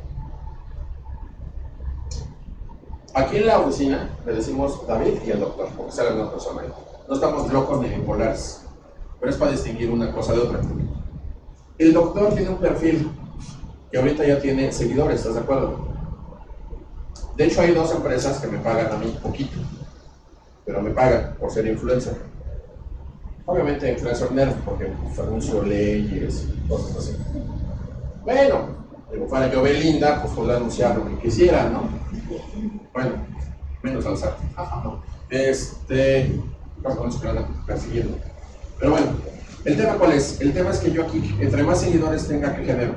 Aquí en la oficina le decimos David y el doctor, porque sale una persona ahí. No estamos locos ni bipolares, pero es para distinguir una cosa de otra. El doctor tiene un perfil que ahorita ya tiene seguidores, ¿estás de acuerdo? De hecho, hay dos empresas que me pagan a mí poquito, pero me pagan por ser influencer. Obviamente influencer nerd, porque anuncio leyes, cosas así. Bueno, digo, fuera yo Belinda, pues podría anunciar lo que quisiera, ¿no? Bueno, menos alzar. Vamos con eso que van persiguiendo. Pero bueno, ¿el tema cuál es? El tema es que yo aquí, entre más seguidores tenga que genero,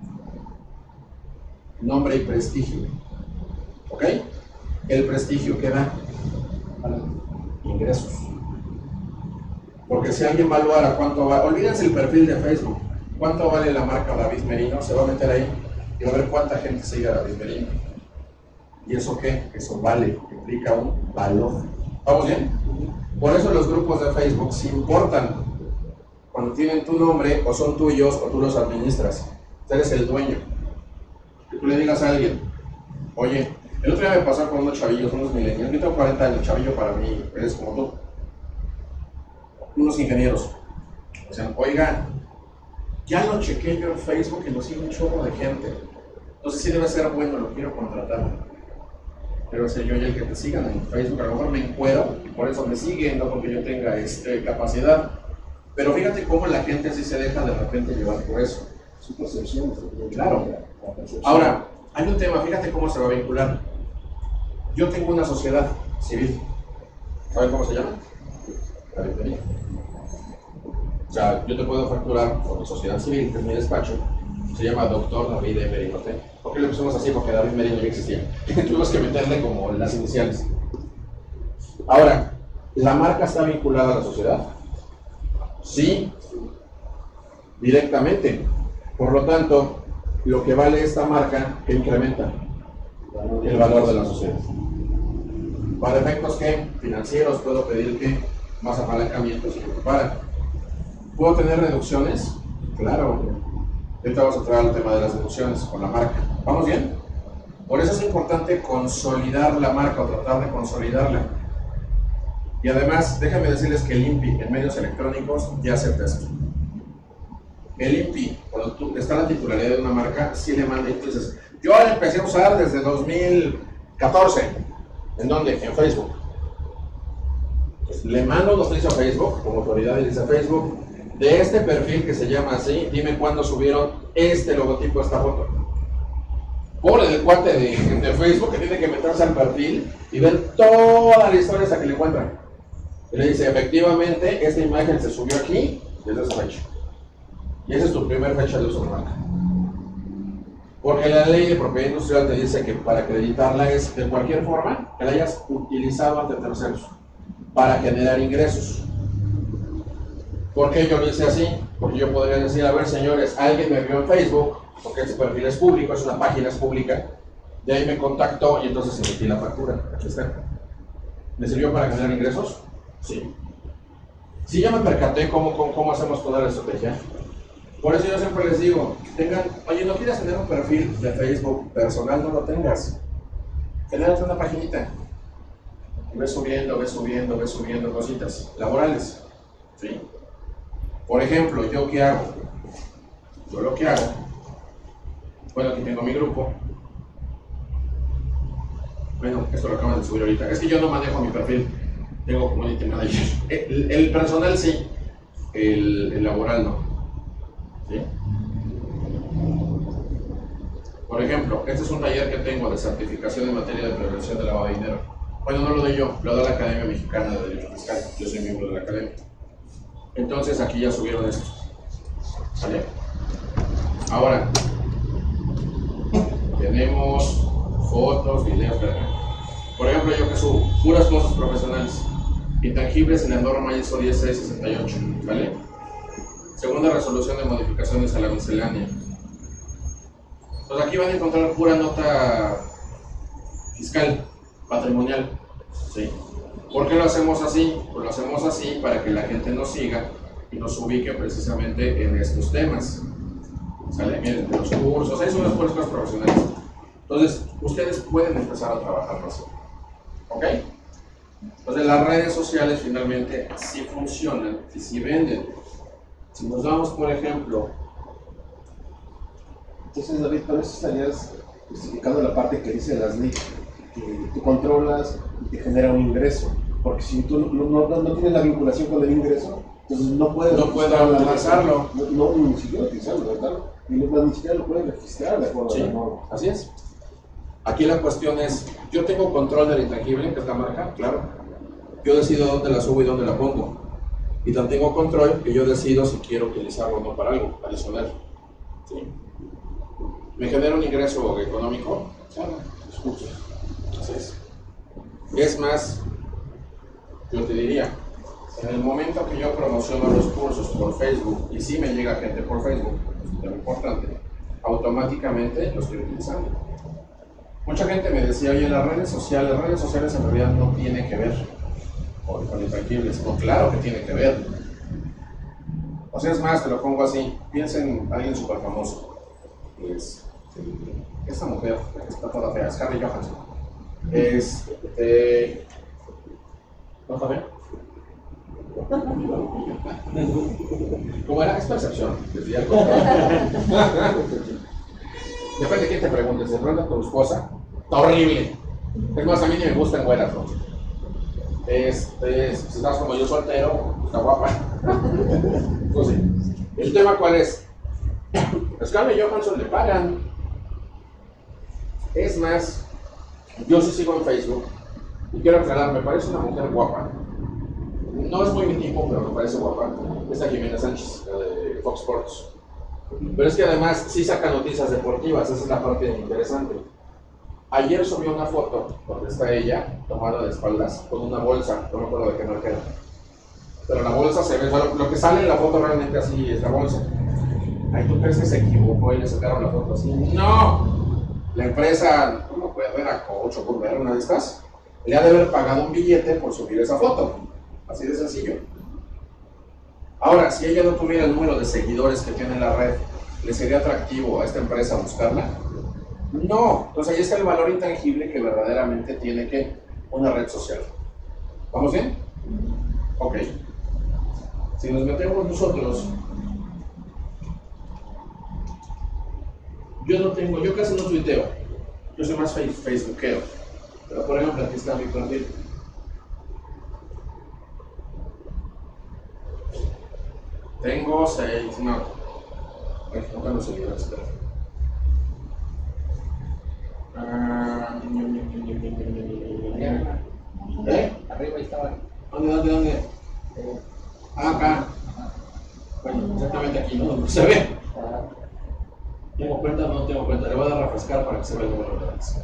nombre y prestigio. ¿Ok? El prestigio que da ingresos. Porque si alguien evaluara cuánto vale, olvídense el perfil de Facebook, cuánto vale la marca David Merino, se va a meter ahí y va a ver cuánta gente sigue a David Merino. ¿Y eso qué? Eso vale, implica un valor. ¿Vamos bien? Por eso los grupos de Facebook sí importan cuando tienen tu nombre o son tuyos o tú los administras. Tú eres el dueño. Que tú le digas a alguien, oye, el otro día me pasó con unos chavillos, unos millennials, yo tengo 40 años, chavillo para mí, eres como tú. Unos ingenieros. O sea, oiga, ya lo chequé yo en Facebook y lo sigue un chorro de gente. Entonces sí debe ser bueno, lo quiero contratar. Debe ser yo y el que te sigan en Facebook, a lo mejor me encuero, por eso me siguen, no porque yo tenga capacidad. Pero fíjate cómo la gente sí se deja de repente llevar por eso. Su percepción. Claro. Ahora, hay un tema, fíjate cómo se va a vincular. Yo tengo una sociedad civil. ¿Saben cómo se llama? La David. O sea, yo te puedo facturar por mi sociedad civil, que es mi despacho. Se llama Dr. David Merino. ¿Por qué le pusimos así? Porque David Merino ya existía. Tuvimos que meterle como las iniciales. Ahora, ¿la marca está vinculada a la sociedad? Sí, directamente. Por lo tanto, lo que vale esta marca, ¿qué incrementa? El valor de la sociedad. Para efectos que financieros puedo pedir que más apalancamientos y que preparan. ¿Puedo tener reducciones? Claro. Ahorita vamos a entrar al tema de las deducciones con la marca. ¿Vamos bien? Por eso es importante consolidar la marca o tratar de consolidarla. Y además, déjenme decirles que el INPI en medios electrónicos ya acepta esto. El INPI, cuando tú está la titularidad de una marca, sí le manda, entonces, yo la empecé a usar desde 2014. ¿En dónde? En Facebook. Pues le mando un oficio a Facebook, como autoridad, y dice a Facebook, de este perfil que se llama así, dime cuándo subieron este logotipo, esta foto. Pobre del cuate de Facebook que tiene que meterse al perfil y ver toda la historia hasta que le encuentran. Y le dice, efectivamente, esta imagen se subió aquí desde esa fecha. Y esa es tu primera fecha de uso de marca. Porque la ley de propiedad industrial te dice que para acreditarla es de cualquier forma que la hayas utilizado ante terceros para generar ingresos. ¿Por qué yo lo hice así? Porque yo podría decir, a ver señores, alguien me vio en Facebook, porque este perfil es público, es una página, es pública, de ahí me contactó y entonces emití la factura. Aquí está. ¿Me sirvió para generar ingresos? Sí. Sí, ya me percaté cómo hacemos toda la estrategia. Por eso yo siempre les digo, tengan, oye, no quieres tener un perfil de Facebook personal, no lo tengas. Genérate una paginita. Y ves subiendo cositas laborales. ¿Sí? Por ejemplo, ¿yo qué hago? Yo lo que hago, bueno, aquí tengo mi grupo. Bueno, esto lo acaban de subir ahorita. Es que yo no manejo mi perfil. Tengo community manager. El personal sí, el laboral no. ¿Sí? Por ejemplo, este es un taller que tengo de certificación en materia de prevención de lavado de dinero. Bueno, no lo doy yo, lo da la Academia Mexicana de Derecho Fiscal. Yo soy miembro de la academia. Entonces aquí ya subieron esto. ¿Vale? Ahora, tenemos fotos, videos, por ejemplo, yo que subo puras cosas profesionales, intangibles en la norma ISO 10668, ¿vale? Segunda resolución de modificaciones a la miscelánea. Pues aquí van a encontrar pura nota fiscal, patrimonial, ¿sí? ¿Por qué lo hacemos así? Pues lo hacemos así para que la gente nos siga y nos ubique precisamente en estos temas. ¿Sale? Miren, de los cursos, ahí son las puras cosas profesionales. Entonces, ustedes pueden empezar a trabajar así. ¿Ok? Entonces, las redes sociales finalmente sí funcionan y sí venden. Si nos damos, por ejemplo... Entonces, David, con eso estarías justificando la parte que dice las leyes, que tú controlas y te genera un ingreso. Porque si tú no tienes la vinculación con el ingreso, entonces no puedes utilizarlo. No, ni siquiera utilizarlo, ¿verdad? Y ni siquiera lo puedes registrar de acuerdo a la norma. Así es. Aquí la cuestión es, yo tengo control del intangible, que es la marca, claro. Yo decido dónde la subo y dónde la pongo. Y también tengo control que yo decido si quiero utilizarlo o no para algo adicional. ¿Sí? ¿Me genera un ingreso económico? Claro, escucha. Así es. Es más, yo te diría, en el momento que yo promociono los cursos por Facebook y sí me llega gente por Facebook, es muy importante, automáticamente lo estoy utilizando. Mucha gente me decía, oye, las redes sociales en realidad no tienen que ver con intangibles. No, claro que tiene que ver. O sea, es más, te lo pongo así, piensa en alguien súper famoso. Esta mujer, la que está toda fea, Scarlett Johansson. ¿No está bien? ¿Cómo era? Es percepción. Depende de quién te pregunte. Si te pregunta tu esposa, está horrible. Es más, a mí ni me gustan güeras, ¿no? Si estás como yo soltero, está guapa. Pues sí. ¿El tema cuál es? A Scarlett Johansson le pagan. Es más, yo sí sigo en Facebook y quiero aclarar, me parece una mujer guapa. No es muy mi tipo, pero me parece guapa. Esta Jimena Sánchez, la de Fox Sports. Pero es que además sí saca noticias deportivas, esa es la parte interesante. Ayer subió una foto donde está ella tomada de espaldas con una bolsa, no me acuerdo de qué marca era. Pero la bolsa se ve, bueno, lo que sale en la foto realmente así es la bolsa. Ay, ¿tú crees que se equivocó y le sacaron la foto así? ¡No! La empresa, no me acuerdo, era Coach o Curver, una de estas, le ha de haber pagado un billete por subir esa foto. Así de sencillo. Ahora, si ella no tuviera el número de seguidores que tiene la red ¿le sería atractivo a esta empresa buscarla? No. Entonces ahí está el valor intangible que verdaderamente tiene que una red social. ¿Vamos bien? Ok. Si nos metemos nosotros, yo casi no tuiteo, yo soy más facebookero, pero por ejemplo aquí está mi perfil. Tengo 6, no tengo seguidores, espera. Arriba estaba. ¿Dónde? Acá. Bueno, exactamente aquí, ¿no? Se ve. ¿Tengo cuenta o no tengo cuenta? Le voy a dar a refrescar para que se vea el número de likes.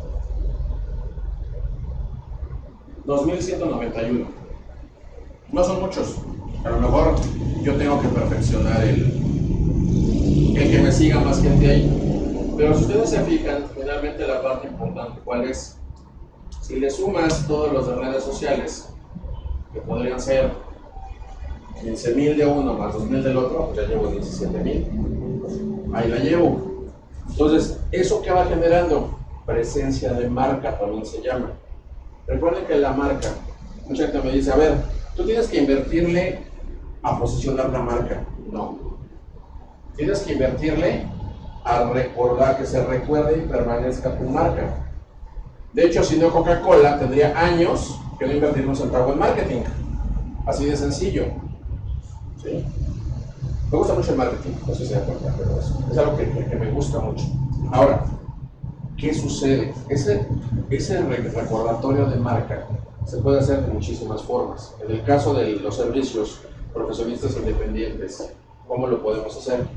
2191. No son muchos. A lo mejor yo tengo que perfeccionar el que me siga más gente ahí. Pero si ustedes se fijan, finalmente la parte importante, ¿cuál es? Si le sumas todos los de redes sociales, que podrían ser 15,000 de uno más 2,000 del otro, pues ya llevo 17,000. Ahí la llevo. Entonces, ¿eso qué va generando? Presencia de marca también se llama. Recuerden que la marca, mucha gente me dice, a ver, tú tienes que invertirle a posicionar la marca. No. Tienes que invertirle a recordar, que se recuerde y permanezca tu marca. De hecho, si no, Coca-Cola tendría años que no invertir un centavo en marketing. Así de sencillo. ¿Sí? Me gusta mucho el marketing, no sé si se dan cuenta, pero es algo que me gusta mucho. Ahora, ¿qué sucede? Ese recordatorio de marca se puede hacer de muchísimas formas. En el caso de los servicios profesionistas independientes, ¿cómo lo podemos hacer?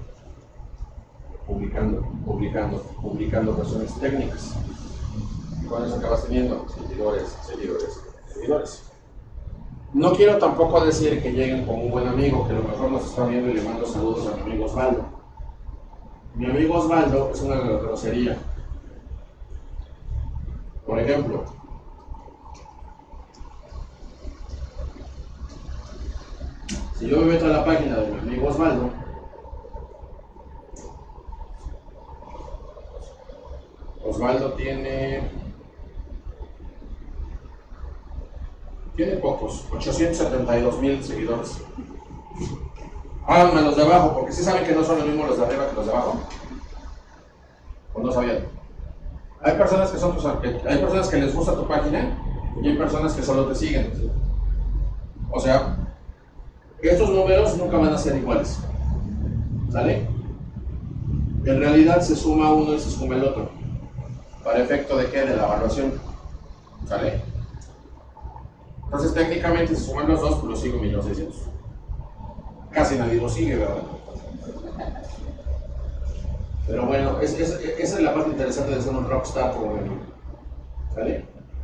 Publicando cuestiones técnicas. ¿Y con eso acabas teniendo? Seguidores. No quiero tampoco decir que lleguen con un buen amigo, que a lo mejor nos está viendo y le mando saludos a mi amigo Osvaldo. Mi amigo Osvaldo es una grosería. Por ejemplo, si yo me meto a la página de mi amigo Osvaldo, Osvaldo tiene pocos, 872,000 seguidores. Háganme los de abajo, porque si saben que no son los mismos los de arriba que los de abajo. ¿O no sabían? Hay personas que les gusta tu página y hay personas que solo te siguen. O sea, estos números nunca van a ser iguales. ¿Sale? En realidad se suma uno y se suma el otro. ¿Para efecto de qué? De la evaluación. ¿Sale? Entonces técnicamente si suman los dos, pues los sigo 1,600,000. Casi nadie lo sigue, ¿verdad? Pero bueno, esa es la parte interesante de ser un rockstar como venir. ¿Sale?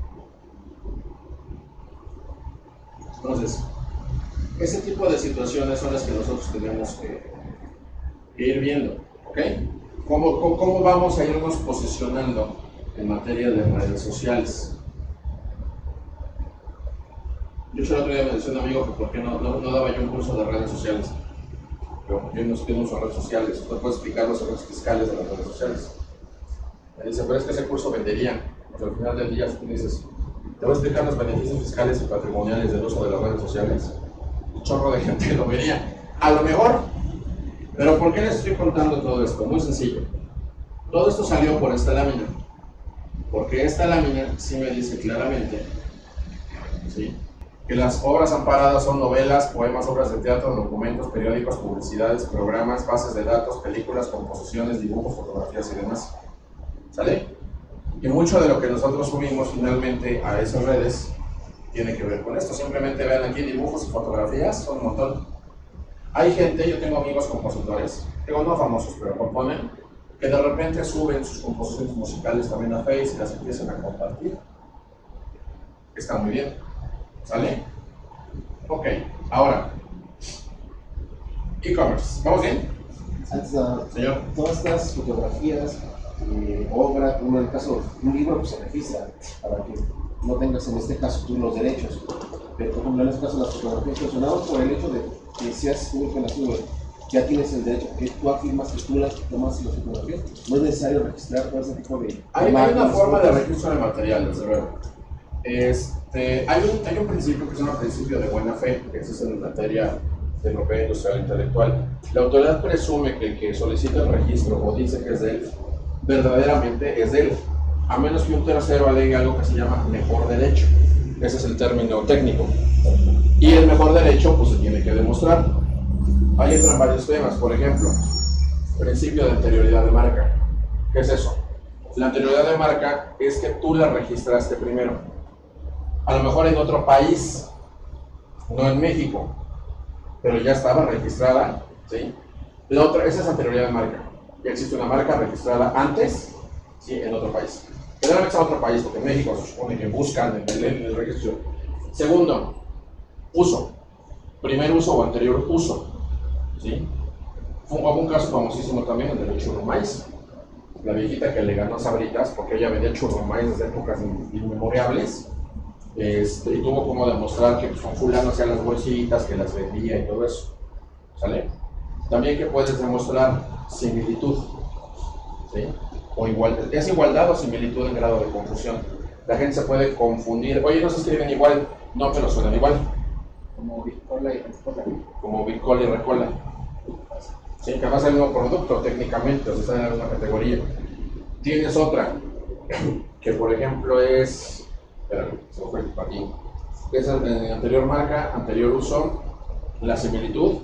Entonces, ese tipo de situaciones son las que nosotros tenemos que ir viendo, ¿ok? ¿Cómo vamos a irnos posicionando en materia de redes sociales? Yo el otro día me decía un amigo que por qué no daba yo un curso de redes sociales. Pero yo no uso redes sociales, usted puede explicar los errores fiscales de las redes sociales. Me dice, pero es que ese curso vendería. O sea, al final del día, si tú dices, te voy a explicar los beneficios fiscales y patrimoniales del uso de las redes sociales, un chorro de gente lo vería. A lo mejor. Pero ¿por qué les estoy contando todo esto? Muy sencillo. Todo esto salió por esta lámina. Porque esta lámina sí me dice claramente, ¿sí?, que las obras amparadas son novelas, poemas, obras de teatro, documentos, periódicos, publicidades, programas, bases de datos, películas, composiciones, dibujos, fotografías y demás. ¿Sale? Y mucho de lo que nosotros subimos finalmente a esas redes tiene que ver con esto. Simplemente vean aquí dibujos y fotografías, son un montón. Hay gente, yo tengo amigos compositores, digo no famosos, pero componen, que de repente suben sus composiciones musicales también a Facebook y las empiezan a compartir. Está muy bien. ¿Sale? Ok, ahora, e-commerce, ¿vamos bien? Señor. Todas estas fotografías, obra, en el caso de un libro, pues se registra para que no tengas en este caso tú los derechos. Pero por ejemplo, en este caso las fotografías funcionaron por el hecho de que seas tú el que las sube. ya tienes el derecho, porque tú afirmas que tú las tomas las fotografías, no es necesario registrar todo ese tipo de... Hay una forma de registro de material, desde luego. Hay un principio que se llama principio de buena fe, que es en materia de propiedad industrial e intelectual. La autoridad presume que el que solicita el registro o dice que es de él, verdaderamente es de él, a menos que un tercero alegue algo que se llama mejor derecho. Ese es el término técnico. Y el mejor derecho, pues se tiene que demostrar. Ahí entran varios temas, por ejemplo, principio de anterioridad de marca. ¿Qué es eso? La anterioridad de marca es que tú la registraste primero. A lo mejor en otro país, no en México, pero ya estaba registrada, ¿sí? La otra, esa es anterioridad de marca. Ya existe una marca registrada antes, ¿sí? En otro país. Generalmente es a otro país, porque en México se supone que buscan el registro. Segundo, uso. Primer uso o anterior uso, ¿sí? Hubo un caso famosísimo también, el de los churrumais. La viejita que le ganó a Sabritas porque ella vendía churrumais desde épocas inmemorables. Y tuvo como demostrar que con fulano hacía las bolsitas, que las vendía y todo eso. ¿Sale? También que puedes demostrar similitud, ¿sí? O igual, es igualdad o similitud en grado de confusión. La gente se puede confundir, oye, no se escriben igual, no, pero suenan igual. Como Bicola y Recola. Como Bicola y Recola. Sí, que va a ser el mismo producto técnicamente, o sea, está en alguna categoría. Tienes otra, que por ejemplo es, espérame, se me fue el patín, es anterior marca, anterior uso, la similitud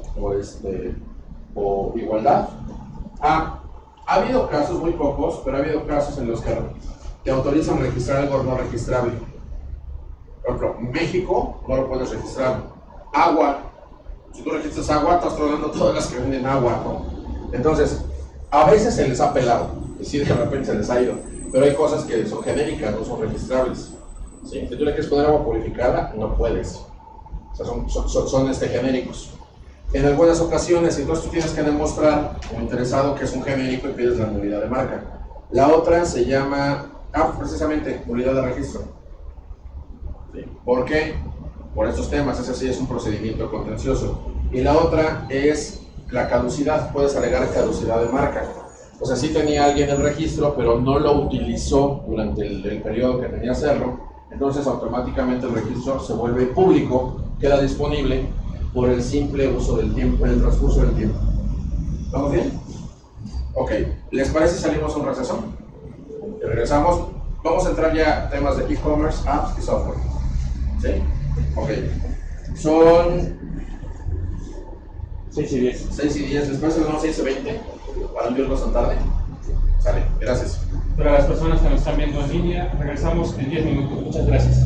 o igualdad. Ha habido casos, muy pocos, pero ha habido casos en los que te autorizan registrar algo no registrable. Por ejemplo, México no lo puedes registrar. Agua, si tú registras agua, estás tronando todas las que venden agua, ¿no? Entonces, a veces se les ha pelado, y sí, de repente se les ha ido, pero hay cosas que son genéricas, no son registrables. ¿Sí? Si tú le quieres poner agua purificada, no puedes. O sea, son genéricos. En algunas ocasiones, entonces tú tienes que demostrar como interesado que es un genérico y pides la unidad de marca. La otra se llama, precisamente, unidad de registro. ¿Sí? ¿Por qué? Por estos temas, ese sí es un procedimiento contencioso. Y la otra es la caducidad, puedes alegar caducidad de marca. O sea, sí tenía alguien el registro, pero no lo utilizó durante el periodo que tenía que hacerlo, entonces automáticamente el registro se vuelve público, queda disponible por el simple uso del tiempo, el transcurso del tiempo. ¿Vamos bien? Ok, ¿les parece si salimos a un receso? Y regresamos, vamos a entrar ya a temas de e-commerce, apps y software. ¿Sí? Ok. Son 6 y 10. 6 y 10, ¿les parece que vamos 6 y 20? Para no irnos tan tarde. Sale, gracias. Para las personas que nos están viendo en línea, regresamos en 10 minutos. Muchas gracias.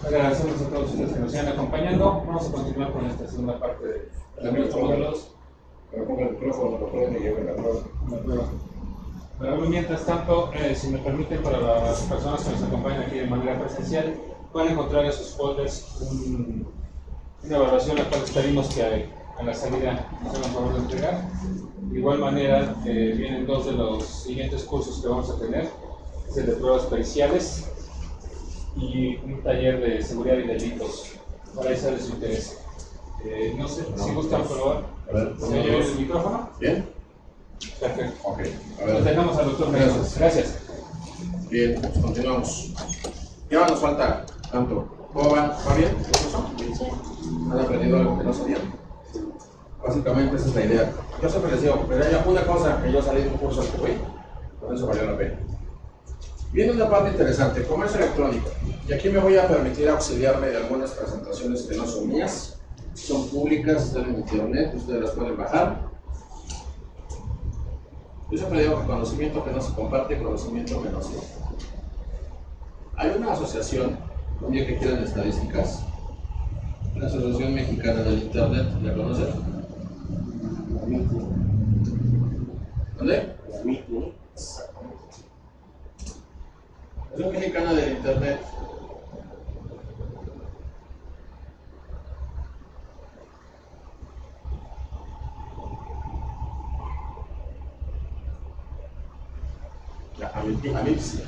Agradecemos a todos ustedes que nos sigan acompañando. Vamos a continuar con esta segunda parte de los modelos. Pero ponga el micrófono, lo pueden y lleven la prueba. Pero mientras tanto, si me permiten, para las personas que nos acompañan aquí de manera presencial, pueden encontrar en sus folders una evaluación la cual esperimos que a la salida nos hagan favor de entregar. De igual manera, vienen dos de los siguientes cursos que vamos a tener, es el de pruebas periciales y un taller de seguridad y delitos, para esa de su interés. No sé si gustan probar. A ver, ¿Se oye el micrófono? ¿Bien? Perfecto. Ok. A Nos ver. dejamos al doctor Jesús. Gracias. Bien, pues continuamos. ¿Qué más nos falta? Tanto. ¿Cómo van? ¿Va bien? ¿Han aprendido algo que no sabían? Básicamente esa es la idea. Yo siempre les digo, pero hay una cosa que yo salí de un curso al que fui, con eso valió la pena. Viene una parte interesante, comercio electrónico. Y aquí me voy a permitir auxiliarme de algunas presentaciones que no son mías, son públicas, están en internet, ustedes las pueden bajar. Yo siempre digo que conocimiento que no se comparte, conocimiento que no se. Hay una asociación, un día que quieran estadísticas, la Asociación Mexicana del Internet, ¿la conocen? La MIT, ¿no? ¿Dónde? La MIT, ¿no? La Asociación Mexicana del Internet. AMIPS.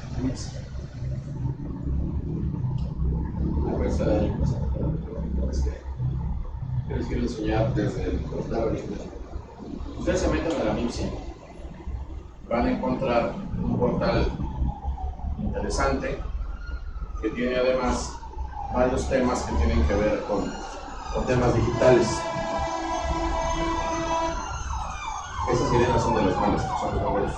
Les quiero enseñar desde el portal. Ustedes se meten a la MIPS, van a encontrar un portal interesante que tiene además varios temas que tienen que ver con temas digitales. Esas sirenas son de los malos, son los buenos.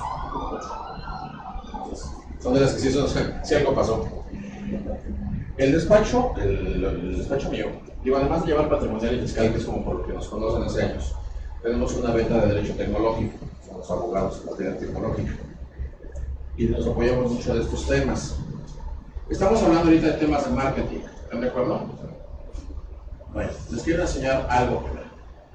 Son de las que sí son, si algo pasó. El despacho mío, digo, además de llevar patrimonial y fiscal, que es como por lo que nos conocen hace años, tenemos una beta de derecho tecnológico, somos abogados en materia tecnológica, y nos apoyamos mucho de estos temas. Estamos hablando ahorita de temas de marketing, ¿están de acuerdo? Bueno, les quiero enseñar algo primero.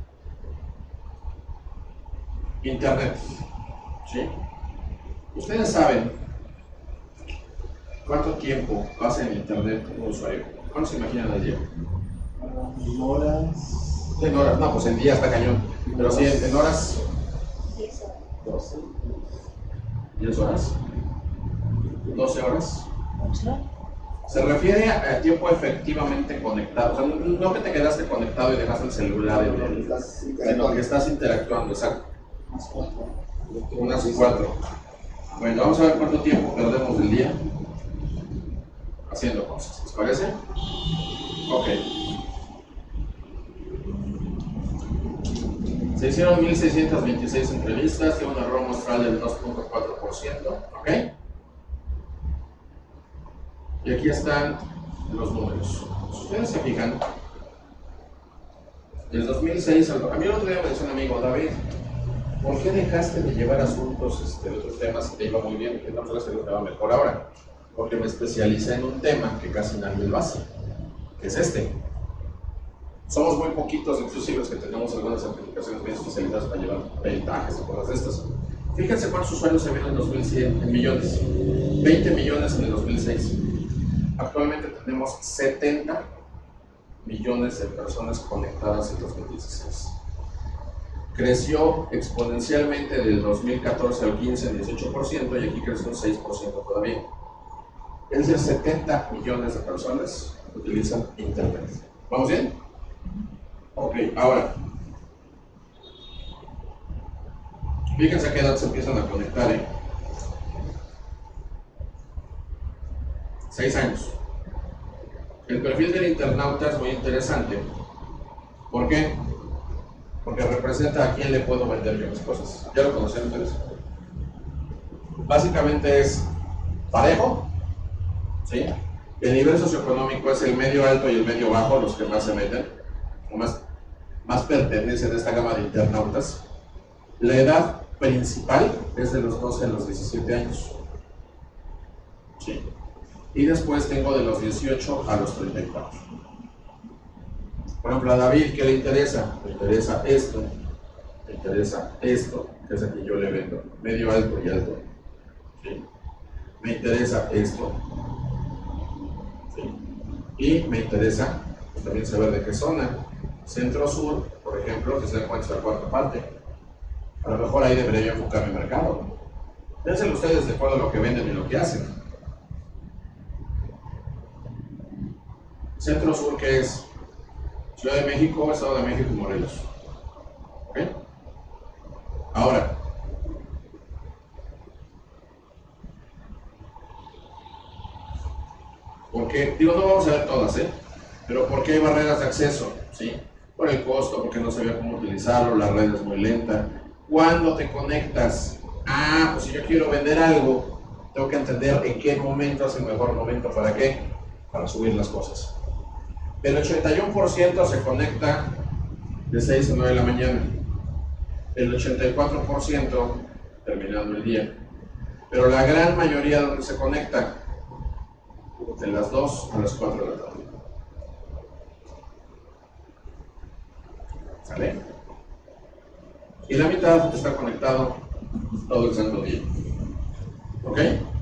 Internet, ¿sí? Ustedes saben cuánto tiempo pasa en Internet un usuario. ¿Cuánto se imaginan al día? En horas. En horas, no, pues en día está cañón. Pero sí, en horas. 12. 10 horas. 12 horas. Se refiere a tiempo efectivamente conectado. O sea, no que te quedaste conectado y dejaste el celular en el. Sino que estás interactuando, exacto. Unas 4. Bueno, vamos a ver cuánto tiempo perdemos del día haciendo cosas. ¿Les parece? Ok. Se hicieron 1.626 entrevistas, tiene un error muestral del 2.4%. ¿Ok? Y aquí están los números. Si ustedes se fijan, del 2006 al... A mí el otro día me decía un amigo, David, ¿por qué dejaste de llevar asuntos de otros temas que te iba muy bien? Que no se te va mejor ahora. Porque me especialicé en un tema que casi nadie lo hace, que es este. Somos muy poquitos, inclusive los que tenemos algunas aplicaciones bien especializadas para llevar peritajes y cosas de estas. Fíjense cuántos usuarios se vieron en 2100, en millones. 20 millones en el 2006. Actualmente tenemos 70 millones de personas conectadas en 2016. Creció exponencialmente del 2014 al 15 en 18% y aquí creció un 6% todavía. Es decir, 70 millones de personas utilizan Internet. ¿Vamos bien? Ok, ahora. Fíjense a qué edad se empiezan a conectar, 6 años. El perfil del internauta es muy interesante. ¿Por qué? Porque representa a quién le puedo vender yo las cosas. ¿Ya lo conocen ustedes? Básicamente es parejo, ¿sí? El nivel socioeconómico es el medio alto y el medio bajo, los que más se meten, o más pertenecen a esta gama de internautas. La edad principal es de los 12 a los 17 años. ¿Sí? y después tengo de los 18 a los 34. Por ejemplo, a David, ¿qué le interesa? Le interesa esto, que es aquí yo le vendo, medio alto y alto. ¿Sí? Me interesa esto, ¿sí? Y me interesa pues, también saber de qué zona. Centro-sur, por ejemplo, que se encuentra la cuarta parte. A lo mejor ahí debería yo enfocar mi mercado. Piensen ustedes de acuerdo a lo que venden y lo que hacen. Centro-sur, ¿qué es? Ciudad de México, Estado de México y Morelos. ¿Ok? Ahora, porque, digo, no vamos a ver todas, pero ¿por qué hay barreras de acceso? ¿Sí? Por el costo, porque no sabía cómo utilizarlo, la red es muy lenta. ¿Cuándo te conectas? Ah, pues si yo quiero vender algo, tengo que entender en qué momento es el mejor momento. ¿Para qué? Para subir las cosas. El 81% se conecta de 6 a 9 de la mañana. El 84% terminando el día. Pero la gran mayoría donde se conecta, de las 2 a las 4 de la tarde. ¿Sale? Y la mitad está conectado todo el santo día. ¿Ok?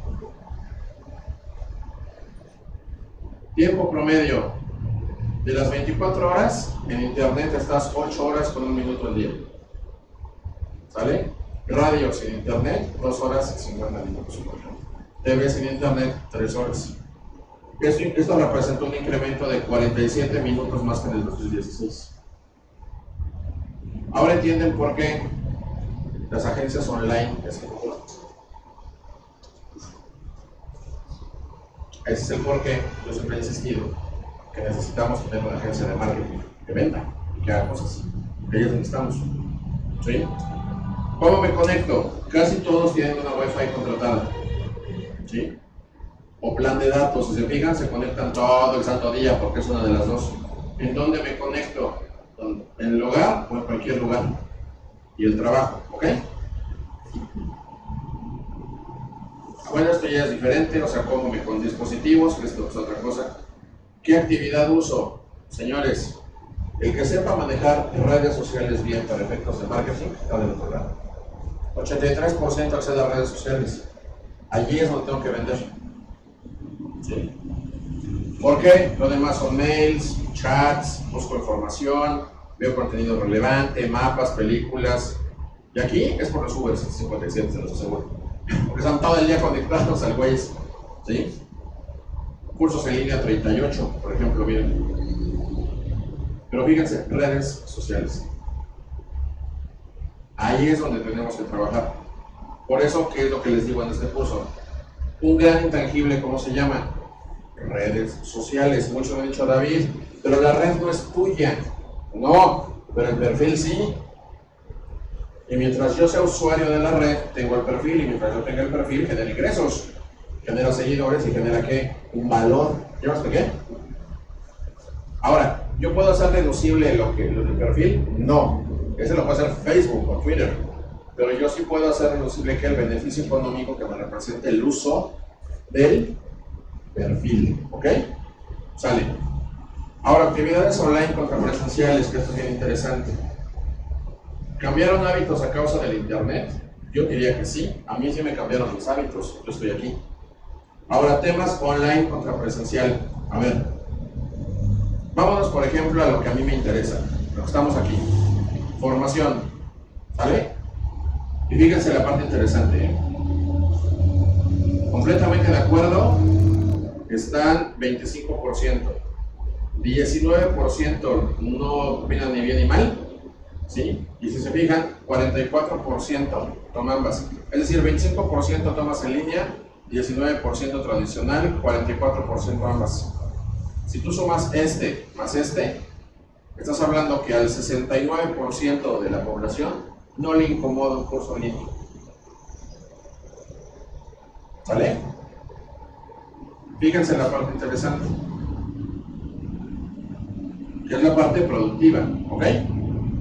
Tiempo promedio. De las 24 horas, en internet estás 8 horas con 1 minuto al día. ¿Sale? Radio sin internet, 2 horas y 50 minutos. TV sin internet, 3 horas. Esto representa un incremento de 47 minutos más que en el 2016. Ahora entienden por qué las agencias online es popular. Ese es el por qué yo siempre he insistido que necesitamos tener una agencia de marketing que venda y que haga cosas. Ahí es donde estamos. ¿Sí? ¿Cómo me conecto? Casi todos tienen una Wi-Fi contratada. ¿Sí? O plan de datos. Si se fijan, se conectan todo el santo día porque es una de las dos. ¿En dónde me conecto? ¿En el hogar o en cualquier lugar? Y el trabajo, ¿ok? Bueno, esto ya es diferente, o sea, cómo me con dispositivos, que esto es otra cosa. ¿Qué actividad uso? Señores, el que sepa manejar redes sociales bien para efectos de marketing está del otro lado. 83% accede a redes sociales. Allí es donde tengo que vender. ¿Sí? ¿Por qué? Lo demás son mails, chats, busco información, veo contenido relevante, mapas, películas. Y aquí es por los Uber 757, se los aseguro. Porque están todo el día conectados al Waze. ¿Sí? Cursos en línea 38, por ejemplo, miren. Pero fíjense, redes sociales. Ahí es donde tenemos que trabajar. Por eso, ¿qué es lo que les digo en este curso? Un gran intangible, ¿cómo se llama? Redes sociales. Muchos me han dicho, David, pero la red no es tuya. No, pero el perfil sí. Y mientras yo sea usuario de la red, tengo el perfil, y mientras yo tenga el perfil, genera ingresos, genera seguidores y genera ¿qué? Un valor. ¿Ya me expliqué? Ahora, ¿yo puedo hacer deducible lo del perfil? No. Ese lo puede hacer Facebook o Twitter. Pero yo sí puedo hacer deducible que el beneficio económico que me represente el uso del perfil. ¿Ok? Sale. Ahora, actividades online contra presenciales, que esto es bien interesante. ¿Cambiaron hábitos a causa del internet? Yo diría que sí. A mí sí me cambiaron mis hábitos. Yo estoy aquí. Ahora, temas online contra presencial. A ver. Vámonos, por ejemplo, a lo que a mí me interesa. Lo que estamos aquí. Formación. ¿Sale? Y fíjense la parte interesante. Completamente de acuerdo. Están 25%. 19% no opinan ni bien ni mal. ¿Sí? Y si se fijan, 44% toma ambas. Es decir, 25% tomas en línea, 19% tradicional, 44% ambas. Si tú sumas este más este, estás hablando que al 69% de la población no le incomoda un curso en línea. ¿Sale? Fíjense en la parte interesante, que es la parte productiva, ¿ok?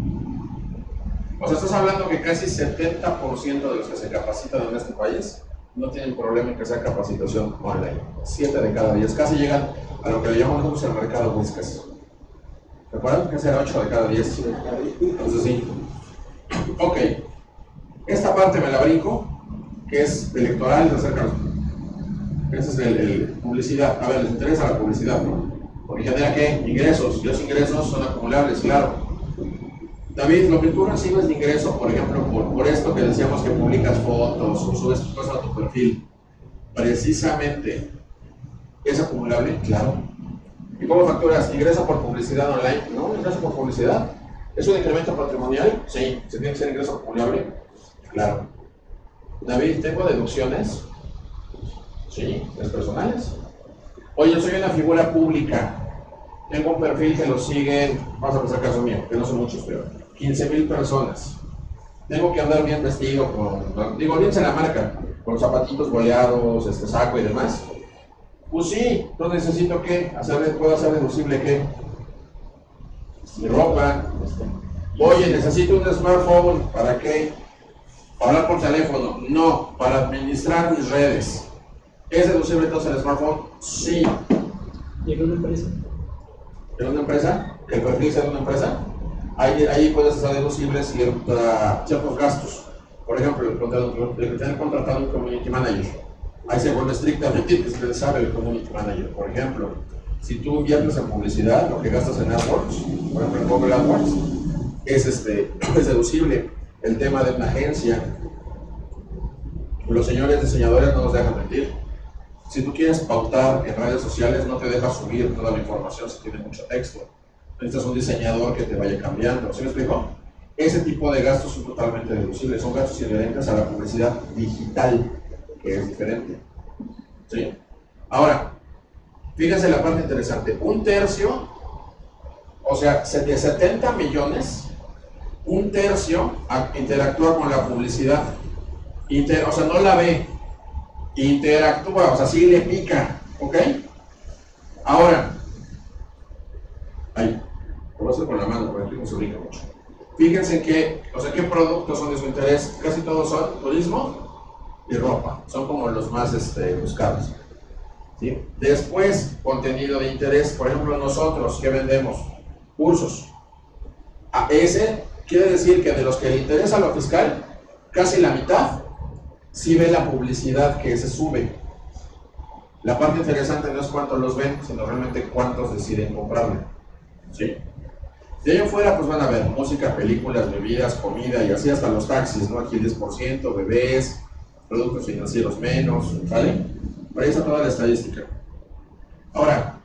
O sea, estás hablando que casi 70% de los que se capacitan en este país no tienen problema en que sea capacitación online. 7 de cada 10, casi llegan a lo que le llamamos nosotros el mercado Whiskas. ¿Se acuerdan? Que será 8 de cada 10. Entonces sí. Ok. Esta parte me la brinco, que es electoral, de acerca. Esa es el publicidad. A ver, les interesa la publicidad, ¿no? Porque genera ¿qué? Ingresos. Y los ingresos son acumulables, claro. David, lo que tú recibes de ingreso, por ejemplo, por esto que decíamos que publicas fotos o subes cosas a tu perfil, precisamente, ¿es acumulable? Claro. ¿Y cómo facturas? ¿Ingreso por publicidad online? No, ingreso por publicidad. ¿Es un incremento patrimonial? Sí. ¿Se tiene que ser ingreso acumulable? Claro. David, ¿tengo deducciones? Sí, ¿es personales? Oye, soy una figura pública. Tengo un perfil que lo siguen, vamos a pensar caso mío, que no son muchos, pero 15,000 personas. Tengo que andar bien vestido, digo, olvídense la marca, con zapatitos boleados, saco y demás. Pues sí, entonces necesito ¿qué? ¿Puedo hacer deducible qué? Mi ropa. Oye, necesito un smartphone, ¿para qué? ¿Para hablar por teléfono? No, para administrar mis redes. ¿Es deducible entonces el smartphone? Sí. ¿Y en una empresa? ¿En una empresa? ¿Que el perfil sea de una empresa? Ahí puedes hacer deducible ciertos gastos. Por ejemplo, el tener contratado un community manager. Ahí se vuelve estrictamente indispensable el community manager. Por ejemplo, si tú inviertes en publicidad, lo que gastas en AdWords, por ejemplo en Google AdWords, es deducible. El tema de una agencia, los señores diseñadores no nos dejan mentir. Si tú quieres pautar en redes sociales, no te deja subir toda la información si tiene mucho texto. Necesitas un diseñador que te vaya cambiando. ¿Sí me explico? Ese tipo de gastos son totalmente deducibles. Son gastos inherentes a la publicidad digital, que es diferente. ¿Sí? Ahora, fíjense la parte interesante. Un tercio, o sea, de 70 millones, un tercio interactúa con la publicidad. O sea, no la ve, interactúa, o sea, sí le pica, ¿ok? Ahora, ahí, lo voy a hacer con la mano, porque aquí no se brinca mucho. Fíjense qué productos son de su interés. Casi todos son turismo y ropa, son como los más buscados. ¿Sí? Después, contenido de interés, por ejemplo, nosotros, ¿qué vendemos? Cursos. A ese quiere decir que de los que le interesa lo fiscal, casi la mitad sí ve la publicidad que se sube. La parte interesante no es cuántos los ven, sino realmente cuántos deciden comprarle. ¿Sí? De ahí afuera pues van a ver música, películas, bebidas, comida y así hasta los taxis, ¿no? Aquí el 10%, bebés, productos financieros menos, ¿vale? Por ahí está toda la estadística. Ahora,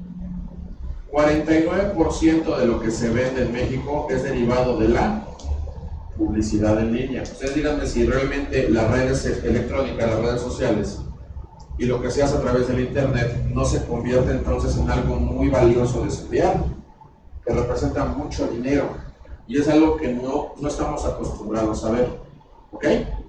49% de lo que se vende en México es derivado de la publicidad en línea. Ustedes díganme si realmente las redes electrónicas, las redes sociales y lo que se hace a través del internet no se convierte entonces en algo muy valioso de estudiar, que representa mucho dinero y es algo que no estamos acostumbrados a ver, ¿ok?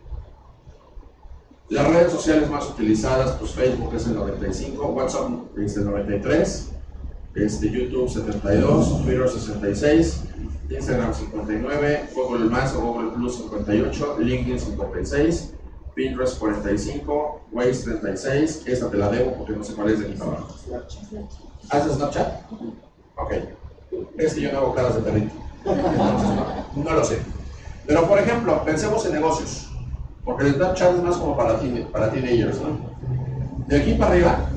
Las redes sociales más utilizadas, pues Facebook es el 95, WhatsApp es el 93, YouTube 72, Twitter 66, Instagram 59, Google Más o Google Plus 58, LinkedIn 56, Pinterest 45, Waze 36, esta te la debo porque no sé cuál es de aquí para abajo. ¿Haces Snapchat? Ok. Es que yo no hago caras de perrito. Entonces no lo sé. Pero por ejemplo, pensemos en negocios. Porque el Snapchat es más como para teenagers, ¿no? De aquí para arriba,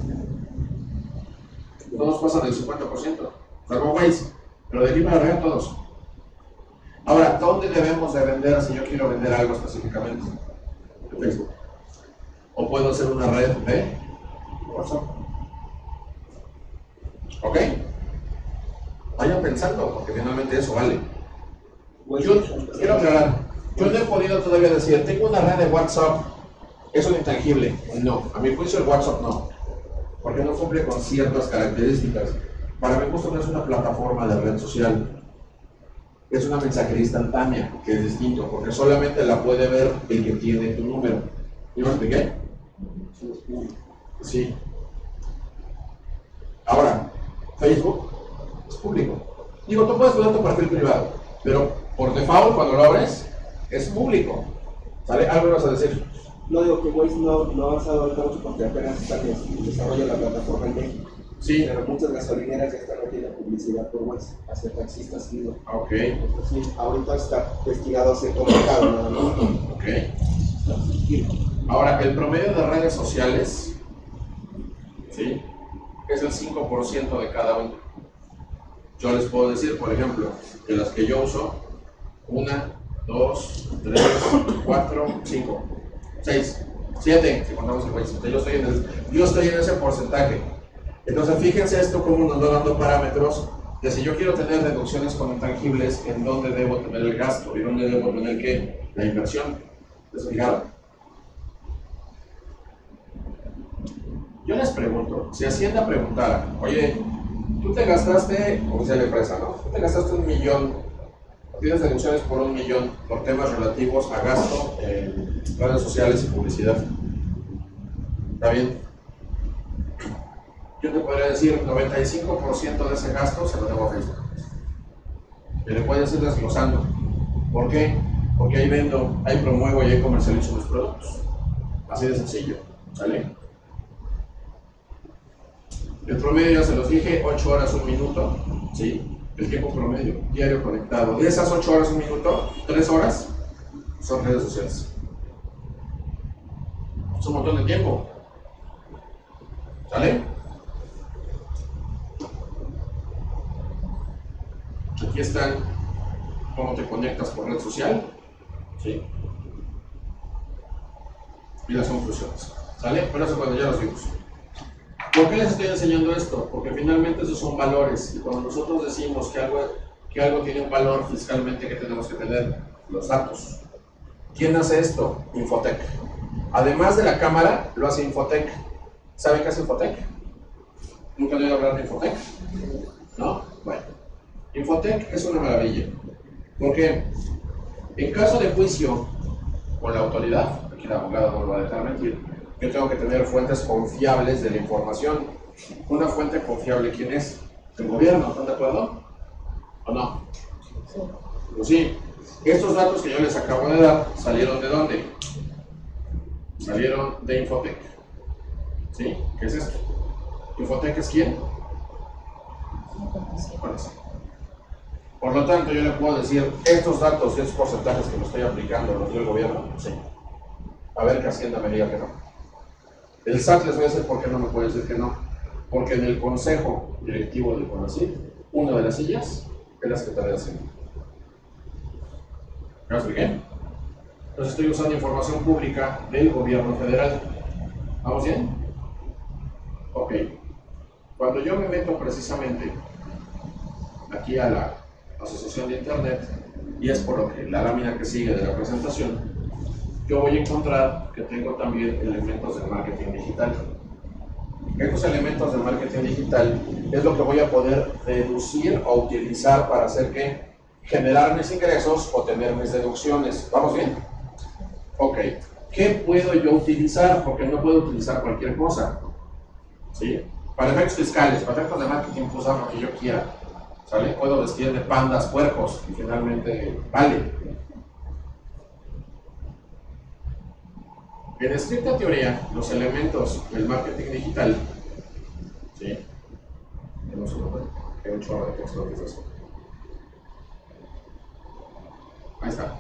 todos pasan del 50%, salvo Waze, pero de aquí para arriba todos. Ahora, ¿dónde debemos de vender si yo quiero vender algo específicamente? En Facebook. O puedo hacer una red de WhatsApp. ¿Ok? Vayan pensando, porque finalmente eso vale. Yo quiero aclarar, yo no he podido todavía decir, tengo una red de WhatsApp, ¿es un intangible? No, a mi juicio el WhatsApp no, porque no cumple con ciertas características. Para mi gusto no es una plataforma de red social, es una mensajería instantánea, que es distinto, porque solamente la puede ver el que tiene tu número. ¿Y me expliqué? Sí. Ahora, Facebook es público. Digo, tú puedes poner tu perfil privado, pero por default cuando lo abres, es público. ¿Sale? Algo vas a decir. No digo que Waze no ha avanzado ahorita mucho porque apenas está en desarrollo la plataforma en México. Sí. Pero muchas gasolineras ya están metiendo publicidad por Waze hacia taxistas y Ok. sí, ahorita está destinado a cierto mercado nada más. Ok. Ahora, el promedio de redes sociales, ¿sí?, es el 5% de cada uno. Yo les puedo decir, por ejemplo, de las que yo uso, 1, 2, 3, 4, 5, 6, 7, si contamos el país. Yo estoy en ese porcentaje. Entonces, fíjense esto cómo nos va dando parámetros de si yo quiero tener deducciones con intangibles, en dónde debo tener el gasto y dónde debo tener ¿qué? La inversión. ¿Les fijaron? Yo les pregunto, si Hacienda preguntara, oye, tú te gastaste, como decía la empresa, ¿no? Tú te gastaste 1 millón, tienes deducciones por 1 millón por temas relativos a gasto en redes sociales y publicidad. ¿Está bien? Yo te podría decir, 95% de ese gasto se lo debo a Facebook. Y le puedes ir desglosando. ¿Por qué? Porque ahí vendo, ahí promuevo y ahí comercializo mis productos. Así de sencillo. ¿Sale? El promedio, ya se los dije, 8 horas 1 minuto. ¿Sí? El tiempo promedio, diario conectado. De esas 8 horas 1 minuto, 3 horas son redes sociales. Es un montón de tiempo. ¿Sale? Aquí están cómo te conectas por red social, ¿sí? Y las conclusiones, ¿sale? Pero eso cuando ya los vimos. ¿Por qué les estoy enseñando esto? Porque finalmente esos son valores, y cuando nosotros decimos que algo tiene un valor fiscalmente, que tenemos que tener los datos. ¿Quién hace esto? Infotec. Además de la cámara, lo hace Infotec. ¿Saben qué hace Infotec? ¿Nunca han oído hablar de Infotec? ¿No? Bueno. Infotec es una maravilla, porque en caso de juicio con la autoridad, aquí la abogada no lo va a dejar mentir, yo tengo que tener fuentes confiables de la información. Una fuente confiable, ¿quién es? El gobierno, ¿están de acuerdo? ¿O no? Sí. Pues sí. Estos datos que yo les acabo de dar, ¿salieron de dónde? Salieron de Infotec. ¿Sí? ¿Qué es esto? ¿Infotec es quién? Por lo tanto, yo le puedo decir, estos datos y estos porcentajes que me estoy aplicando los dio el gobierno, sí. A ver que Hacienda me diga que no. El SAT les voy a decir por qué no me puede decir que no. Porque en el consejo directivo del CONACYT, una de las sillas es la Secretaría de Hacienda. ¿Me expliqué? Entonces estoy usando información pública del gobierno federal. ¿Vamos bien? Ok. Cuando yo me meto precisamente aquí a la asociación de internet, y es por lo que la lámina que sigue de la presentación, yo voy a encontrar que tengo también elementos del marketing digital. Estos elementos del marketing digital es lo que voy a poder deducir o utilizar para hacer que generar mis ingresos o tener mis deducciones. ¿Vamos bien? Ok. ¿Qué puedo yo utilizar? Porque no puedo utilizar cualquier cosa. ¿Sí? Para efectos fiscales, para efectos de marketing, puedo usar lo que yo quiera. ¿Sale? Puedo vestir de pandas, puercos, y finalmente vale. En estricta teoría, los elementos del marketing digital, ¿sí? No se lo veo, hay un chorro de texto que es eso. Ahí está.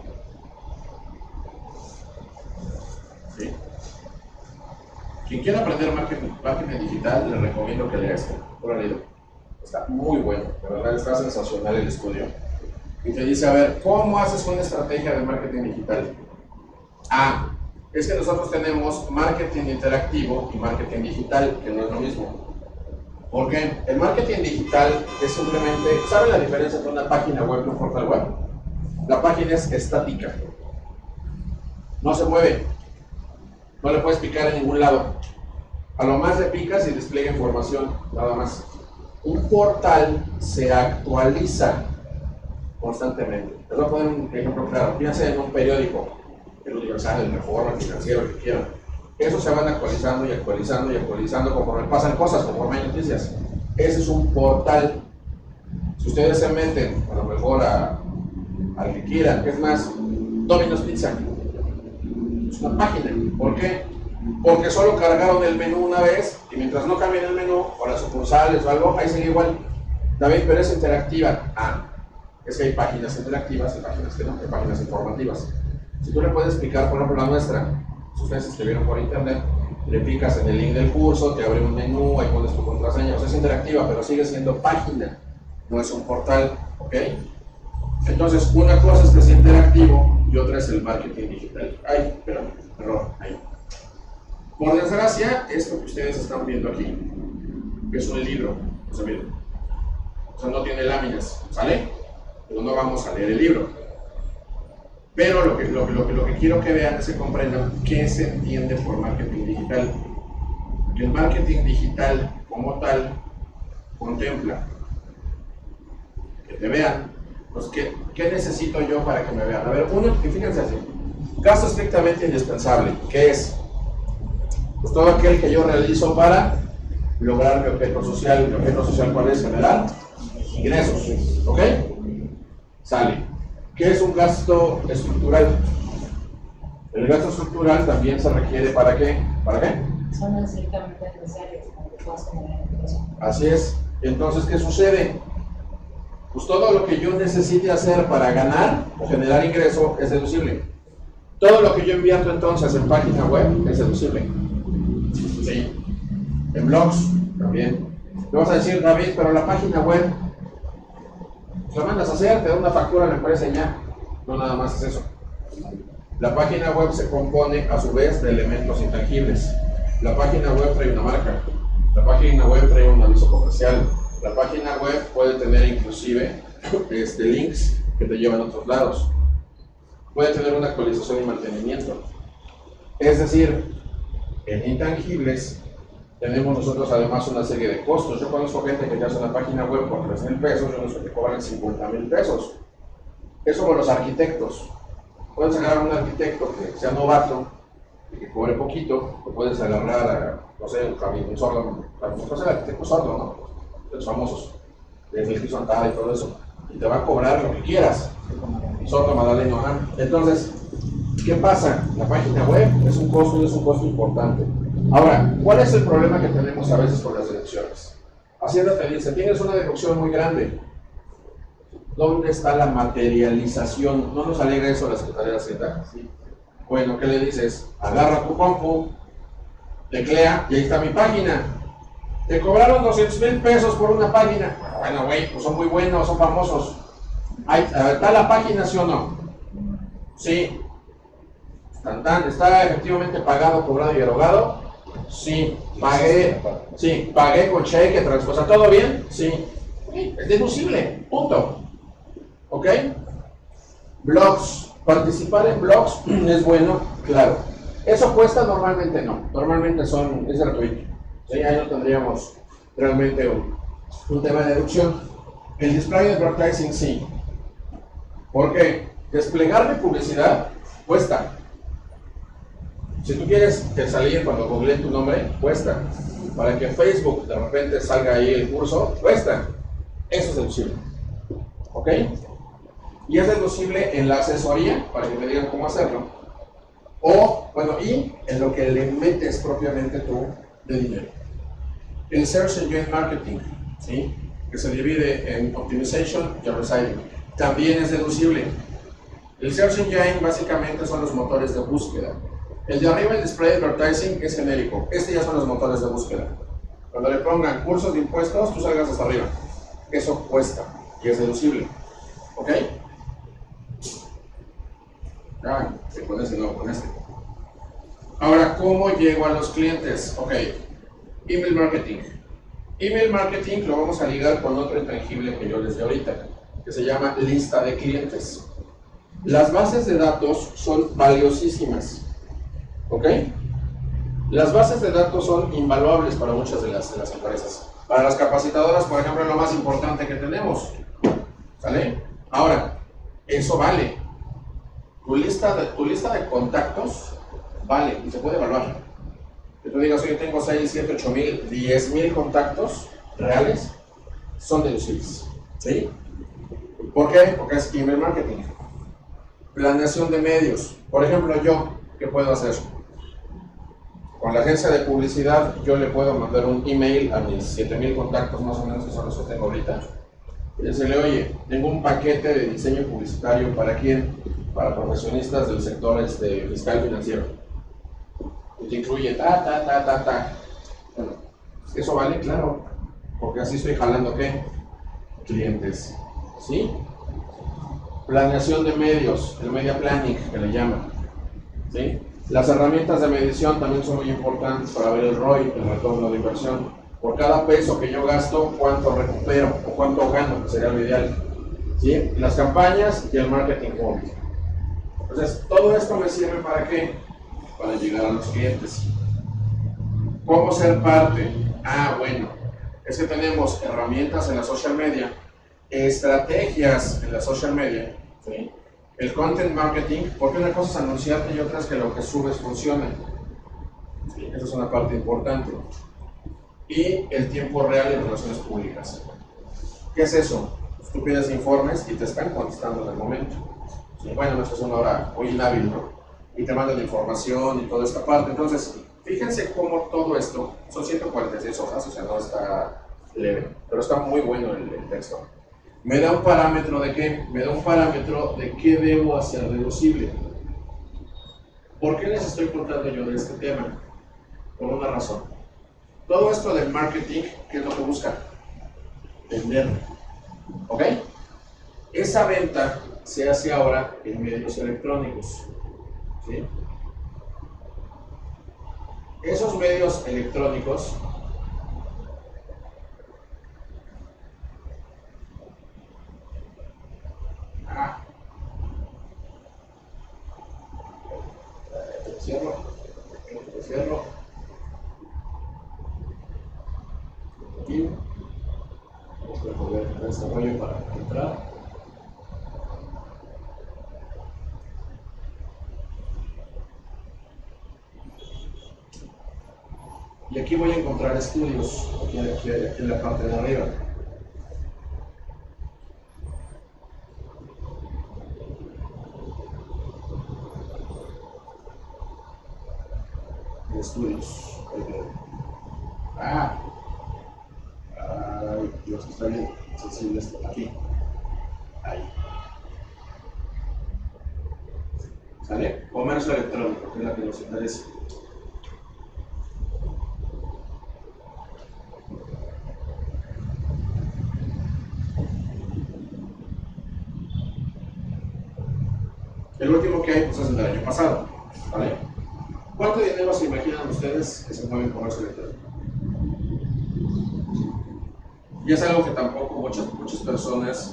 ¿Sí? Quien quiera aprender marketing digital, le recomiendo que lea esto. ¿Lo han leído? Está muy bueno, de verdad está sensacional el estudio. Y te dice, a ver, ¿cómo haces una estrategia de marketing digital? Ah, es que nosotros tenemos marketing interactivo y marketing digital, que no es lo mismo. ¿Por qué? El marketing digital es simplemente, ¿saben la diferencia entre una página web y un portal web? La página es estática, no se mueve, no le puedes picar en ningún lado. A lo más le picas y despliega información, nada más. Un portal se actualiza constantemente. Les voy a poner un ejemplo claro. Piensen en un periódico, el Universal, el Reforma, el Financiero, el que quieran. Esos se van actualizando y actualizando y actualizando conforme pasan cosas, conforme hay noticias. Ese es un portal. Si ustedes se meten, a lo mejor al que quieran, es más, Domino's Pizza. Es una página. ¿Por qué? Porque solo cargaron el menú una vez y mientras no cambien el menú o las sucursales o algo, ahí sigue igual. David, pero es interactiva. Ah, es que hay páginas interactivas y páginas que no, hay páginas informativas. Si tú le puedes explicar, por ejemplo, la nuestra, si ustedes se escribieron por internet, le picas en el link del curso, te abre un menú, ahí pones tu contraseña, o sea, es interactiva, pero sigue siendo página, no es un portal, ¿ok? Entonces, una cosa es que es interactivo y otra es el marketing digital. Ay, espérame, error, ahí. Por desgracia, esto que ustedes están viendo aquí, que es un libro, o sea, miren, o sea, no tiene láminas, ¿sale? Pero no vamos a leer el libro. Pero lo que quiero que vean es que comprendan qué se entiende por marketing digital. Que el marketing digital, como tal, contempla que te vean, pues, ¿qué necesito yo para que me vean? A ver, uno, que fíjense así, gasto estrictamente indispensable, que es pues, todo aquel que yo realizo para lograr mi objeto social. ¿Mi objeto social cuál es? Generar ingresos, ¿ok? Sale. ¿Qué es un gasto estructural? El gasto estructural también se requiere ¿para qué? ¿Para qué? Son estrictamente necesarias para que puedas generar ingresos. Así es. Entonces, ¿qué sucede? Pues todo lo que yo necesite hacer para ganar o generar ingreso es deducible. Todo lo que yo invierto entonces en página web es deducible. Sí. En blogs también. Me vas a decir, David, pero la página web la mandas a hacer, te da una factura a la empresa y ya. No nada más es eso. La página web se compone a su vez de elementos intangibles. La página web trae una marca. La página web trae un aviso comercial. La página web puede tener inclusive links que te llevan a otros lados. Puede tener una actualización y mantenimiento. Es decir, en intangibles tenemos nosotros además una serie de costos. Yo conozco gente que te hace una página web por 3,000 pesos, yo no sé que cobran 50,000 pesos. Es como los arquitectos. Puedes agarrar a un arquitecto que sea novato y que cobre poquito, o puedes agarrar a, no sé, un sordo, no sé, el arquitecto sordo, ¿no? Los famosos, desde el piso antada y todo eso, y te va a cobrar lo que quieras. Sordo Madaleno, ajá. Entonces, ¿qué pasa? La página web es un costo y es un costo importante. Ahora, ¿cuál es el problema que tenemos a veces con las deducciones? Hacienda te dice, tienes una deducción muy grande. ¿Dónde está la materialización? ¿No nos alegra eso la Secretaría de Hacienda? ¿Sí? Bueno, ¿qué le dices? Agarra tu compu, teclea y ahí está mi página. Te cobraron 200,000 pesos por una página. Bueno, güey, pues son muy buenos, son famosos. ¿Está la página, sí o no? Sí. ¿Está efectivamente pagado, cobrado y erogado? Sí. Pagué con cheque, o ¿todo bien? Sí. Es deducible, punto. ¿Ok? Blogs. Participar en blogs es bueno, claro. ¿Eso cuesta? Normalmente no. Normalmente es gratuito. ¿Sí? Ahí no tendríamos realmente un tema de deducción. El display advertising sí. ¿Por qué? Desplegar de publicidad cuesta. Si tú quieres que salir cuando googleen tu nombre, cuesta. Para que Facebook de repente salga ahí el curso, cuesta. Eso es deducible. ¿Ok? Y es deducible en la asesoría, para que me digan cómo hacerlo. O, bueno, y en lo que le metes propiamente tú de dinero. El Search Engine Marketing, ¿sí? Que se divide en Optimization y Residing, también es deducible. El Search Engine básicamente son los motores de búsqueda. El de arriba, el Display Advertising, es genérico. Este ya son los motores de búsqueda. Cuando le pongan cursos de impuestos, tú salgas hasta arriba. Eso cuesta y es deducible. ¿Ok? Ah, se con ese, no con este. Ahora, ¿cómo llego a los clientes? Ok. Email marketing. Email marketing lo vamos a ligar con otro intangible que yo les di ahorita, que se llama lista de clientes. Las bases de datos son valiosísimas. ¿Ok? Las bases de datos son invaluables para muchas de las empresas. Para las capacitadoras, por ejemplo, es lo más importante que tenemos. ¿Sale? Ahora, eso vale. Tu lista de contactos vale y se puede evaluar. Que tú digas, oye, tengo 6, 7, 8 mil, 10 mil contactos reales, son deducibles. ¿Sí? ¿Por qué? Porque es email marketing. Planeación de medios. Por ejemplo, yo ¿qué puedo hacer? Con la agencia de publicidad yo le puedo mandar un email a mis 7000 contactos más o menos, que son los que tengo ahorita, y decirle, oye, tengo un paquete de diseño publicitario ¿para quién? Para profesionistas del sector fiscal financiero. Y te incluye ta. Bueno, ¿eso vale? Claro, porque así estoy jalando ¿qué? Clientes, ¿sí? Planeación de medios, el media planning que le llaman, ¿sí? Las herramientas de medición también son muy importantes para ver el ROI, el retorno de inversión. Por cada peso que yo gasto, cuánto recupero o cuánto gano, que sería lo ideal, ¿sí? Las campañas y el marketing móvil. Entonces, todo esto me sirve ¿para qué? Para llegar a los clientes. ¿Cómo ser parte? Bueno, es que tenemos herramientas en la social media, estrategias en la social media, ¿sí? El content marketing, porque una cosa es anunciarte y otra es que lo que subes funcione. ¿Sí? Esa es una parte importante. Y el tiempo real en relaciones públicas. ¿Qué es eso? Tú pides informes y te están contestando en el momento. ¿Sí? Bueno, esto es una hora muy inhábil, ¿no? Y te mandan información y toda esta parte. Entonces, fíjense cómo todo esto, son 146 hojas, o sea, no está leve, pero está muy bueno el texto. Me da un parámetro de qué? Me da un parámetro de qué debo hacer deducible. ¿Por qué les estoy contando yo de este tema? Por una razón. Todo esto del marketing, ¿qué es lo que busca? Vender. ¿Ok? Esa venta se hace ahora en medios electrónicos. ¿Sí? Esos medios electrónicos cierro aquí, vamos a volver a desarrollo para entrar. Y aquí voy a encontrar estudios, aquí en la parte de arriba. Estudios. Ay, Dios, está bien sensible esto. Aquí. Ahí. ¿Sale? Comercio electrónico, que es la que nos interesa. El último que hay pues, es el del año pasado. ¿Vale? ¿Cuánto dinero se imaginan ustedes que se mueve en comercio electrónico? Y es algo que tampoco muchas personas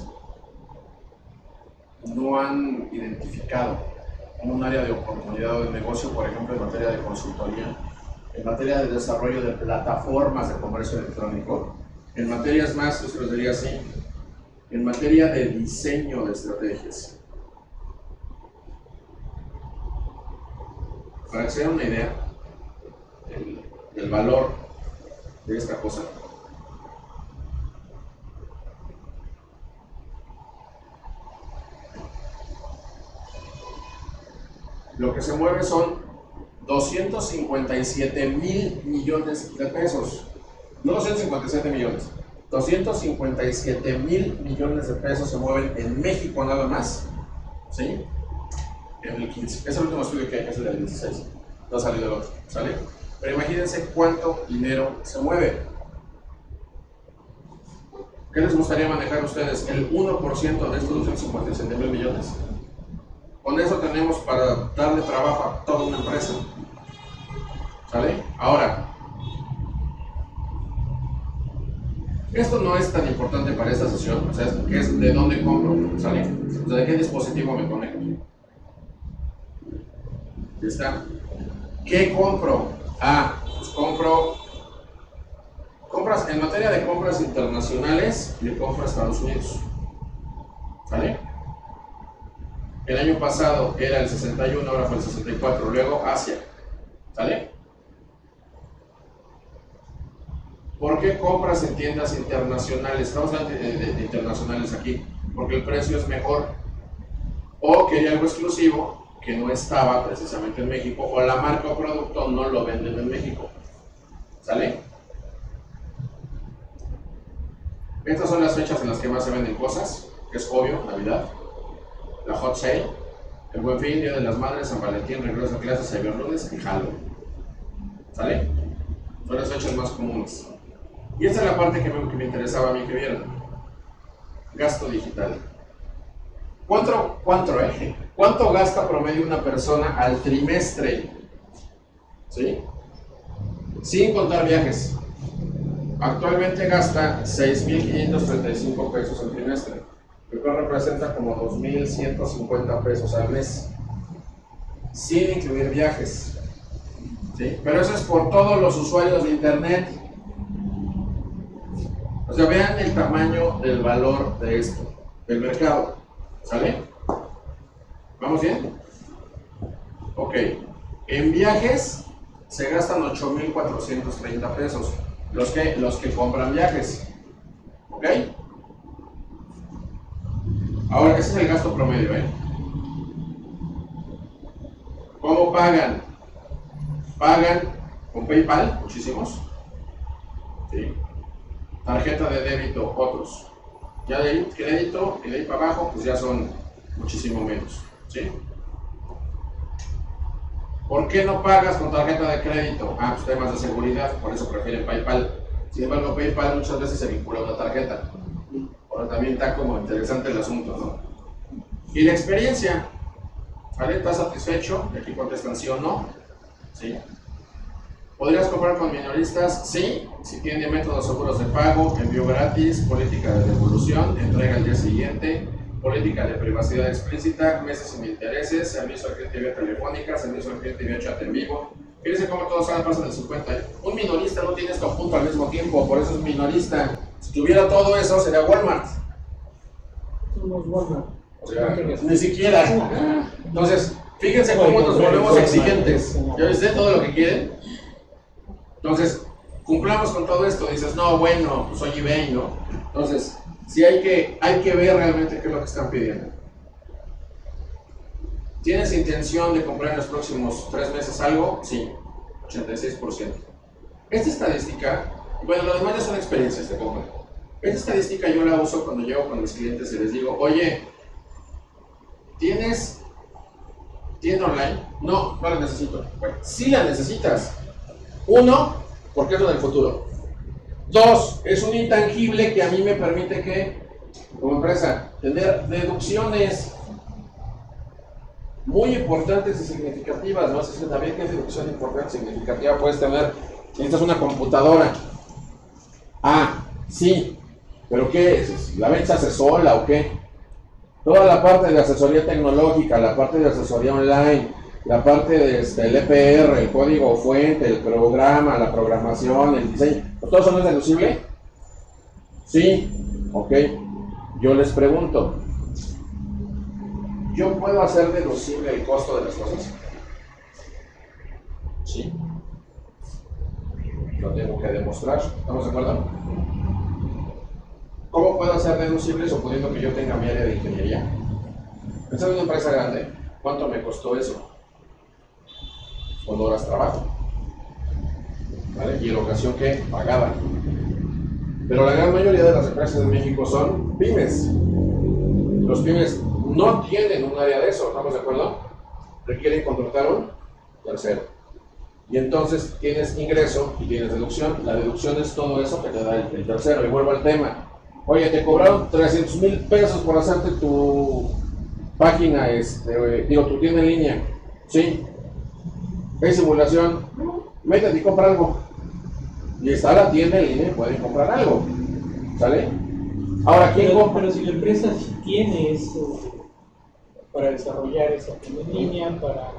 no han identificado como un área de oportunidad o de negocio, por ejemplo, en materia de consultoría, en materia de desarrollo de plataformas de comercio electrónico, en materias más, yo se los diría así, en materia de diseño de estrategias. Para que se den una idea del valor de esta cosa, lo que se mueve son 257,000 millones de pesos. No 257 millones, 257,000 millones de pesos se mueven en México nada más, ¿sí? En el 15. Es el último estudio que hay, es el del 16. No ha salido el otro, ¿sale? Pero imagínense cuánto dinero se mueve. ¿Qué les gustaría manejar a ustedes? El 1% de estos 257,000 millones. Con eso tenemos para darle trabajo a toda una empresa. ¿Sale? Ahora, esto no es tan importante para esta sesión, o sea, que es de dónde compro, ¿sale? O sea, de qué dispositivo me conecto. Ya está. ¿Qué compro? Pues compras en materia de compras internacionales, le compro a Estados Unidos. ¿Sale? El año pasado era el 61, ahora fue el 64, luego Asia. ¿Sale? ¿Por qué compras en tiendas internacionales? Estamos hablando de internacionales aquí, porque el precio es mejor. O quería algo exclusivo, que no estaba precisamente en México, o la marca o producto no lo venden en México. ¿Sale? Estas son las fechas en las que más se venden cosas, que es obvio, Navidad, la Hot Sale, el Buen Fin, Día de las Madres, San Valentín, regreso a clases, Cyberlunes y Halloween. ¿Sale? Son las fechas más comunes. Y esta es la parte que me interesaba a mí que vieran. Gasto digital. ¿Cuánto gasta promedio una persona al trimestre? ¿Sí? Sin contar viajes. Actualmente gasta 6.535 pesos al trimestre, lo que representa como 2.150 pesos al mes, sin incluir viajes. ¿Sí? Pero eso es por todos los usuarios de internet. O sea, vean el tamaño del valor de esto, del mercado. ¿Sale? ¿Vamos bien? Ok. En viajes se gastan 8.430 pesos. Los que compran viajes. ¿Ok? Ahora, ese es el gasto promedio, ¿eh? ¿Cómo pagan? Pagan con PayPal, muchísimos. ¿Sí? Tarjeta de débito, otros. Ya de crédito, y de ahí para abajo, pues ya son muchísimo menos. ¿Sí? ¿Por qué no pagas con tarjeta de crédito? Pues temas de seguridad, por eso prefieren PayPal. Sin embargo, PayPal muchas veces se vincula a una tarjeta. Ahora también está como interesante el asunto, ¿no? Y la experiencia, ¿vale? ¿Estás satisfecho? Aquí contestan sí o no. ¿Sí? ¿Podrías comprar con minoristas? Sí, si tiene métodos seguros de pago, envío gratis, política de devolución, entrega al día siguiente, política de privacidad explícita, meses sin intereses, servicio al cliente vía telefónica, servicio al cliente vía chat en vivo. Fíjense cómo todos ahora pasan del 50. Un minorista no tiene esto junto al mismo tiempo, por eso es minorista. Si tuviera todo eso, sería Walmart. Somos Walmart. O sea, ni siquiera. Entonces, fíjense cómo nos volvemos exigentes. ¿Ya viste todo lo que quieren? Entonces, cumplamos con todo esto. Dices, no, bueno, pues soy eBay, ¿no? Entonces, sí hay que ver realmente qué es lo que están pidiendo. ¿Tienes intención de comprar en los próximos 3 meses algo? Sí, 86%. Esta estadística, bueno, lo demás ya son experiencias de compra. Esta estadística yo la uso cuando llego con mis clientes y les digo, oye, ¿tienes tienda online? No, no la necesito. Bueno, sí la necesitas. 1, porque es lo del futuro. 2, es un intangible que a mí me permite que, como empresa, tener deducciones muy importantes y significativas, ¿no? Si también qué deducción importante y significativa puedes tener. Necesitas una computadora. Sí, pero ¿qué es? ¿La venta se hace sola o qué? Toda la parte de asesoría tecnológica, la parte de asesoría online, la parte del EPR, el código fuente, el programa, la programación, el diseño, ¿todo eso no es deducible? Sí, ok. Yo les pregunto, ¿yo puedo hacer deducible el costo de las cosas? Sí. Lo tengo que demostrar, ¿estamos de acuerdo? ¿Cómo puedo hacer deducible suponiendo que yo tenga mi área de ingeniería? Pensando en una empresa grande, ¿cuánto me costó eso? Con horas de trabajo, ¿vale? Y en ocasión que pagaban. Pero la gran mayoría de las empresas de México son pymes. Los pymes no tienen un área de eso, ¿estamos de acuerdo? Requieren contratar un tercero. Y entonces tienes ingreso y tienes deducción. La deducción es todo eso que te da el tercero. Y vuelvo al tema. Oye, te cobraron 300,000 pesos por hacerte tu página, tu tienda en línea. Sí. ¿Hay simulación? Métete y compra algo. Y está la tienda en línea y pueden comprar algo. ¿Sale? Ahora, ¿quién compra? Pero si la empresa sí tiene eso para desarrollar esa tienda en línea, para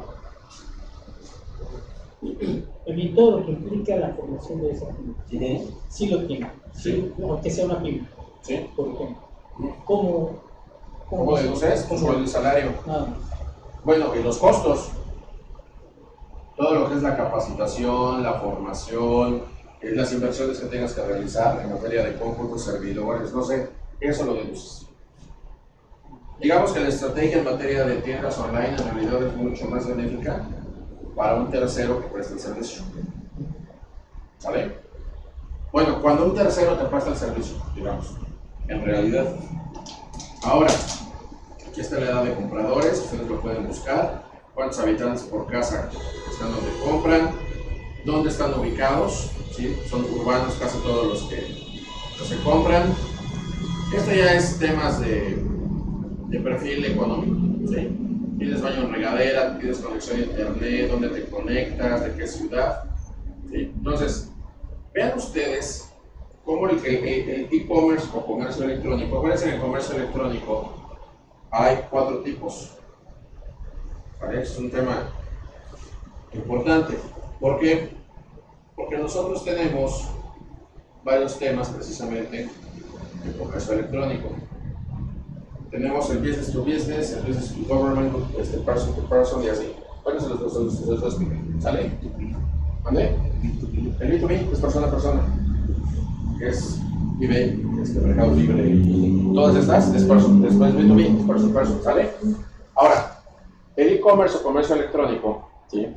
en todo lo que implica la formación de esa tienda, sí lo tiene. Sí. Aunque sea una pyme, Sí. por ejemplo. ¿Cómo deduces? Pues por el salario. Nada más. Bueno, y los costos. Todo lo que es la capacitación, la formación, las inversiones que tengas que realizar en materia de cómputos, servidores, no sé, eso lo deduces. Digamos que la estrategia en materia de tiendas online en realidad es mucho más benéfica para un tercero que presta el servicio. ¿Sale? Bueno, cuando un tercero te presta el servicio, digamos, en realidad. Ahora, aquí está la edad de compradores, ustedes lo pueden buscar. ¿Cuántos habitantes por casa están donde compran? ¿Dónde están ubicados? ¿Sí? Son urbanos casi todos los que se compran. Esto ya es temas de perfil económico. ¿Sí? ¿Tienes baño en regadera? ¿Tienes conexión a internet? ¿Dónde te conectas? ¿De qué ciudad? ¿Sí? Entonces, vean ustedes cómo el e-commerce o comercio electrónico, acuérdense que en el comercio electrónico hay 4 tipos. ¿Vale? Es un tema importante. ¿Por qué? Porque nosotros tenemos varios temas precisamente en comercio electrónico. Tenemos el business to business, el business to government, person to person y así. ¿Cuáles se los explico? ¿Sale? ¿Vale? El B2B es persona a persona, que es eBay, Mercado Libre y todas estas es B2B, es person to person, ¿sale? Ahora, el e-commerce o comercio electrónico, ¿sí?,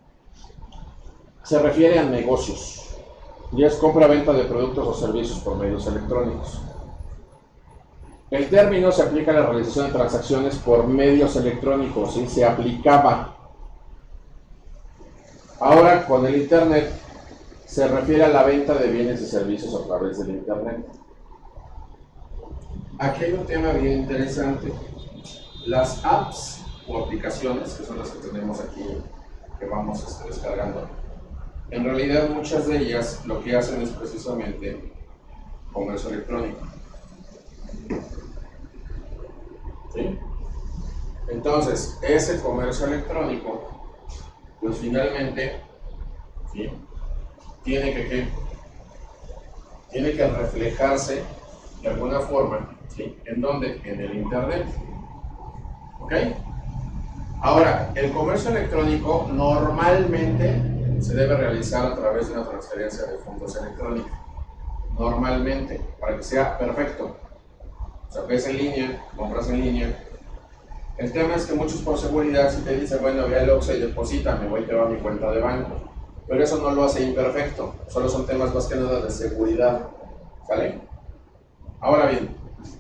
se refiere a negocios y es compra-venta de productos o servicios por medios electrónicos. El término se aplica a la realización de transacciones por medios electrónicos, ¿sí? Se aplicaba. Ahora, con el Internet, se refiere a la venta de bienes y servicios a través del Internet. Aquí hay un tema bien interesante. Las apps o aplicaciones, que son las que tenemos aquí, que vamos descargando, en realidad muchas de ellas lo que hacen es precisamente comercio electrónico. ¿Sí? Entonces, ese comercio electrónico, pues finalmente, ¿sí?, tiene que reflejarse de alguna forma, ¿sí?, ¿en dónde? En el Internet. ¿Ok? Ahora, el comercio electrónico normalmente se debe realizar a través de una transferencia de fondos electrónica. Normalmente, para que sea perfecto. O sea, ves en línea, compras en línea. El tema es que muchos por seguridad si te dicen, bueno, ve al Oxxo y deposítame, voy y te va a mi cuenta de banco. Pero eso no lo hace imperfecto, solo son temas más que nada de seguridad. ¿Sale? Ahora bien,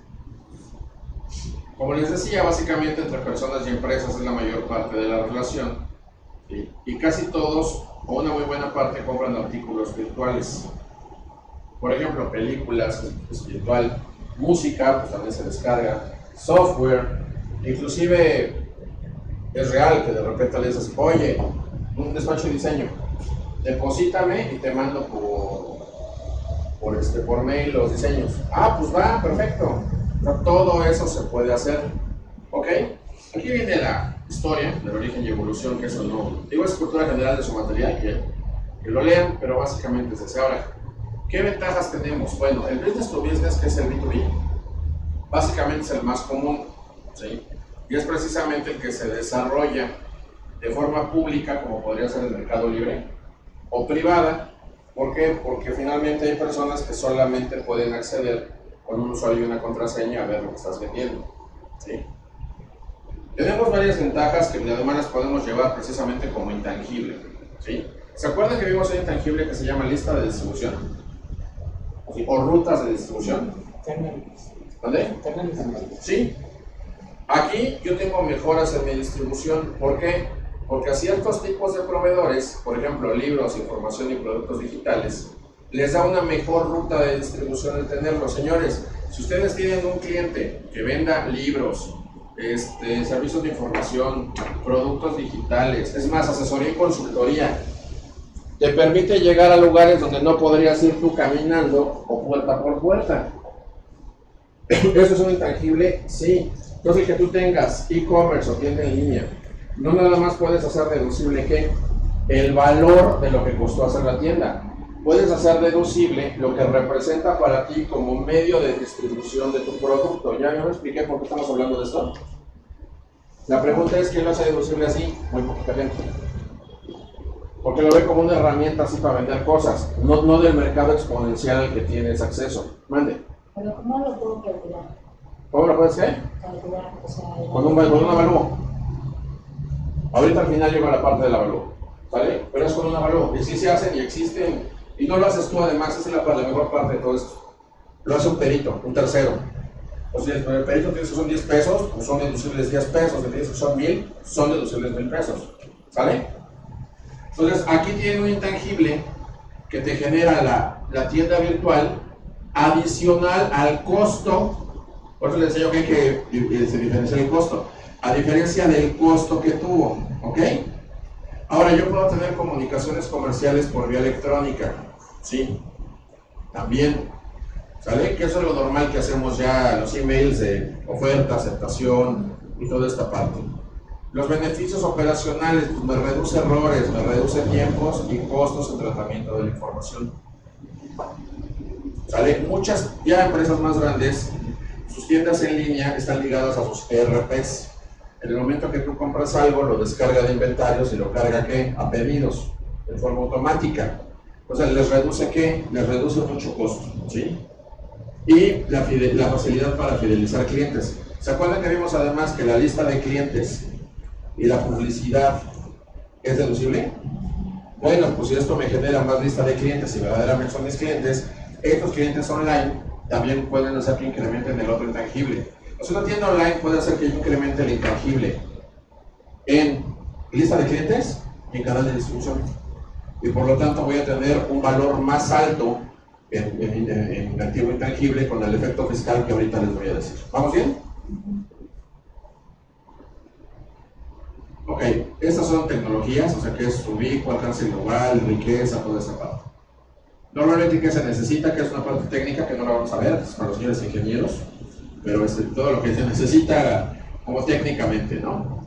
como les decía, básicamente entre personas y empresas es la mayor parte de la relación. ¿Sí? Y casi todos, o una muy buena parte, compran artículos virtuales. Por ejemplo, películas, es virtual. Música, pues también se descarga, software, inclusive es real que de repente le dices, oye, un despacho de diseño, deposítame y te mando por mail los diseños. Ah, pues va, perfecto. O sea, todo eso se puede hacer. ¿Ok? Aquí viene la historia del origen y evolución, que eso no, digo, es cultura general de su material, que lo lean, pero básicamente es ese. Ahora, ¿qué ventajas tenemos? Bueno, el business to business, que es el B2B, básicamente es el más común, ¿sí? Y es precisamente el que se desarrolla de forma pública, como podría ser el Mercado Libre, o privada. ¿Por qué? Porque finalmente hay personas que solamente pueden acceder con un usuario y una contraseña a ver lo que estás vendiendo, ¿sí? Tenemos varias ventajas que además las podemos llevar precisamente como intangible, ¿sí? ¿Se acuerdan que vimos un intangible que se llama lista de distribución? ¿Sí? O rutas de distribución. ¿Dónde? Sí. Aquí yo tengo mejoras en mi distribución. ¿Por qué? Porque a ciertos tipos de proveedores, por ejemplo, libros, información y productos digitales, les da una mejor ruta de distribución el tenerlos. Señores, si ustedes tienen un cliente que venda libros, servicios de información, productos digitales, es más, asesoría y consultoría, te permite llegar a lugares donde no podrías ir tú caminando o puerta por puerta. ¿Eso es un intangible? Sí. Entonces, que tú tengas e-commerce o tienda en línea, no nada más puedes hacer deducible que el valor de lo que costó hacer la tienda. Puedes hacer deducible lo que representa para ti como medio de distribución de tu producto. ¿Ya me expliqué por qué estamos hablando de esto? La pregunta es, ¿quién lo hace deducible así? Muy poquita gente. Porque lo ve como una herramienta así para vender cosas, no del mercado exponencial al que tienes acceso. Mande. Pero ¿cómo lo puedo calcular? ¿Cómo lo puedes hacer? Cuando tú vas, o sea, Con un avalúo. Ahorita al final llega la parte del avalúo, ¿vale? Pero es con un avalúo. Y sí se hacen y existen. Y no lo haces tú además, esa es la mejor parte de todo esto. Lo hace un perito, un tercero. O sea, el perito te dice que son 10 pesos, pues son deducibles 10 pesos. Si te dice que son 1000, son deducibles 1000 pesos. ¿Sale? Entonces, aquí tiene un intangible que te genera la tienda virtual adicional al costo. Por eso les decía yo que se diferencia el costo. A diferencia del costo que tuvo. ¿Ok? Ahora, yo puedo tener comunicaciones comerciales por vía electrónica. Sí. También. ¿Sale? Que eso es lo normal que hacemos ya, los emails de oferta, aceptación y toda esta parte. Los beneficios operacionales, pues me reduce errores, me reduce tiempos y costos en tratamiento de la información. ¿Sale? Muchas ya empresas más grandes, sus tiendas en línea están ligadas a sus ERPs. En el momento que tú compras algo, lo descarga de inventarios y lo carga ¿qué? A pedidos, de forma automática. O sea, ¿les reduce qué? Les reduce mucho costo, ¿sí? Y la facilidad para fidelizar clientes. ¿Se acuerdan que vimos además que la lista de clientes y la publicidad es deducible? Bueno, pues si esto me genera más lista de clientes y verdaderamente son mis clientes, estos clientes online también pueden hacer que incrementen el otro intangible. O sea, una tienda online puede hacer que yo incremente el intangible en lista de clientes y en canal de distribución. Y por lo tanto voy a tener un valor más alto en activo intangible con el efecto fiscal que ahorita les voy a decir. ¿Vamos bien? Ok, estas son tecnologías, o sea que es ubicuo, alcance global, riqueza, toda esa parte. Normalmente que se necesita, que es una parte técnica que no la vamos a ver, es para los señores ingenieros, pero es todo lo que se necesita como técnicamente, ¿no?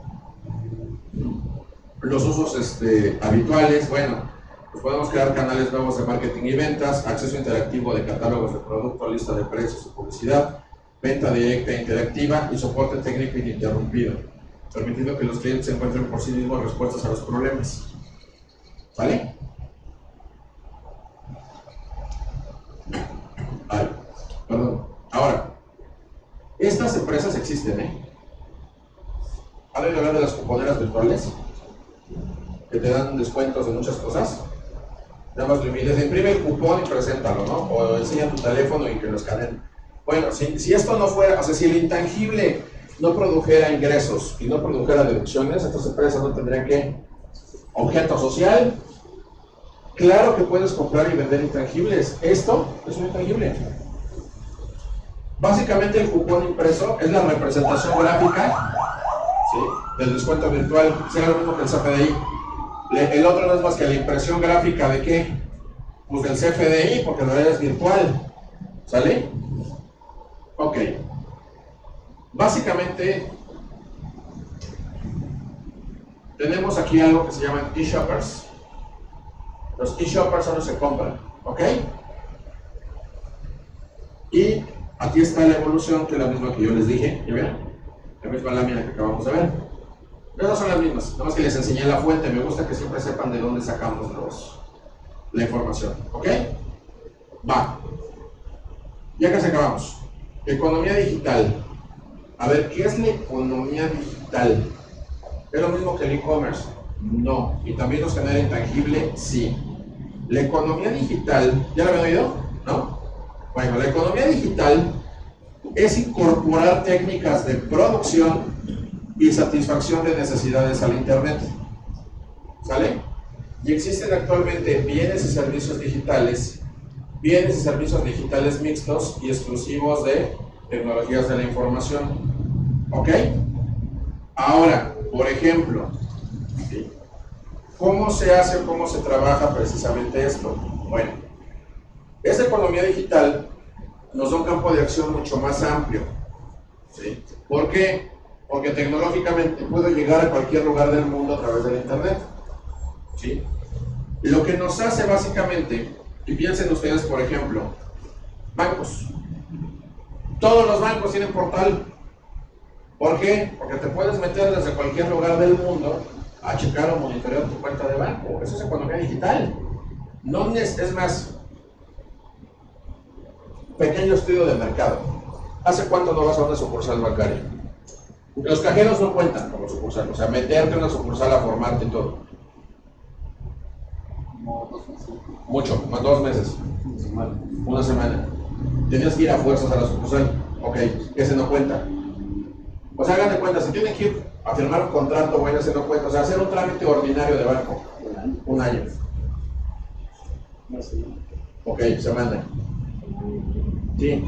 Los usos habituales, bueno, pues podemos crear canales nuevos de marketing y ventas, acceso interactivo de catálogos de producto, lista de precios y publicidad, venta directa e interactiva y soporte técnico ininterrumpido, permitiendo que los clientes encuentren por sí mismos respuestas a los problemas. ¿Vale? Ay, perdón. Ahora, estas empresas existen, ¿eh? ¿Han oído hablar de las cuponeras virtuales? Que te dan descuentos de muchas cosas. Nada más les imprime el cupón y preséntalo, ¿no? O enseña tu teléfono y que lo escaneen. Bueno, si esto no fuera, o sea, si el intangible no produjera ingresos y no produjera deducciones, estas empresas no tendrían ¿qué? Objeto social. Claro que puedes comprar y vender intangibles. Esto es un intangible. Básicamente el cupón impreso es la representación gráfica, ¿sí?, del descuento virtual. Será lo mismo que el CFDI. El otro no es más que la impresión gráfica de ¿qué? Pues del CFDI, porque en realidad es virtual. ¿Sale? Ok. Básicamente tenemos aquí algo que se llaman e-shoppers. Los e-shoppers solo se compran, ¿ok? Y aquí está la evolución, que es la misma que yo les dije. ¿Ya vieron? La misma lámina que acabamos de ver. Esas son las mismas, nada más que les enseñé la fuente. Me gusta que siempre sepan de dónde sacamos la información, ¿ok? Va. Ya casi acabamos. Economía digital. A ver, ¿qué es la economía digital? ¿Es lo mismo que el e-commerce? No. ¿Y también nos genera intangible? Sí. La economía digital, ¿ya la habían oído? ¿No? Bueno, la economía digital es incorporar técnicas de producción y satisfacción de necesidades al Internet. ¿Sale? Y existen actualmente bienes y servicios digitales mixtos y exclusivos de tecnologías de la información. ¿Ok? Ahora, por ejemplo, ¿sí?, ¿cómo se hace o cómo se trabaja precisamente esto? Bueno, esta economía digital nos da un campo de acción mucho más amplio. ¿Sí? ¿Por qué? Porque tecnológicamente puedo llegar a cualquier lugar del mundo a través del Internet. ¿Sí? Lo que nos hace básicamente, y piensen ustedes, por ejemplo, bancos. Todos los bancos tienen portal. ¿Por qué? Porque te puedes meter desde cualquier lugar del mundo a checar o monitorear tu cuenta de banco. Eso es economía digital. No es más, pequeño estudio de mercado. ¿Hace cuánto no vas a una sucursal bancaria? Los cajeros no cuentan como sucursal, o sea, meterte en una sucursal a formarte y todo. Como 2 meses. Mucho, más 2 meses, una semana. Tenías que ir a fuerzas a la sucursal, ok, ese no cuenta. O sea, hagan de cuenta, si tienen que ir a firmar un contrato, bueno, ese no cuenta. O sea, hacer un trámite ordinario de banco, 1 año. No sé. Ok, semana. Sí.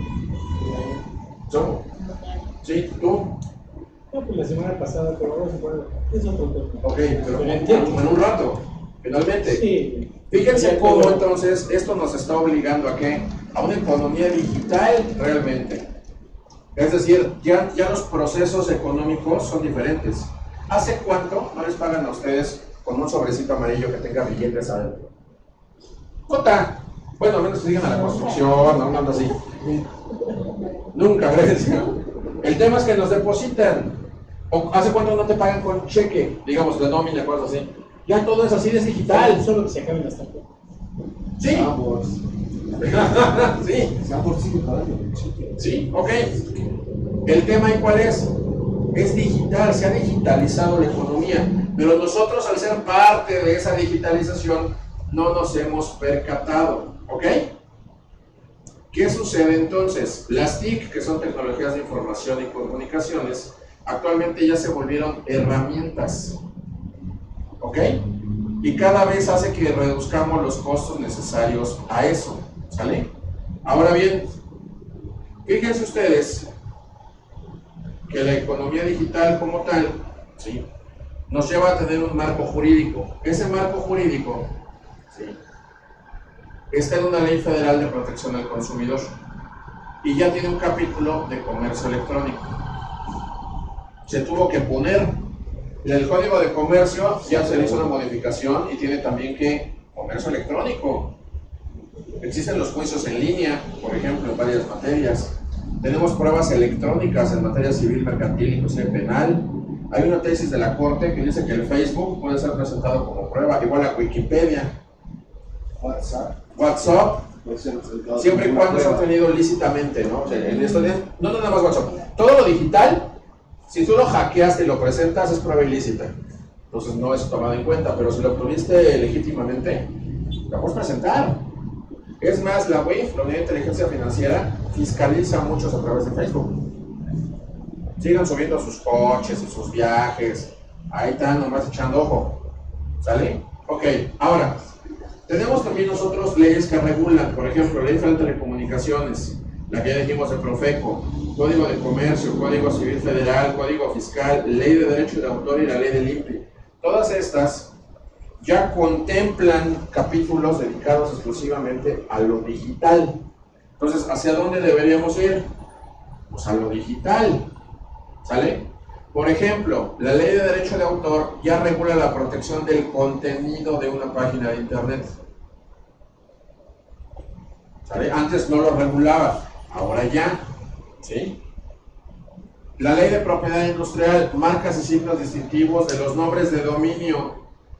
¿Cómo? Sí, tú. No, pues la semana pasada, pero ahora se puede. Es otro tema. Ok, pero Pero entiendo. en un rato, finalmente. Sí. Fíjense Ya, cómo pero- entonces esto nos está obligando a qué? A una economía digital realmente. Es decir, ya los procesos económicos son diferentes. ¿Hace cuánto no les pagan a ustedes con un sobrecito amarillo que tenga billetes adentro? ¡Jota! Bueno, al menos que digan a la construcción, no ando así. Nunca, Grecia. El tema es que nos depositan. ¿O ¿Hace cuánto no te pagan con cheque? Digamos, de nómina, cosas así. Ya todo es así, es digital. Solo que se acaben las tarjetas. Sí. Ambos. Sí. Ambos sigue pagando el cheque. Sí, ok. El tema ¿y cuál es? Es digital, se ha digitalizado la economía, pero nosotros al ser parte de esa digitalización no nos hemos percatado, ¿ok? ¿Qué sucede entonces? Las TIC, que son tecnologías de información y comunicaciones, actualmente ya se volvieron herramientas, ¿ok? Y cada vez hace que reduzcamos los costos necesarios a eso, ¿sale? Ahora bien, fíjense ustedes que la economía digital como tal, ¿sí?, nos lleva a tener un marco jurídico. Ese marco jurídico, ¿sí?, está en una ley federal de protección al consumidor y ya tiene un capítulo de comercio electrónico. Se tuvo que poner en el Código de Comercio, ya se le hizo una modificación y tiene también que comercio electrónico. Existen los juicios en línea, por ejemplo, en varias materias. Tenemos pruebas electrónicas en materia civil, mercantil, inclusive penal. Hay una tesis de la Corte que dice que el Facebook puede ser presentado como prueba, igual a Wikipedia, WhatsApp, Puede ser presentado siempre y como cuando una se ha prueba. obtenido lícitamente, ¿no? O sea, en esto no nada más WhatsApp. Todo lo digital, si tú lo hackeas y lo presentas, es prueba ilícita. Entonces no es tomado en cuenta, pero si lo obtuviste legítimamente, la puedes presentar. Es más, la UIF, la Unidad de Inteligencia Financiera, fiscaliza a muchos a través de Facebook. Sigan subiendo sus coches y sus viajes. Ahí están, nomás echando ojo. ¿Sale? Ok, ahora, tenemos también nosotros leyes que regulan, por ejemplo, Ley Federal de Telecomunicaciones, la que ya dijimos de Profeco, Código de Comercio, Código Civil Federal, Código Fiscal, Ley de Derecho de Autor y la Ley del INPI. Todas estas ya contemplan capítulos dedicados exclusivamente a lo digital. Entonces, ¿hacia dónde deberíamos ir? Pues a lo digital, ¿sale? Por ejemplo, la Ley de Derecho de Autor ya regula la protección del contenido de una página de internet, ¿sale? Antes no lo regulaba, ahora ya, ¿sí? La Ley de Propiedad Industrial, marcas y signos distintivos de los nombres de dominio,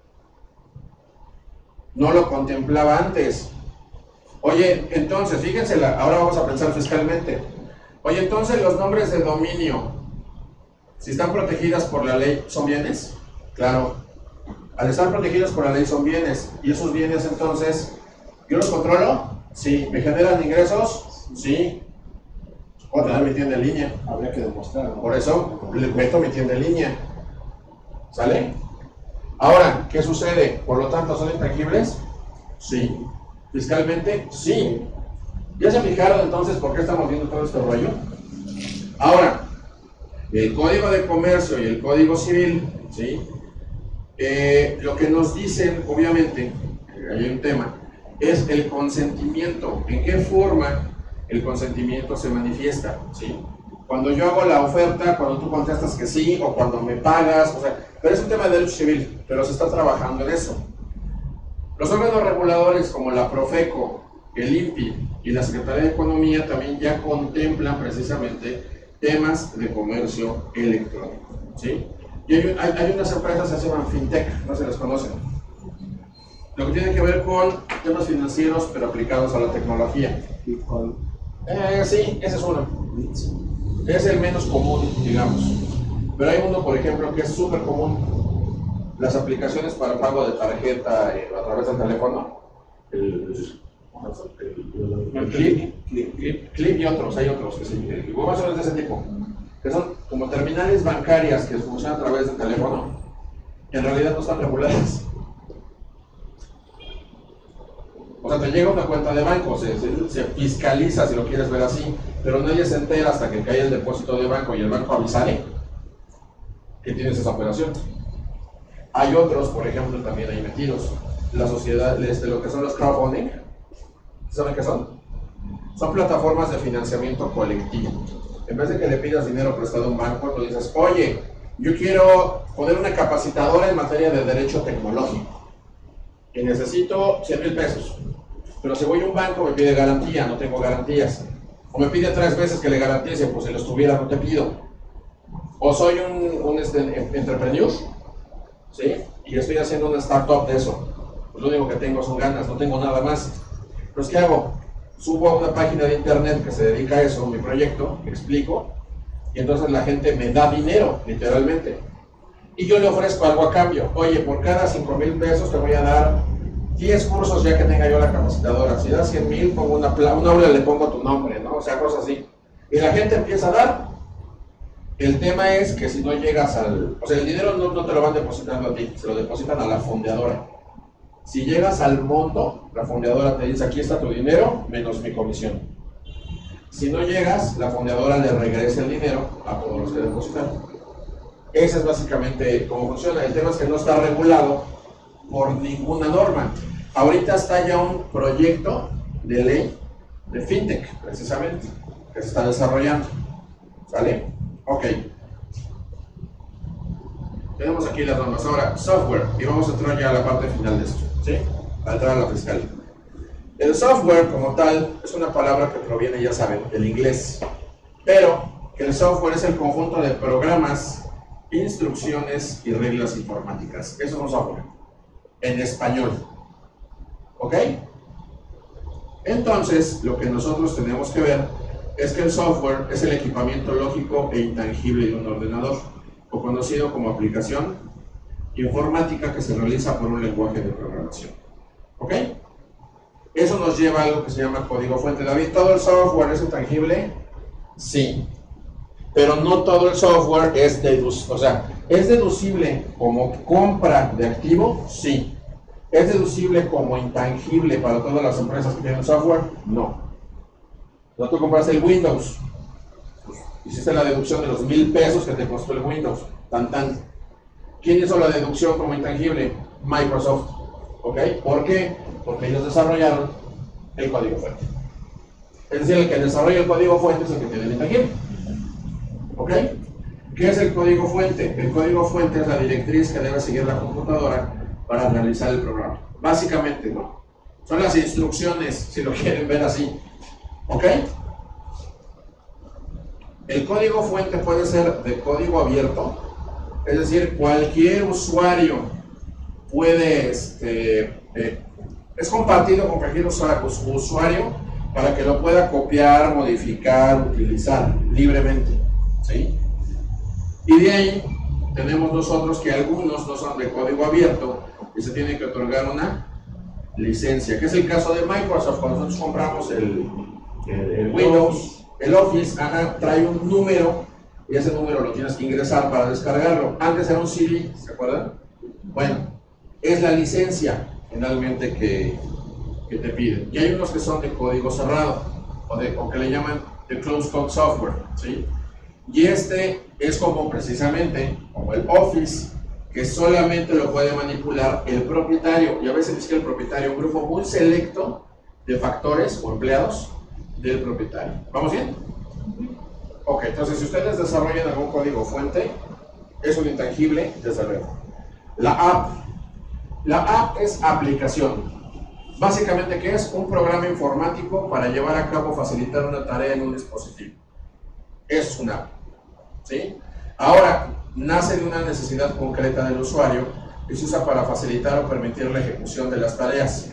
no lo contemplaba antes. Oye, entonces, fíjense, ahora vamos a pensar fiscalmente. Oye, entonces los nombres de dominio, si están protegidas por la ley, ¿son bienes? Claro. Al estar protegidos por la ley son bienes. ¿Y esos bienes entonces, yo los controlo? Sí. ¿Me generan ingresos? Sí. Puedo tener mi tienda en línea. Habría que demostrar, ¿no? Por eso le meto mi tienda en línea. ¿Sale? Ahora, ¿qué sucede? Por lo tanto, ¿son intangibles? Sí. ¿Fiscalmente? Sí. ¿Ya se fijaron entonces por qué estamos viendo todo este rollo? Ahora, el Código de Comercio y el Código Civil, ¿sí? Lo que nos dicen, obviamente, hay un tema, es el consentimiento. ¿En qué forma el consentimiento se manifiesta? ¿Sí? Cuando yo hago la oferta, cuando tú contestas que sí, o cuando me pagas, o sea, pero es un tema de derecho civil, pero se está trabajando en eso. Los órganos reguladores como la Profeco, el INPI y la Secretaría de Economía también ya contemplan precisamente temas de comercio electrónico, ¿sí? Y hay unas empresas que se llaman FinTech, no se las conocen. Lo que tiene que ver con temas financieros, pero aplicados a la tecnología. Bitcoin. Sí, ese es uno. Bits. Es el menos común, digamos. Pero hay uno, por ejemplo, que es súper común. Las aplicaciones para pago de tarjeta a través del teléfono. El Clip y otros, hay otros que se más o menos de ese tipo. Que son como terminales bancarias que funcionan a través del teléfono. Que en realidad no están reguladas. O sea, te llega una cuenta de banco, se fiscaliza si lo quieres ver así, pero nadie se entera hasta que cae el depósito de banco y el banco avisaré que tienes esa operación. Hay otros, por ejemplo, también ahí metidos. La sociedad, lo que son los crowdfunding, ¿saben qué son? Son plataformas de financiamiento colectivo. En vez de que le pidas dinero prestado a un banco, tú dices, oye, yo quiero poner una capacitadora en materia de derecho tecnológico y necesito 100,000 pesos. Pero si voy a un banco me pide garantía, no tengo garantías. O me pide 3 veces que le garantice, pues si los tuviera no te pido. O soy un entrepreneur, ¿sí? Y estoy haciendo una startup de eso. Pues lo único que tengo son ganas, no tengo nada más. Pues ¿qué hago? Subo a una página de internet que se dedica a eso, mi proyecto, explico, y entonces la gente me da dinero, literalmente. Y yo le ofrezco algo a cambio. Oye, por cada 5,000 pesos te voy a dar 10 cursos ya que tenga yo la capacitadora. Si das 100,000, pongo una aula, le pongo tu nombre, ¿no? O sea, cosas así. Y la gente empieza a dar. El tema es que si no llegas al... O sea, el dinero no te lo van depositando a ti, se lo depositan a la fondeadora. Si llegas al monto, la fondeadora te dice, aquí está tu dinero, menos mi comisión. Si no llegas, la fondeadora le regresa el dinero a todos los que depositaron. Ese es básicamente cómo funciona. El tema es que no está regulado por ninguna norma. Ahorita está ya un proyecto de ley de fintech, precisamente, que se está desarrollando. ¿Sale? Ok. Tenemos aquí las normas. Ahora, software. Y vamos a entrar ya a la parte final de esto. ¿Sí? A entrar a la fiscal. El software, como tal, es una palabra que proviene, ya saben, del inglés. Pero el software es el conjunto de programas, instrucciones y reglas informáticas. Eso es un software. En español. ¿Ok? Entonces, lo que nosotros tenemos que ver es que el software es el equipamiento lógico e intangible de un ordenador, o conocido como aplicación informática que se realiza por un lenguaje de programación. ¿Ok? Eso nos lleva a algo que se llama código fuente. David, ¿todo el software es intangible? Sí. Pero no todo el software es deducible. O sea, ¿es deducible como compra de activo? Sí. ¿Es deducible como intangible para todas las empresas que tienen software? No. No, tú compraste el Windows, pues, hiciste la deducción de los 1,000 pesos que te costó el Windows, tan. ¿Quién hizo la deducción como intangible? Microsoft. ¿Ok? ¿Por qué? Porque ellos desarrollaron el código fuente. Es decir, el que desarrolla el código fuente es el que tiene el intangible. ¿Ok? ¿Qué es el código fuente? El código fuente es la directriz que debe seguir la computadora para realizar el programa. Básicamente, ¿no? Son las instrucciones, si lo quieren ver así. ¿Ok? El código fuente puede ser de código abierto, es decir, cualquier usuario puede, es compartido con cualquier usuario para que lo pueda copiar, modificar, utilizar libremente, ¿sí? Y de ahí tenemos nosotros que algunos no son de código abierto y se tiene que otorgar una licencia, que es el caso de Microsoft. Cuando nosotros compramos el Windows, el Office, trae un número y ese número lo tienes que ingresar para descargarlo. Antes era un CD, ¿se acuerdan? Bueno, es la licencia finalmente que te piden. Y hay unos que son de código cerrado o que le llaman de closed code software, ¿sí? Y este es como precisamente como el Office, que solamente lo puede manipular el propietario, y a veces es que el propietario, un grupo muy selecto de factores o empleados del propietario. ¿Vamos bien? Ok, entonces si ustedes desarrollan algún código fuente, es un intangible, desde luego. La app es aplicación. Básicamente, ¿qué es? Un programa informático para llevar a cabo, facilitar una tarea en un dispositivo. Es una app, ¿sí? Ahora, nace de una necesidad concreta del usuario y se usa para facilitar o permitir la ejecución de las tareas.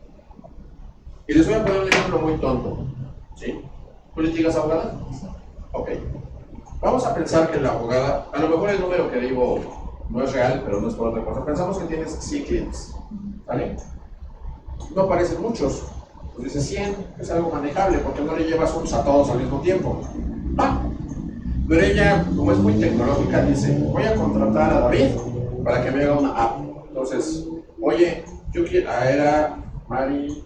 Y les voy a poner un ejemplo muy tonto, ¿sí? ¿Tú litigas, abogada? Ok. Vamos a pensar que la abogada, a lo mejor el número que digo no es real, pero no es por otra cosa. Pensamos que tienes 100 clientes, ¿vale? No parecen muchos. Pues dices 100, es algo manejable, porque no le llevas unos a todos al mismo tiempo. Pero ella, como es muy tecnológica, dice, voy a contratar a David para que me haga una app. Entonces, oye, yo quiero, era Mari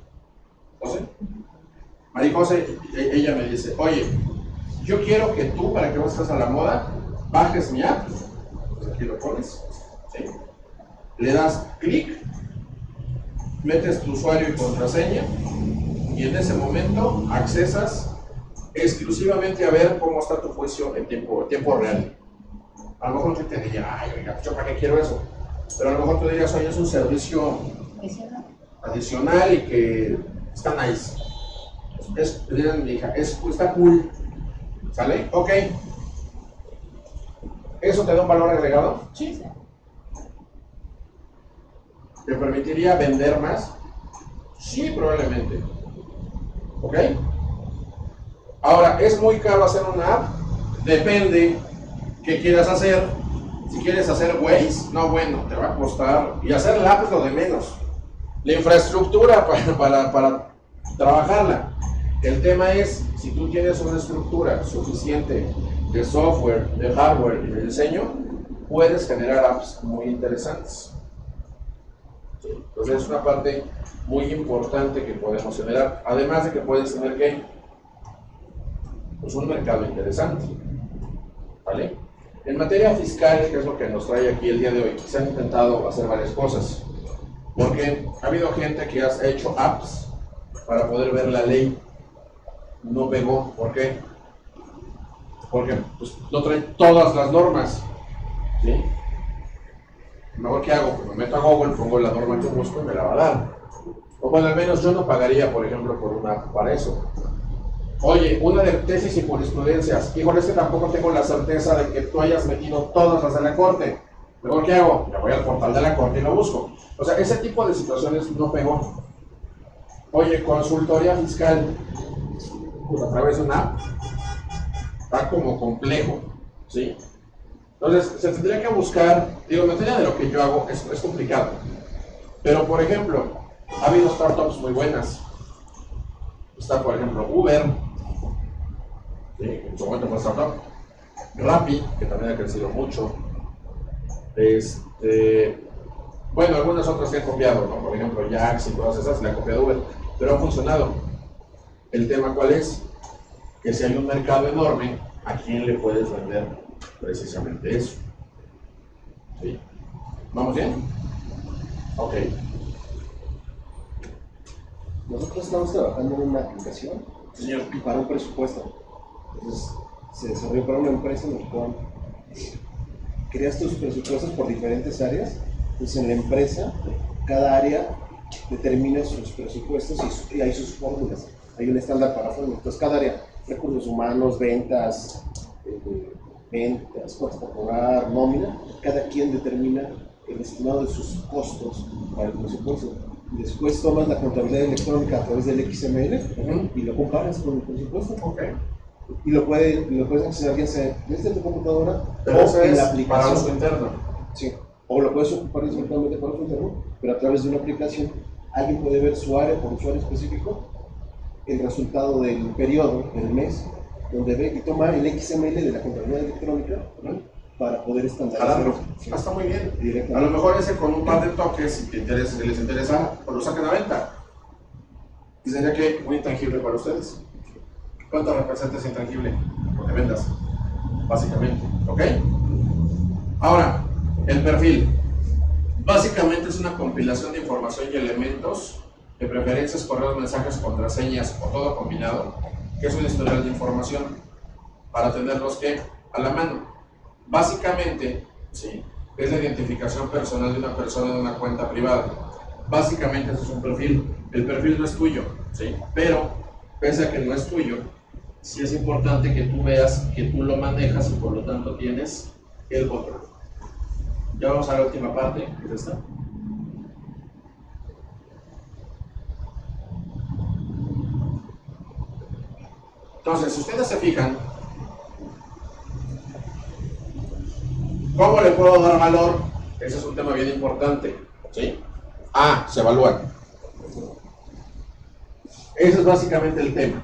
José, ella me dice, oye, yo quiero que tú, para que vos estés a la moda, bajes mi app, pues aquí lo pones, ¿sí? Le das clic, metes tu usuario y contraseña, y en ese momento accesas exclusivamente a ver cómo está tu juicio en tiempo real. A lo mejor yo te diría, ay, oiga, ¿yo para qué quiero eso? Pero a lo mejor tú dirías, oye, es un servicio adicional y que está nice. Está cool. ¿Sale? Ok. ¿Eso te da un valor agregado? Sí. ¿Te permitiría vender más? Sí, probablemente. ¿Ok? Ahora, ¿es muy caro hacer una app? Depende qué quieras hacer. Si quieres hacer Waze, no, bueno, te va a costar. Y hacer la app es lo de menos. La infraestructura para trabajarla. El tema es, si tú tienes una estructura suficiente de software, de hardware y de diseño, puedes generar apps muy interesantes. Entonces es una parte muy importante que podemos generar. Además de que puedes tener que, pues un mercado interesante. ¿Vale? En materia fiscal, que es lo que nos trae aquí el día de hoy, se han intentado hacer varias cosas. Porque ha habido gente que ha hecho apps para poder ver la ley. No pegó. ¿Por qué? Porque pues, no trae todas las normas. ¿Sí? Mejor que hago, pues me meto a Google, pongo la norma que busco y me la va a dar. O bueno, al menos yo no pagaría, por ejemplo, por una app para eso. Oye, una de tesis y jurisprudencias. Híjole, es que tampoco tengo la certeza de que tú hayas metido todas las de la corte. Mejor que hago, me voy al portal de la corte y lo busco. O sea, ese tipo de situaciones no pegó. Oye, consultoría fiscal, pues a través de una app, está como complejo, ¿sí? Entonces, se tendría que buscar, digo, en materia de lo que yo hago es complicado. Pero, por ejemplo, ha habido startups muy buenas. Está, por ejemplo, Uber, ¿sí? En su momento fue startup. Rappi, que también ha crecido mucho. Bueno, algunas otras que han copiado, ¿no? Por ejemplo, Jax y todas esas le han copiado Uber, pero ha funcionado. El tema, ¿cuál es? Que si hay un mercado enorme, ¿a quién le puedes vender precisamente eso? ¿Sí? ¿Vamos bien? Ok. Nosotros estamos trabajando en una aplicación Señor. para un presupuesto. Entonces, se desarrolló para una empresa en la cual creas tus presupuestos por diferentes áreas. Entonces, en la empresa, cada área determina sus presupuestos y hay sus fórmulas. Hay un estándar para fórmulas. Entonces, cada área, recursos humanos, ventas, cuotas por cobrar, nómina, cada quien determina el estimado de sus costos para el presupuesto. Después tomas la contabilidad electrónica a través del XML y lo comparas con el presupuesto. Okay. Y lo puedes acceder ya sea desde tu computadora Pero o eso en es la aplicación. para uso interno. Sí. O lo puedes ocupar directamente para uso interno, pero a través de una aplicación alguien puede ver su área por usuario específico, el resultado del periodo, del mes, donde ve y toma el XML de la contabilidad electrónica para poder estandarizarlo. Está muy bien. Directamente. A lo mejor ese con un par de toques, si les interesa, pues lo sacan a venta. Y sería que muy intangible para ustedes. ¿Cuánto representa ese intangible? Lo que vendas, básicamente. ¿Ok? Ahora, el perfil. Básicamente es una compilación de información y elementos, de preferencias, correos, mensajes, contraseñas o todo combinado, que es un historial de información para tenerlos que a la mano. Básicamente, sí, es la identificación personal de una persona en una cuenta privada. Básicamente eso es un perfil. El perfil no es tuyo, ¿sí? Pero, pese a que no es tuyo, sí es importante que tú veas que tú lo manejas y por lo tanto tienes el control. Ya vamos a la última parte, que es esta. Entonces, si ustedes se fijan, ¿Cómo le puedo dar valor? Ese es un tema bien importante, ¿sí? Se evalúan. Ese es básicamente el tema.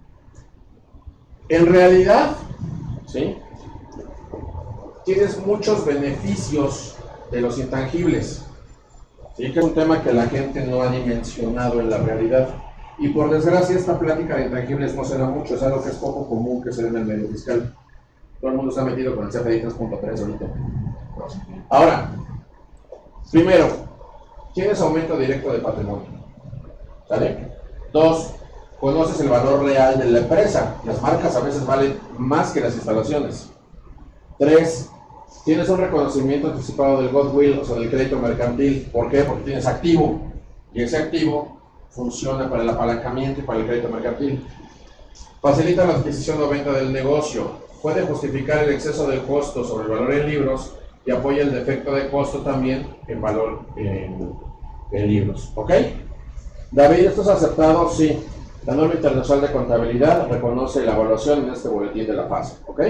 En realidad, ¿sí?, tienes muchos beneficios de los intangibles, ¿sí?, que es un tema que la gente no ha dimensionado en la realidad. Y por desgracia esta plática de intangibles no se da mucho, es algo que es poco común que se dé en el medio fiscal. Todo el mundo está metido con el CFDI 3.3 ahorita. Ahora, primero, tienes aumento directo de patrimonio, ¿sale? 2, conoces el valor real de la empresa. Las marcas a veces valen más que las instalaciones. 3, tienes un reconocimiento anticipado del goodwill, o sea, del crédito mercantil. ¿Por qué? Porque tienes activo, y ese activo funciona para el apalancamiento y para el crédito mercantil. Facilita la adquisición o venta del negocio. Puede justificar el exceso del costo sobre el valor en libros y apoya el defecto de costo también en valor en libros. ¿Ok? David, ¿esto es aceptado? Sí. La norma internacional de contabilidad reconoce la evaluación en este boletín de la FASE. ¿Ok?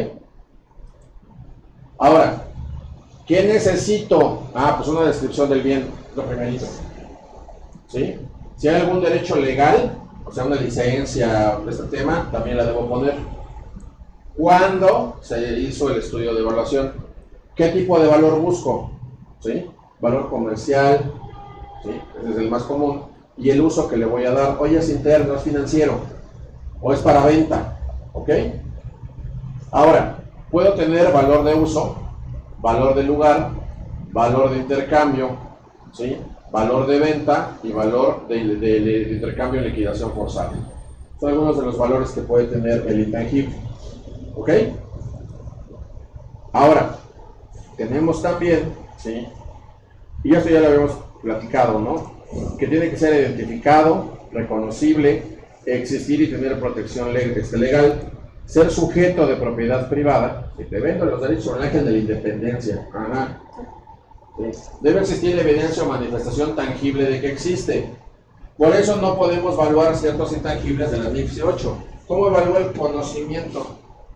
Ahora, ¿qué necesito? Pues una descripción del bien, lo primerito. ¿Sí? Si hay algún derecho legal, o sea, una licencia de este tema, también la debo poner. ¿Cuándo se hizo el estudio de evaluación? ¿Qué tipo de valor busco? ¿Sí? Valor comercial, ¿sí?, ese es el más común. Y el uso que le voy a dar, oye, es interno, es financiero, o es para venta. ¿Ok? Ahora, puedo tener valor de uso, valor de lugar, valor de intercambio, ¿sí?, valor de venta y valor de intercambio en liquidación forzada. Son algunos de los valores que puede tener el intangible. ¿Ok? Ahora, tenemos también, ¿sí?, y esto ya lo habíamos platicado, ¿no?, que tiene que ser identificado, reconocible, existir y tener protección legal, ser sujeto de propiedad privada, si te vendo los derechos sobre el ángel de la independencia, ¿sí?, debe existir evidencia o manifestación tangible de que existe. Por eso no podemos evaluar ciertos intangibles de la NIF 8. ¿Cómo evalúa el conocimiento?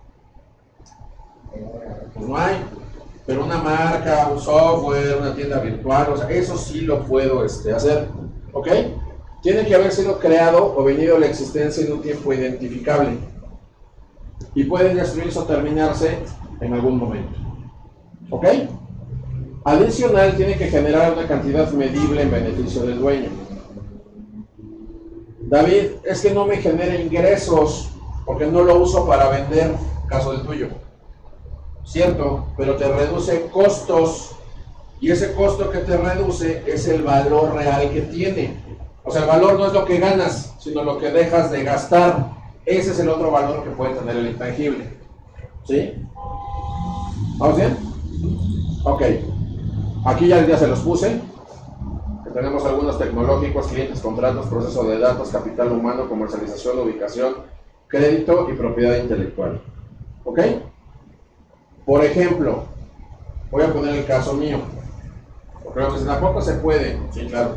Pues no hay, pero una marca, un software, una tienda virtual, o sea, eso sí lo puedo hacer, ¿ok? Tiene que haber sido creado o venido a la existencia en un tiempo identificable y puede destruirse o terminarse en algún momento, ¿ok? Adicional, tiene que generar una cantidad medible en beneficio del dueño. David, es que no me genera ingresos porque no lo uso para vender, caso del tuyo. Cierto, pero te reduce costos y ese costo que te reduce es el valor real que tiene. O sea, el valor no es lo que ganas, sino lo que dejas de gastar. Ese es el otro valor que puede tener el intangible. ¿Sí? ¿Vamos bien? Ok. Aquí ya se los puse. Tenemos algunos tecnológicos, clientes, contratos, proceso de datos, capital humano, comercialización, ubicación, crédito y propiedad intelectual. ¿Ok? Por ejemplo, voy a poner el caso mío. Creo que tampoco se puede. Sí, claro.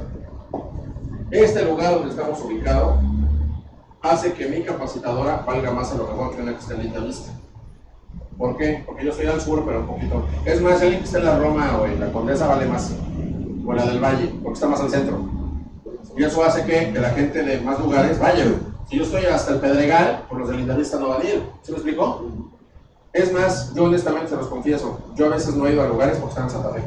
Este lugar donde estamos ubicados hace que mi capacitadora valga más a lo mejor que una que está en Linda Vista. ¿Por qué? Porque yo estoy al sur, pero un poquito. Es más, alguien que está en la Roma o en la Condesa vale más. O en la del Valle, porque está más al centro. Y eso hace que la gente de más lugares vaya. Si yo estoy hasta el Pedregal, pues los de Linda Vista no van a ir. ¿Sí me explicó? Es más, yo honestamente se los confieso, yo a veces no he ido a lugares porque están en Santa Fe.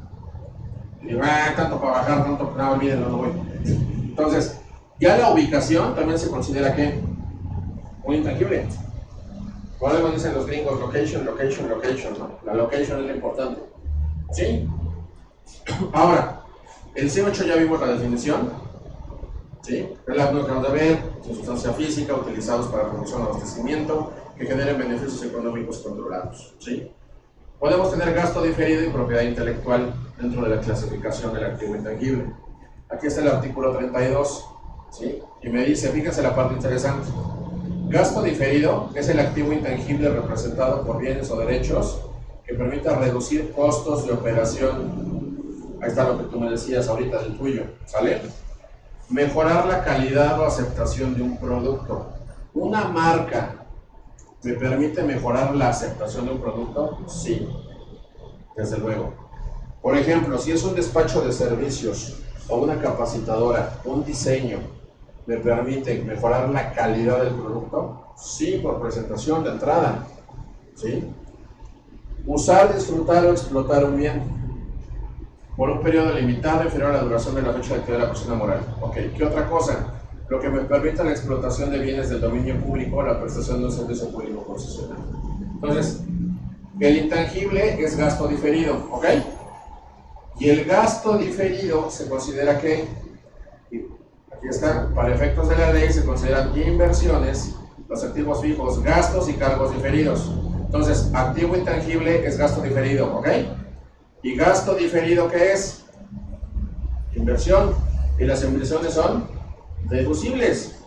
Y digo, tanto para bajar, tanto para olvídenlo, no voy. Entonces, ya la ubicación también se considera que un intangible. Por algo dicen los gringos, location, location, location, ¿no? La location es lo importante. ¿Sí? Ahora, el C8 ya vimos la definición. ¿Sí? Es la que acabamos de ver, sustancia física, utilizados para producción o abastecimiento, que generen beneficios económicos controlados. ¿Sí? Podemos tener gasto diferido y propiedad intelectual dentro de la clasificación del activo intangible. Aquí está el artículo 32, ¿sí? Y me dice, fíjense la parte interesante. Gasto diferido es el activo intangible representado por bienes o derechos que permita reducir costos de operación. Ahí está lo que tú me decías ahorita del tuyo, ¿sale? Mejorar la calidad o aceptación de un producto. Una marca ¿me permite mejorar la aceptación de un producto? Sí. Desde luego. Por ejemplo, si es un despacho de servicios o una capacitadora, un diseño, ¿me permite mejorar la calidad del producto? Sí, por presentación de entrada. ¿Sí? Usar, disfrutar o explotar un bien por un periodo limitado inferior a la duración de la fecha de actividad de la persona moral. Ok, ¿qué otra cosa? Lo que me permita la explotación de bienes del dominio público o la prestación de un servicio público concesional. Entonces, el intangible es gasto diferido, ¿ok? Y el gasto diferido se considera que, aquí está, para efectos de la ley se consideran inversiones, los activos fijos, gastos y cargos diferidos. Entonces, activo intangible es gasto diferido, ¿ok? ¿Y gasto diferido qué es? Inversión. Y las inversiones son deducibles.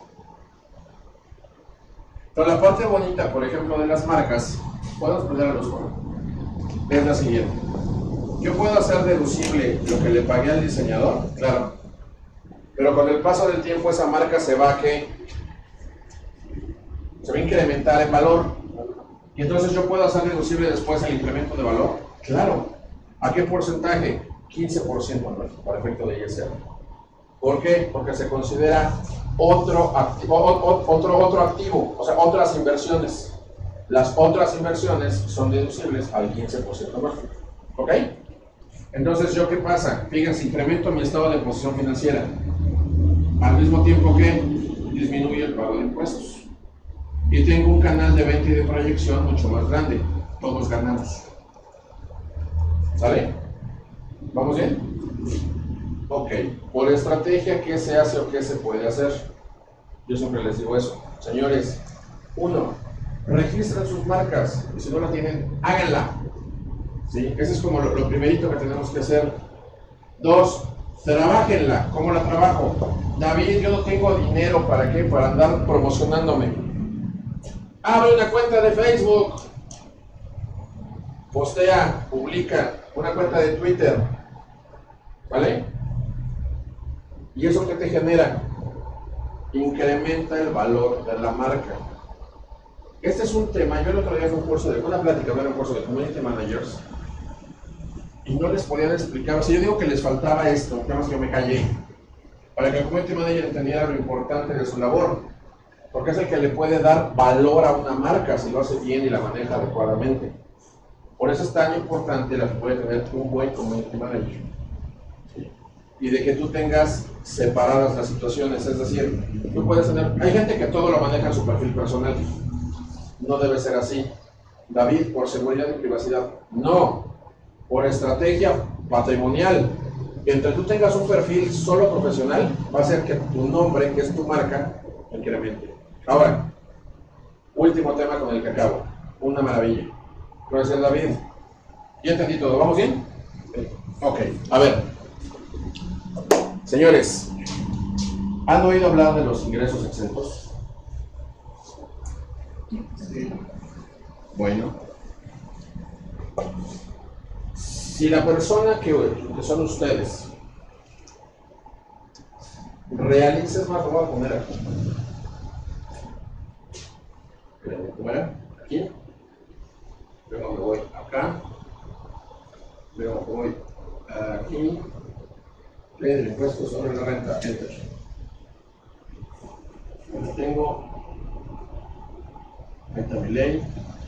Pero la parte bonita, por ejemplo, de las marcas, podemos prender la luz, es la siguiente. Yo puedo hacer deducible lo que le pagué al diseñador, claro. Pero con el paso del tiempo esa marca se va a incrementar en valor. Y entonces yo puedo hacer deducible después el incremento de valor, claro. ¿A qué porcentaje? 15% anual, para efecto de ISR. ¿Por qué? Porque se considera otro activo, o sea, otras inversiones. Las otras inversiones son deducibles al 15% anual. ¿Ok? Entonces, ¿yo qué pasa? Fíjense, incremento mi estado de posición financiera. Al mismo tiempo que disminuye el pago de impuestos. Y tengo un canal de venta y de proyección mucho más grande. Todos ganamos. ¿Sale? ¿Vamos bien? Ok. Por estrategia, ¿qué se hace o qué se puede hacer? Yo siempre les digo eso. Señores, 1. Registren sus marcas. Y si no la tienen, háganla. ¿Sí? Ese es como lo primerito que tenemos que hacer. 2. Trabájenla. ¿Cómo la trabajo? David, yo no tengo dinero. ¿Para qué? Para andar promocionándome. Abre una cuenta de Facebook. Postea, publica una cuenta de Twitter, ¿vale? ¿Y eso qué te genera? Incrementa el valor de la marca. Este es un tema, yo el otro día fue una plática, un curso de Community Managers, y no les podían explicar, o sea, yo digo que les faltaba esto, nada más que yo me callé, para que el Community Manager entendiera lo importante de su labor, porque es el que le puede dar valor a una marca si lo hace bien y la maneja adecuadamente. Por eso es tan importante la que puede tener un buen community manager. ¿Sí? Y de que tú tengas separadas las situaciones, es decir, tú puedes tener, hay gente que todo lo maneja en su perfil personal, no debe ser así. David, por seguridad y privacidad, no, por estrategia patrimonial. Entre tú tengas un perfil solo profesional, va a ser que tu nombre, que es tu marca, incremente. Ahora, último tema con el que acabo, una maravilla. Gracias, David. Ya entendí todo. ¿Vamos bien? Ok. A ver. Señores, ¿han oído hablar de los ingresos exentos? Sí. Bueno. Si la persona que son ustedes realiza, es más, lo voy a poner aquí. ¿Cómo era? Aquí. Luego me voy acá, luego me voy aquí, ley del impuesto sobre la renta, enter. Aquí tengo, ahí está mi ley,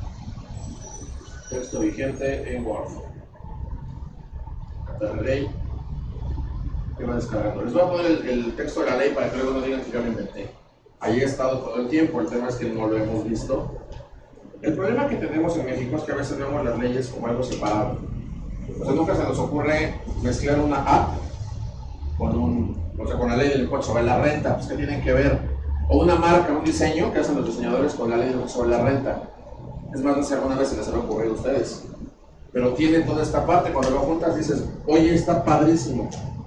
texto vigente en Word. Acá está la ley, que va descargando. Les voy a poner el texto de la ley para que luego no digan que yo lo inventé. Ahí he estado todo el tiempo, el tema es que no lo hemos visto. El problema que tenemos en México es que a veces vemos las leyes como algo separado. O sea, nunca se nos ocurre mezclar una app con la ley del impuesto sobre la renta, pues que tienen que ver, o una marca, un diseño que hacen los diseñadores con la ley sobre la renta. Es más, no sé si alguna vez se les ha ocurrido a ustedes, pero tiene toda esta parte, cuando lo juntas dices, oye, está padrísimo.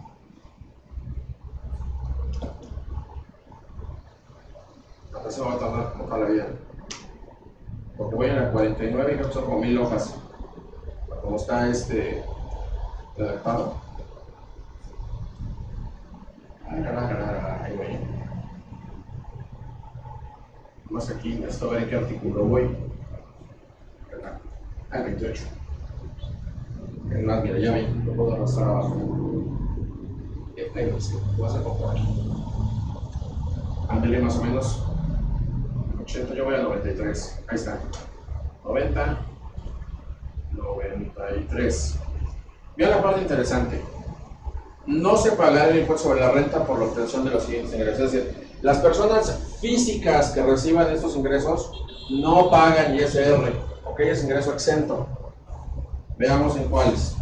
Hasta se va a tardar como toda la vida. Porque voy a la 49 y creo que son como 1000 hojas. Como está redactado. Ahí voy. Más aquí, necesito ver en qué artículo voy. 28. Ok. más, mira, ya vi, lo puedo arrastrar abajo. Negro, sí, lo voy a hacer por aquí. Ándale más o menos. 80, yo voy a 93. Ahí está. 90, 93. Vean la parte interesante. No se pagará el impuesto sobre la renta por la obtención de los siguientes ingresos. Es decir, las personas físicas que reciban estos ingresos no pagan ISR, ok, es ingreso exento. Veamos en cuáles.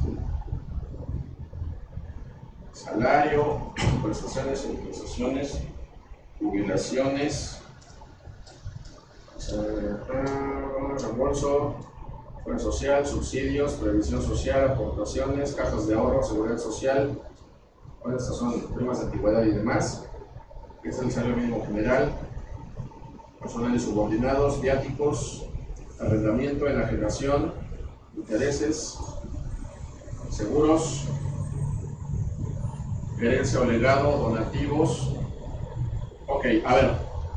Salario, prestaciones, indemnizaciones, jubilaciones, reembolso, seguridad social, subsidios, previsión social, aportaciones, cajas de ahorro, seguridad social. Bueno, estas son primas de antigüedad y demás. Es el salario mínimo general, personales subordinados, viáticos, arrendamiento, enajenación, intereses, seguros, herencia o legado, donativos. Ok, a ver.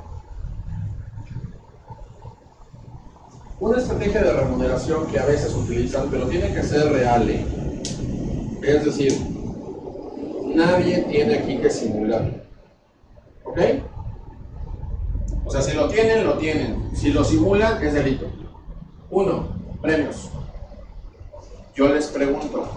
Una estrategia de remuneración que a veces utilizan, pero tiene que ser real, ¿eh? Es decir, nadie tiene aquí que simular. ¿Ok? O sea, si lo tienen, lo tienen. Si lo simulan, es delito. 1. Premios. Yo les pregunto,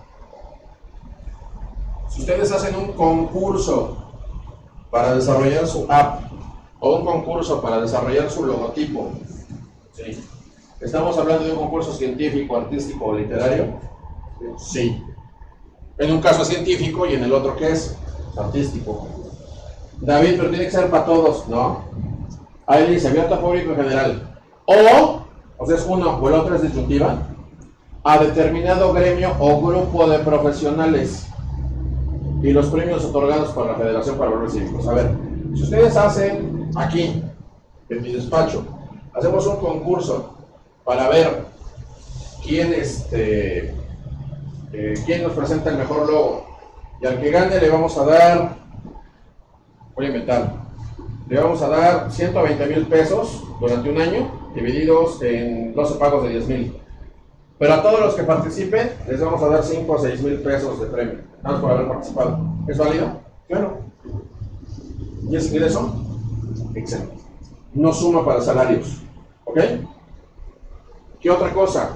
si ustedes hacen un concurso para desarrollar su app o un concurso para desarrollar su logotipo, ¿sí? ¿Estamos hablando de un concurso científico, artístico o literario? Sí. En un caso científico y en el otro, ¿qué es? Artístico. David, pero tiene que ser para todos, ¿no? Ahí dice, abierto a público en general. O sea, es uno o el otro es disyuntiva, a determinado gremio o grupo de profesionales. Y los premios otorgados por la Federación para Valores Cívicos. A ver, si ustedes hacen aquí, en mi despacho, hacemos un concurso para ver quién nos presenta el mejor logo, y al que gane le vamos a dar, voy a inventar, le vamos a dar 120,000 pesos durante un año, divididos en 12 pagos de 10,000. Pero a todos los que participen les vamos a dar 5 o 6,000 pesos de premio, nada más por haber participado. ¿Es válido? Claro. ¿Y ese ingreso? Excelente. No suma para salarios. ¿Ok? ¿Qué otra cosa?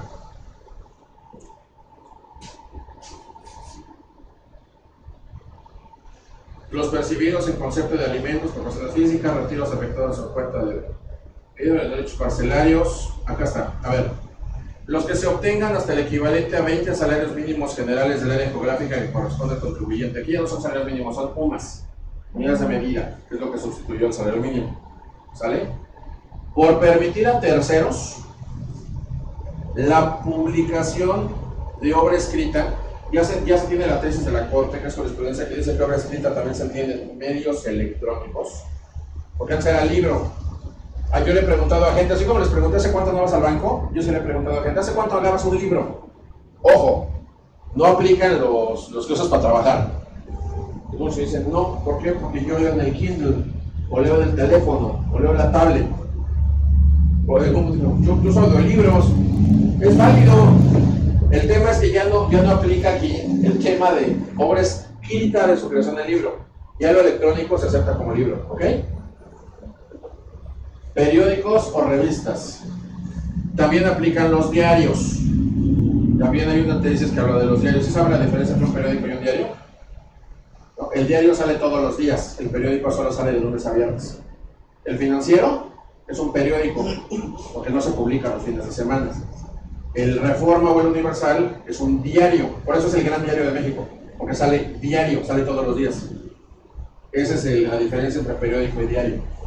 Los percibidos en concepto de alimentos por personas físicas, retiros afectados a cuenta de derechos parcelarios. Acá está. A ver. Los que se obtengan hasta el equivalente a 20 salarios mínimos generales del área geográfica que corresponde al contribuyente. Aquí ya no son salarios mínimos, son UMAS, unidades de medida, que es lo que sustituyó el salario mínimo. ¿Sale? Por permitir a terceros la publicación de obra escrita, ya se tiene la tesis de la Corte, que es jurisprudencia, que dice que obra escrita también se entiende en medios electrónicos, porque antes era libro. Yo le he preguntado a gente, así como les pregunté hace cuánto no vas al banco, yo se le he preguntado a gente, ¿hace cuánto agarras un libro? Ojo, no aplican los que usas para trabajar. Y muchos dicen, no, ¿por qué? Porque yo leo en el Kindle, o leo en el teléfono, o leo en la tablet. O yo uso audiolibros, es válido. El tema es que ya no aplica aquí el tema de obra escrita de su creación del libro. Ya lo electrónico se acepta como libro, ¿ok? Periódicos o revistas. También aplican los diarios. También hay una tesis que habla de los diarios. ¿Sí sabe la diferencia entre un periódico y un diario? No, el diario sale todos los días, el periódico solo sale de lunes a viernes. El Financiero es un periódico, porque no se publica los fines de semana. El Reforma o el Universal es un diario, por eso es el Gran Diario de México, porque sale diario, sale todos los días. Esa es la diferencia entre periódico y diario, ¿ok?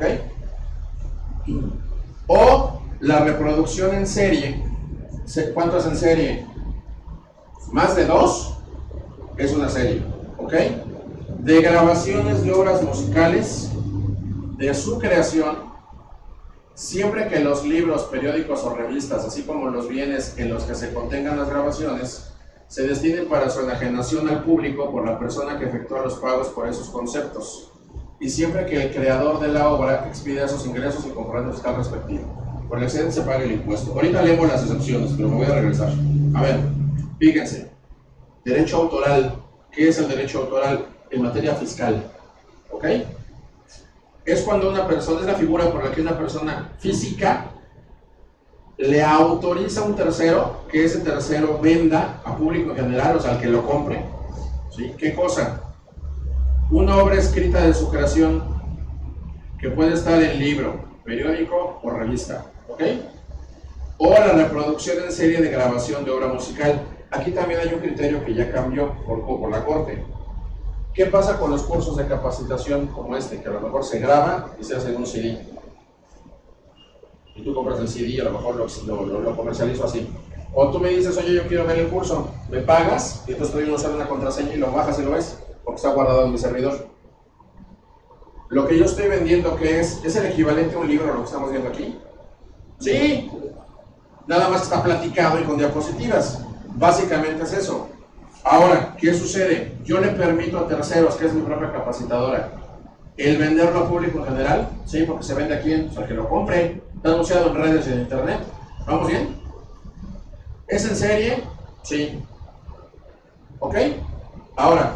O la reproducción en serie. ¿Cuánto es en serie? Más de 2 es una serie, ¿ok? De grabaciones de obras musicales, de su creación, siempre que los libros, periódicos o revistas, así como los bienes en los que se contengan las grabaciones, se destinen para su enajenación al público por la persona que efectúa los pagos por esos conceptos, y siempre que el creador de la obra expida esos ingresos y comprobante fiscal respectivo. Por el excedente se paga el impuesto. Ahorita leemos las excepciones, pero me voy a regresar. A ver, fíjense. Derecho autoral. ¿Qué es el derecho autoral? En materia fiscal. ¿Ok? Es cuando una persona, es la figura por la que una persona física le autoriza a un tercero que ese tercero venda a público en general, o sea, al que lo compre. ¿Sí? ¿Qué cosa? Una obra escrita de su creación que puede estar en libro, periódico o revista. ¿Ok? O la reproducción en serie de grabación de obra musical. Aquí también hay un criterio que ya cambió por la Corte. ¿Qué pasa con los cursos de capacitación como este, que a lo mejor se graba y se hace en un CD? Y tú compras el CD y a lo mejor lo comercializo así. O tú me dices, oye, yo quiero ver el curso, me pagas y entonces tú usando una contraseña y lo bajas y lo ves, porque está guardado en mi servidor. Lo que yo estoy vendiendo, ¿qué es? ¿Es el equivalente a un libro lo que estamos viendo aquí? Sí, nada más que está platicado y con diapositivas. Básicamente es eso. Ahora, ¿qué sucede? Yo le permito a terceros, que es mi propia capacitadora, el venderlo a público en general, ¿sí? Porque se vende aquí, o sea, que lo compre, está anunciado en redes y en internet. ¿Vamos bien? ¿Es en serie? Sí. ¿Ok? Ahora,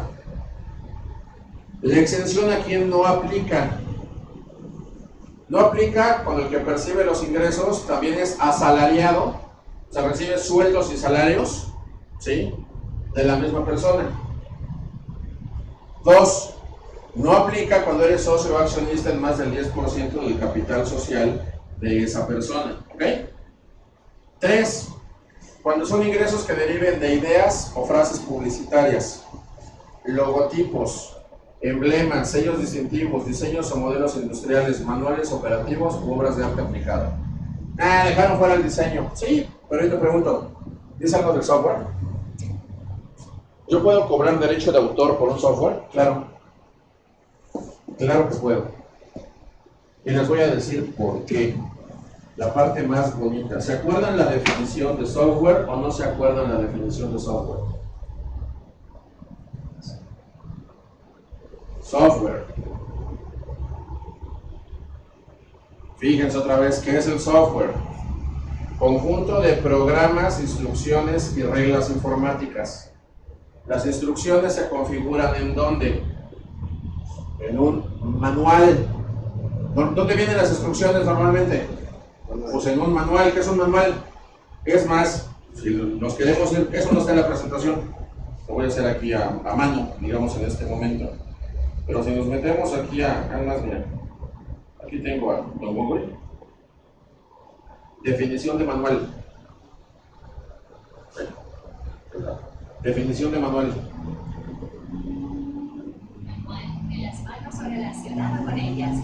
la exención a quien no aplica. No aplica cuando el que percibe los ingresos también es asalariado, o sea, recibe sueldos y salarios, ¿sí?, de la misma persona. 2. No aplica cuando eres socio o accionista en más del 10% del capital social de esa persona. ¿Ok? 3. Cuando son ingresos que deriven de ideas o frases publicitarias, logotipos, emblemas, sellos distintivos, diseños o modelos industriales, manuales operativos u obras de arte aplicada. Ah, dejaron fuera el diseño. Sí, pero yo te pregunto, ¿dice algo del software? ¿Yo puedo cobrar derecho de autor por un software? Claro. Claro que puedo. Y les voy a decir por qué. La parte más bonita. ¿Se acuerdan la definición de software o no se acuerdan la definición de software? Software. Fíjense otra vez, ¿qué es el software? Conjunto de programas, instrucciones y reglas informáticas. Las instrucciones se configuran ¿en dónde? En un manual. ¿Dónde vienen las instrucciones normalmente? Pues en un manual. ¿Qué es un manual? Es más, si nos queremos ir, eso no está en la presentación, lo voy a hacer aquí a mano, digamos en este momento. Pero si nos metemos aquí además, mira, aquí tengo a Don Google. Definición de manual. Definición de manual. En las manos o relacionado con ellas.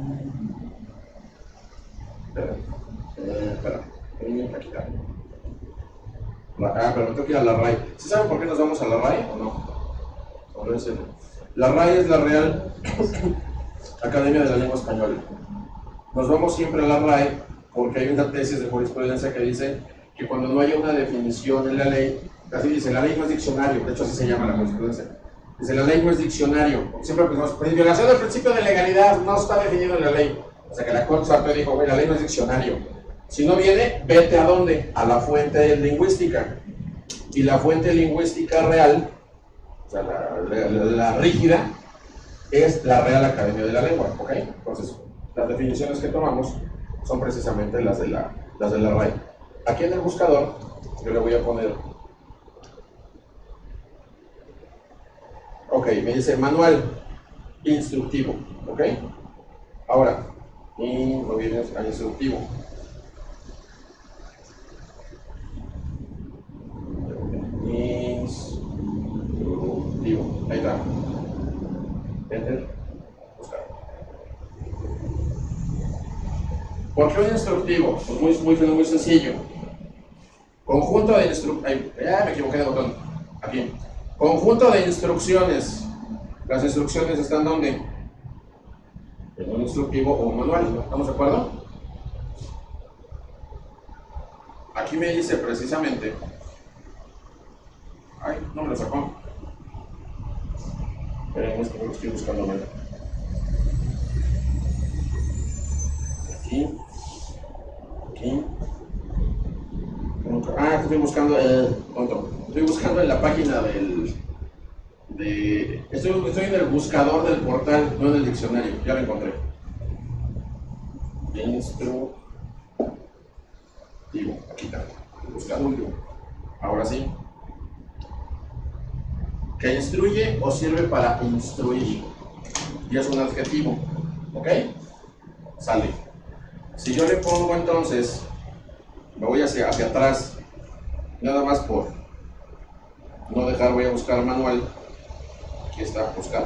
Espera, aquí está. Pero me tengo que ir a la RAI. ¿Sí saben por qué nos vamos a la RAI o no? O en serio. La RAI es la Real Academia de la Lengua Española. Nos vamos siempre a la RAI porque hay una tesis de jurisprudencia que dice que cuando no haya una definición en la ley, así dice, la ley no es diccionario, de hecho así se llama la jurisprudencia. Dice, la ley no es diccionario. Siempre pensamos, pues violación del principio de legalidad no está definido en la ley. O sea que la Corte Suprema dijo, güey, la ley no es diccionario. Si no viene, vete ¿a dónde? A la fuente lingüística. Y la fuente lingüística real, o sea, la rígida, es la Real Academia de la Lengua, ¿ok? Entonces, las definiciones que tomamos son precisamente las de la RAI. Aquí en el buscador, yo le voy a poner, ok, me dice manual instructivo, ¿ok? Ahora, y no viene al instructivo. Instructivo, ahí está. Enter, buscar. ¿Por qué un instructivo? Pues muy sencillo. Conjunto de instrucciones. Me equivoqué de botón. Aquí. Conjunto de instrucciones. Las instrucciones están ¿dónde? En un instructivo o un manual. ¿Estamos de acuerdo? Aquí me dice precisamente. Ay, no me lo sacó. Esperemos que lo estoy buscando mal. Aquí. Estoy buscando tonto. Estoy buscando en la página del Estoy en el buscador del portal, no en el diccionario, ya lo encontré. Instructivo, aquí está, buscador. Ahora sí. Que instruye o sirve para instruir. Y es un adjetivo. ¿Ok? Sale. Si yo le pongo entonces, me voy hacia atrás, nada más por no dejar, voy a buscar manual. Aquí está, buscar.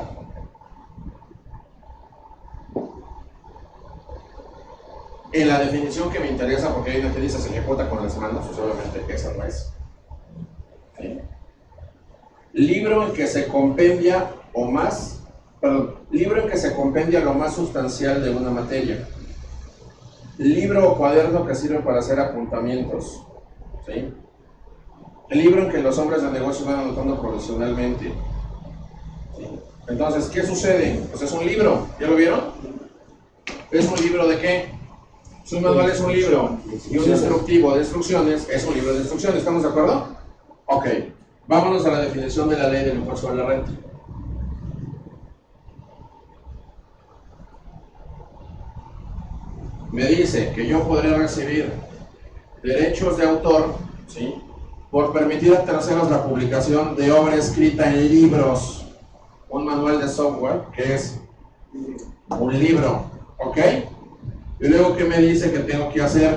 En la definición que me interesa, porque hay una que dice se ejecuta con las manos, pues obviamente esa no es. ¿Sí? Libro en que se compendia libro en que se compendia lo más sustancial de una materia. Libro o cuaderno que sirve para hacer apuntamientos. ¿Sí? El libro en que los hombres de negocio van anotando profesionalmente. ¿Sí? Entonces, ¿qué sucede? Pues es un libro, ¿ya lo vieron? ¿Es un libro de qué? Un manual es un libro y un instructivo de instrucciones es un libro de instrucciones, ¿estamos de acuerdo? Ok, vámonos a la definición de la ley del impuesto a la renta. Me dice que yo podré recibir derechos de autor, ¿sí?, por permitir a terceros la publicación de obra escrita en libros, un manual de software que es un libro, ¿ok? Y luego, ¿qué me dice que tengo que hacer?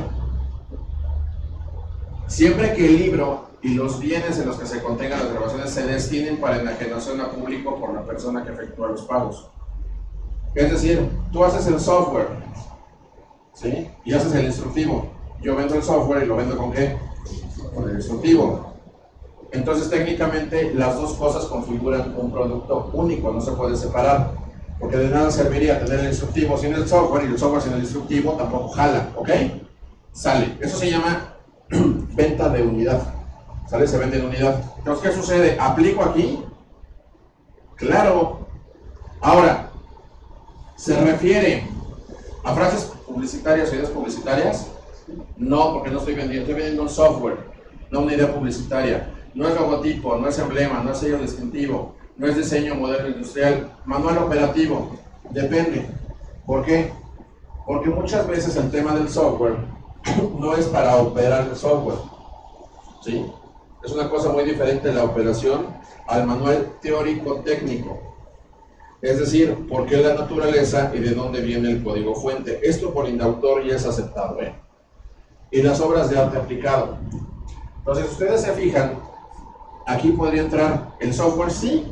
Siempre que el libro y los bienes en los que se contengan las grabaciones se destinen para enajenación a público por la persona que efectúa los pagos. Es decir, tú haces el software, ¿sí?, y haces el instructivo. Yo vendo el software y lo vendo ¿con qué? Con el instructivo. Entonces, técnicamente, las dos cosas configuran un producto único, no se puede separar. Porque de nada serviría tener el instructivo sin el software y el software sin el instructivo tampoco jala, ¿ok? Sale. Eso se llama venta de unidad. ¿Sale? Se vende en unidad. Entonces, ¿qué sucede? ¿Aplico aquí? Claro. Ahora, ¿se refiere a frases publicitarias o ideas publicitarias? No, porque no estoy vendiendo un software, no una idea publicitaria. No es logotipo, no es emblema, no es sello distintivo, no es diseño modelo industrial, manual operativo, depende. ¿Por qué? Porque muchas veces el tema del software no es para operar el software, ¿sí? Es una cosa muy diferente la operación al manual teórico técnico. Es decir, por qué la naturaleza y de dónde viene el código fuente. Esto por indautor ya es aceptado, ¿eh? Y las obras de arte aplicado. Entonces, si ustedes se fijan, aquí podría entrar el software, sí.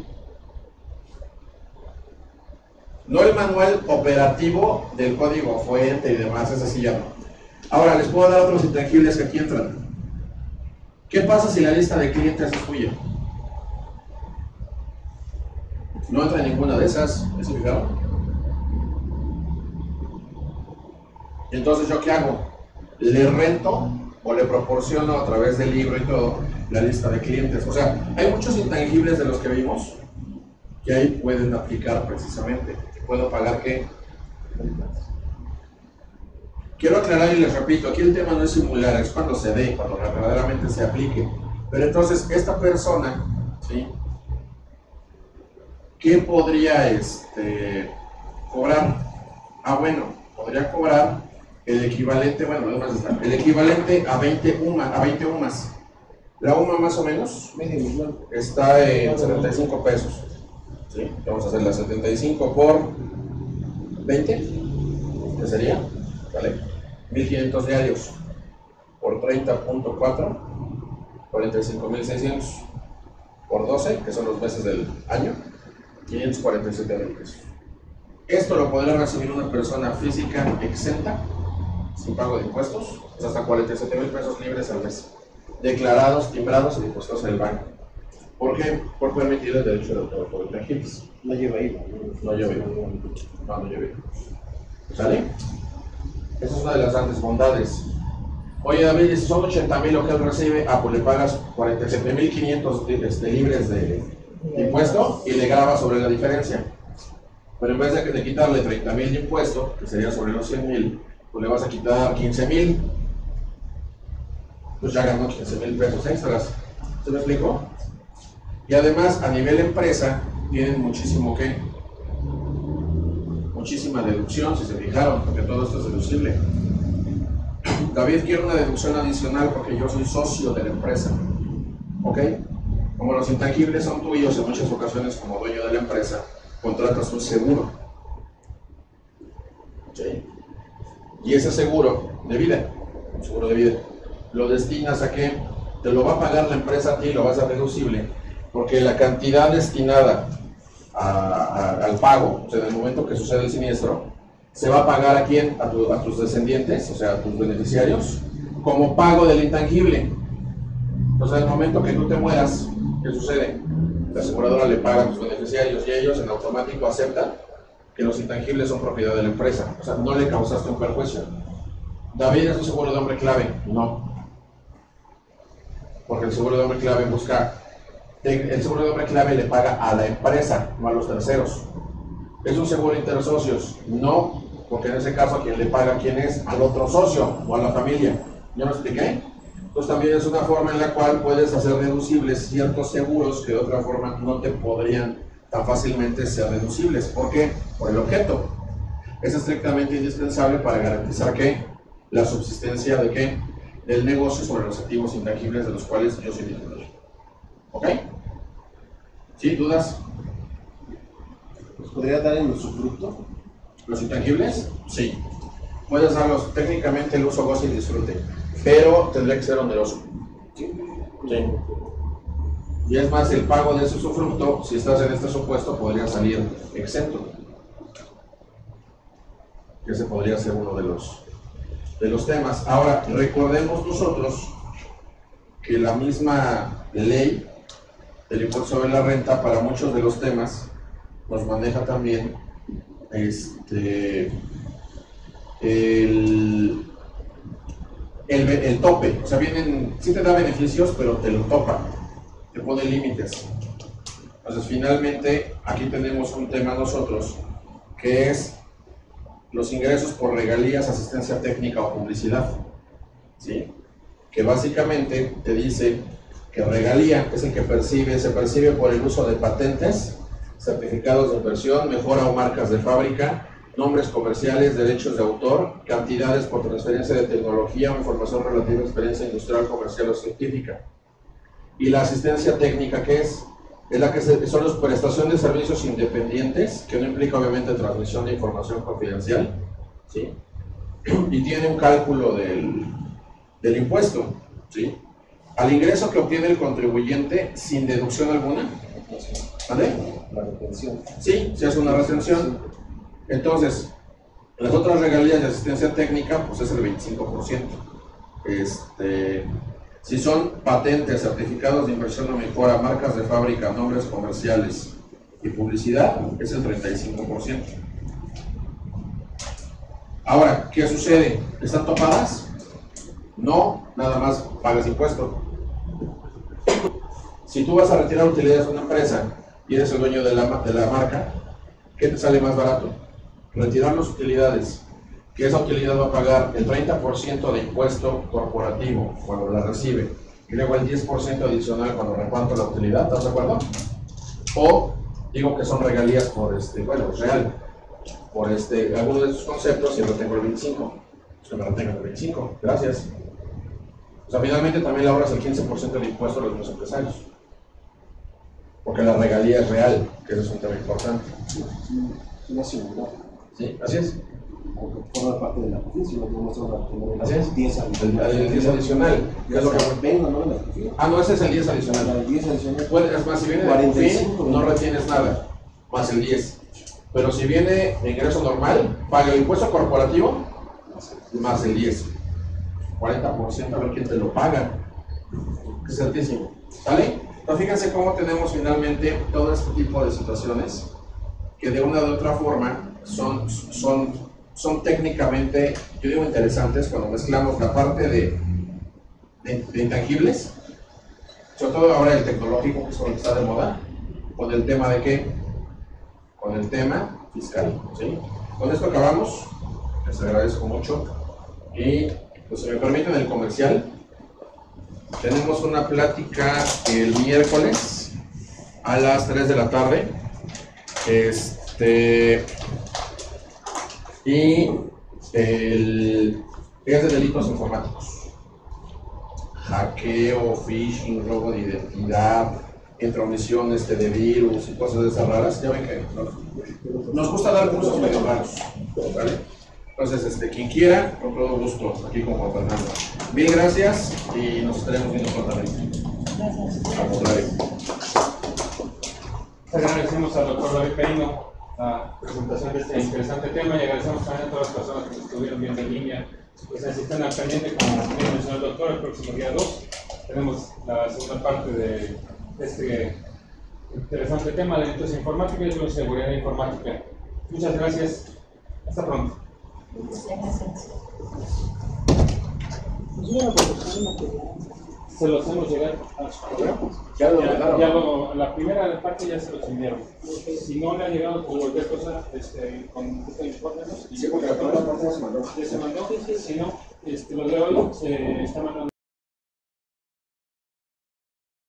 No el manual operativo del código fuente y demás, ese sí ya no. Ahora, les puedo dar otros intangibles que aquí entran. ¿Qué pasa si la lista de clientes es tuya? No entra en ninguna de esas, ¿se fijaron? Entonces, ¿yo qué hago? Le rento o le proporciono a través del libro y todo la lista de clientes. O sea, hay muchos intangibles de los que vimos que ahí pueden aplicar precisamente. ¿Puedo pagar qué? Quiero aclarar y les repito, aquí el tema no es simular, es cuando se dé, cuando verdaderamente se aplique. Pero entonces, esta persona, ¿sí?, ¿qué podría cobrar? Ah, bueno, podría cobrar el equivalente, bueno, el equivalente a 20 UMAS. La UMA más o menos está en 75 pesos. ¿Sí? Vamos a hacer la 75 por 20, ¿qué sería? ¿Vale? 1500 diarios por 30.4, 45.600 por 12, que son los meses del año, 547,000 pesos. Esto lo podrá recibir una persona física exenta, sin pago de impuestos, es hasta 47,000 pesos libres al mes, declarados, timbrados y impuestos en el banco. ¿Por qué? Por permitir el derecho de autor por intangibles. No lleva IVA. No lleva IVA. No lleva IVA. ¿Sale? Esa es una de las grandes bondades. Oye, David, si son 80,000 lo que él recibe, pues le pagas 47,500 libres de impuesto y le grabas sobre la diferencia. Pero en vez de quitarle 30,000 de impuesto, que sería sobre los 100,000, pues le vas a quitar 15,000. Pues ya ganó 15,000 pesos extras. ¿Se me explicó? Y además, a nivel empresa, tienen muchísimo que, muchísima deducción, si se fijaron, porque todo esto es deducible. David quiere una deducción adicional porque yo soy socio de la empresa, ¿ok? Como los intangibles son tuyos, en muchas ocasiones como dueño de la empresa, contratas un seguro, ¿sí? Y ese seguro de vida, lo destinas a que te lo va a pagar la empresa a ti, lo vas a deducible, porque la cantidad destinada al pago, o sea, en el momento que sucede el siniestro, se va a pagar a quién, a tus descendientes, o sea, a tus beneficiarios, como pago del intangible. Entonces, en el momento que tú te mueras, ¿qué sucede? La aseguradora le paga a tus beneficiarios y ellos en automático aceptan que los intangibles son propiedad de la empresa. O sea, no le causaste un perjuicio. David, ¿es un seguro de hombre clave? No. Porque el seguro de hombre clave el seguro de hombre clave le paga a la empresa, no a los terceros. ¿Es un seguro intersocios? No, porque en ese caso a quien le paga, ¿quién es? Al otro socio o a la familia. ¿Ya lo expliqué? Entonces también es una forma en la cual puedes hacer deducibles ciertos seguros que de otra forma no te podrían tan fácilmente ser deducibles. ¿Por qué? Por el objeto. Es estrictamente indispensable para garantizar que la subsistencia de qué? Del negocio sobre los activos intangibles de los cuales yo soy titular. ¿Ok? ¿Sí? ¿Dudas? ¿Los podría dar en usufructo? ¿Los intangibles? Sí. Puedes darlos técnicamente el uso, goce y disfrute, pero tendría que ser oneroso. Sí. Y es más, el pago de ese usufructo, si estás en este supuesto, podría salir exento. Ese podría ser uno de los temas. Ahora, recordemos nosotros que la misma ley del impuesto sobre la renta para muchos de los temas nos maneja también el tope. O sea, sí te da beneficios, pero te lo topa, te pone límites. Entonces, finalmente, aquí tenemos un tema nosotros, que es los ingresos por regalías, asistencia técnica o publicidad, ¿sí? Que básicamente te dice que regalía es el que se percibe por el uso de patentes, certificados de inversión, mejora o marcas de fábrica, nombres comerciales, derechos de autor, cantidades por transferencia de tecnología o información relativa a experiencia industrial, comercial o científica. Y la asistencia técnica, ¿qué es? Es la que son las prestaciones de servicios independientes, que no implica obviamente transmisión de información confidencial, ¿sí? Y tiene un cálculo del impuesto, ¿sí? Al ingreso que obtiene el contribuyente sin deducción alguna. ¿Vale? La retención. Sí, se hace una retención. Entonces, las otras regalías de asistencia técnica, pues es el 25%. Si son patentes, certificados de inversión o mejora, marcas de fábrica, nombres comerciales y publicidad, es el 35%. Ahora, ¿qué sucede? ¿Están topadas? No, nada más pagas impuesto. Si tú vas a retirar utilidades de una empresa y eres el dueño de la marca, ¿qué te sale más barato? Retirar las utilidades, que esa utilidad va a pagar el 30% de impuesto corporativo cuando la recibe, y luego el 10% adicional cuando recuento la utilidad, ¿estás de acuerdo? O digo que son regalías por real, por alguno de estos conceptos, y yo tengo el 25, pues que me retengan el 25, gracias. O sea, finalmente también le ahorras el 15% del impuesto a los mismos empresarios, porque la regalía es real, que eso es un tema importante. Una seguridad. Sí, así es. Aunque forma parte de la justicia, no podemos tener Así es. 10 El 10 adicional. Ya lo que venga, ¿no? La justicia. Ah, no, ese es el 10 adicional. El 10 adicional. Es más, si viene de 45, fin, no retienes nada, más el 10. Pero si viene de ingreso normal, paga el impuesto corporativo más el 10. 40%, a ver quién te lo paga. Es altísimo. ¿Sale? Entonces fíjense cómo tenemos finalmente todo este tipo de situaciones que de una u otra forma son técnicamente, yo digo, interesantes cuando mezclamos la parte de intangibles, sobre todo ahora el tecnológico, que es lo que está de moda, con el tema de qué, con el tema fiscal, ¿sí? Con esto acabamos, les agradezco mucho, y pues si me permiten el comercial, tenemos una plática el miércoles a las 3 de la tarde Y fíjate, delitos informáticos. Hackeo, phishing, robo de identidad, intromisiones de virus y cosas de esas raras. Ya ven que nos gusta dar cursos medio raros, ¿vale? Entonces, quien quiera, con todo gusto, aquí con Juan Fernando. Bien, gracias y nos estaremos viendo prontamente. Al contrario. Agradecemos al doctor David Peino la presentación de este interesante tema y agradecemos también a todas las personas que nos estuvieron viendo en línea. Pues si están al pendiente, como bien mencionó el doctor, el próximo día 2 tenemos la segunda parte de este interesante tema de delitos informáticos y de seguridad informática. Muchas gracias. Hasta pronto. Se los hemos llegado a su correo. La primera parte ya se los enviaron. Si no le ha llegado por cualquier cosa, con este informe, Sí, porque la primera parte ya se mandó. ya se mandó. Si no, lo de hoy se está mandando.